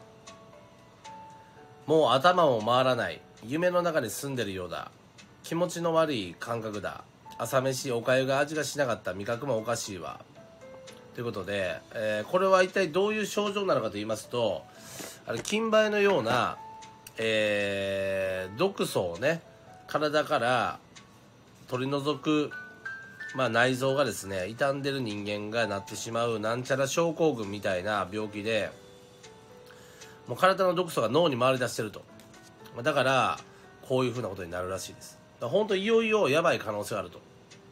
もう頭も回らない、夢の中に住んでるようだ、気持ちの悪い感覚だ、朝飯おかゆが味がしなかった、味覚もおかしいわということで、えー、これは一体どういう症状なのかと言いますと、あれ金梅のような、えー、毒素をね体から取り除く、まあ、内臓がですね傷んでる人間がなってしまうなんちゃら症候群みたいな病気で、もう体の毒素が脳に回り出してると。だからこういうふうなことになるらしいです。だから本当いよいよやばい可能性があると。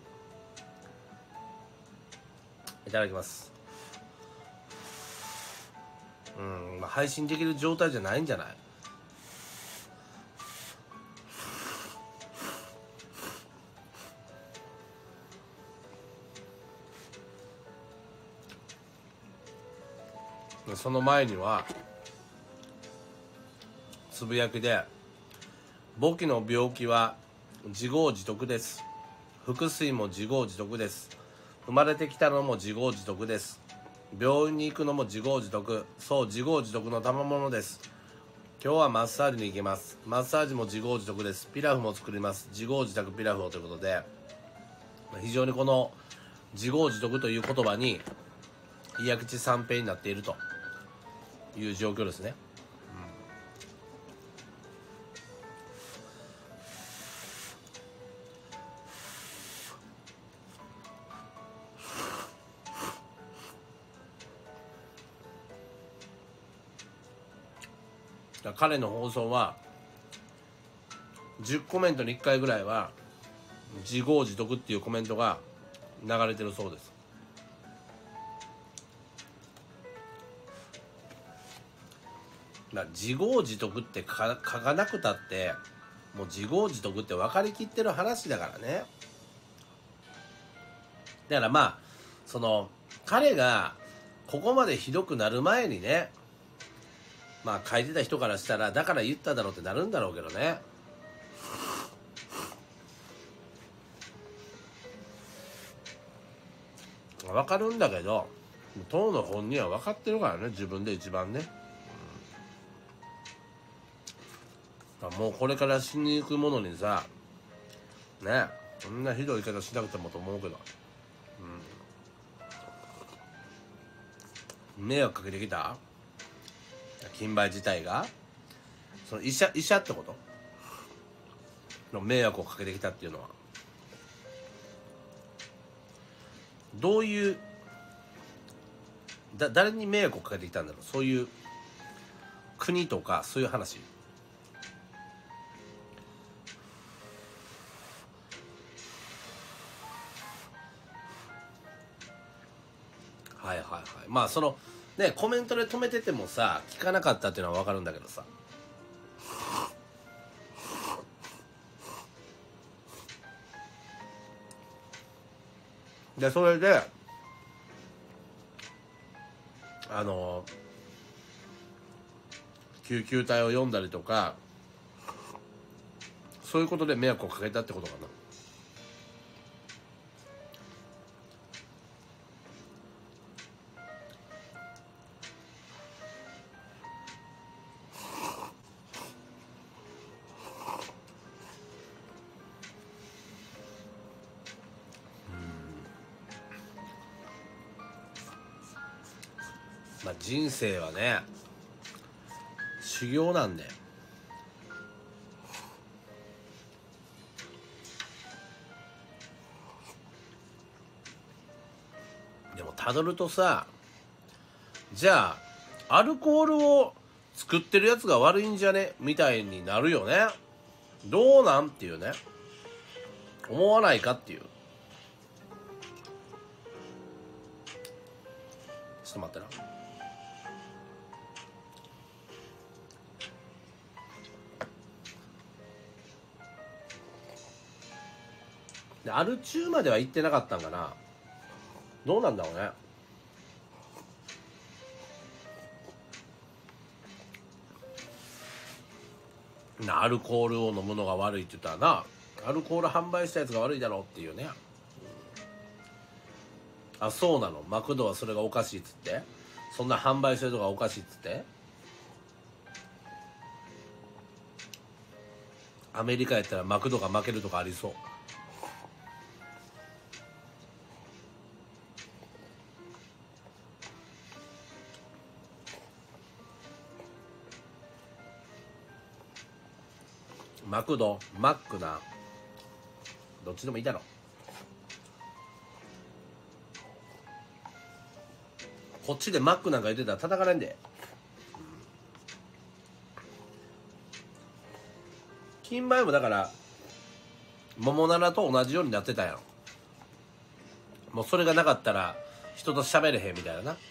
いただきます。うん、まあ、配信できる状態じゃないんじゃない？その前にはつぶやきで、簿記の病気は自業自得です、腹水も自業自得です、生まれてきたのも自業自得です、病院に行くのも自業自得、そう自業自得の賜物です、今日はマッサージに行きます、マッサージも自業自得です、ピラフも作ります、自業自得ピラフをということで、非常にこの自業自得という言葉に嫌口三平になっているという状況ですね。うん、彼の放送はじゅうコメントにいっかいぐらいは自業自得っていうコメントが流れてるそうです。だ自業自得って書かなくたってもう自業自得って分かりきってる話だからね。だからまあその彼がここまでひどくなる前にね、まあ書いてた人からしたらだから言っただろうってなるんだろうけどね。分かるんだけど当の本人は分かってるからね、自分で一番ね、うん、もうこれから死に行くものにさね、そんなひどい言い方しなくてもと思うけど、うん、迷惑かけてきた金梅自体が、その医者医者ってことの迷惑をかけてきたっていうのはどういうだ誰に迷惑をかけてきたんだろう。そういう国とかそういう話。はいはいはい。まあそのねコメントで止めててもさ聞かなかったっていうのは分かるんだけどさ、でそれであの救急隊を呼んだりとかそういうことで迷惑をかけたってことかな。まあ人生はね修行なんで、でもたどるとさ、じゃあアルコールを作ってるやつが悪いんじゃねみたいになるよね。どうなんっていうね、思わないかっていう。ちょっと待ってな。でアル中までは行ってなかったんかな。どうなんだろうね。なアルコールを飲むのが悪いって言ったらな、アルコール販売したやつが悪いだろうっていうね、うん、あ、そうなの。マクドはそれがおかしいっつって、そんな販売してるとかおかしいっつって。アメリカやったらマクドが負けるとかありそう。マクド、マックな、どっちでもいいだろ。こっちでマックなんか言ってたら叩かれんで。金梅もだから桃奈良と同じようになってたやん。もうそれがなかったら人と喋れへんみたいなな、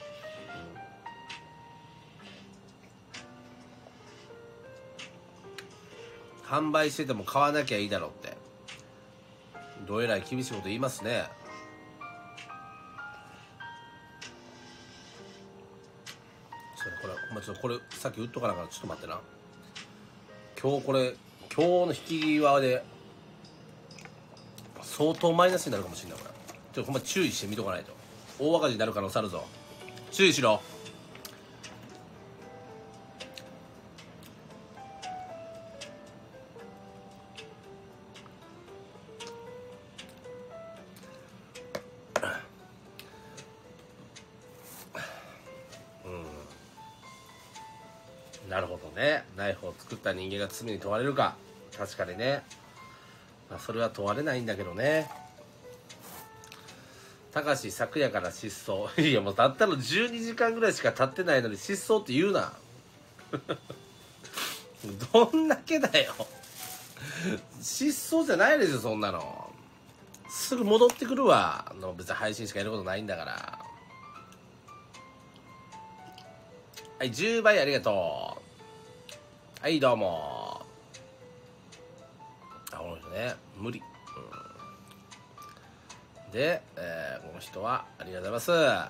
うん、販売してても買わなきゃいいだろうって、どえらい厳しいこと言いますね。それこれ、まあ、ちょっとこれさっき売っとかなからちょっと待ってな。今日これ今日の引き際で相当マイナスになるかもしれない。これちょっとほんま注意して見とかないと大赤字になる可能性あるぞ。注意しろ。うん、なるほどね。ナイフを作った人間が罪に問われるか。確かにね、まあ、それは問われないんだけどね。たかし昨夜から失踪。いやもうたったのじゅうにじかんぐらいしか経ってないのに失踪って言うな。どんだけだよ。失踪じゃないですよそんなの。すぐ戻ってくるわ。の別に配信しかやることないんだから。はい、じゅうばいありがとう。はいどうも。あ、この人ね無理、うん、で、えー、この人はありがとうございます。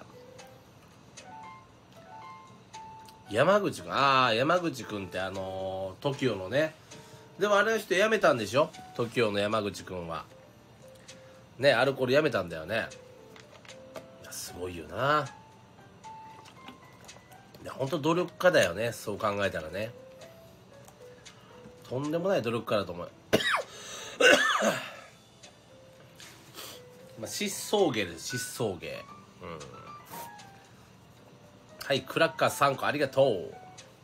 山口くん、ああ山口くんってあのー、トキオのね。でもあれの人辞めたんでしょ、トキオの山口くんはね。アルコール辞めたんだよね。いやすごいよな。いや本当努力家だよね、そう考えたらね。とんでもない努力家だと思う。まあ失踪芸です、失踪芸。うん、はい、クラッカーさんこありがとう。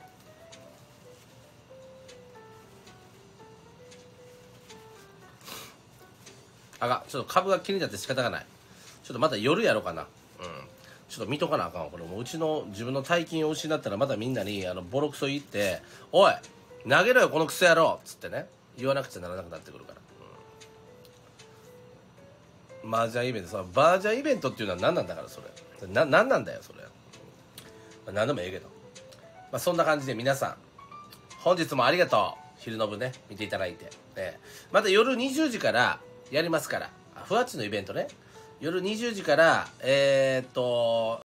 あが、ちょっと株が気になって仕方がない。ちょっとまた夜やろうかな。うん。ちょっと見とかなあかんわ。これもううちの自分の大金を失ったらまたみんなにあのボロクソ言って、おい投げろよこのクソ野郎っつってね、言わなくちゃならなくなってくるから。うん、マージャンイベント、そのバージャンイベントっていうのは何なんだからそれ。な、何なんだよそれ。まあ、何でもええけど。まあそんな感じで皆さん、本日もありがとう。昼の部ね、見ていただいて。ね、また夜にじゅうじからやりますから。ふわっちのイベントね。夜にじゅうじから、えー、っと、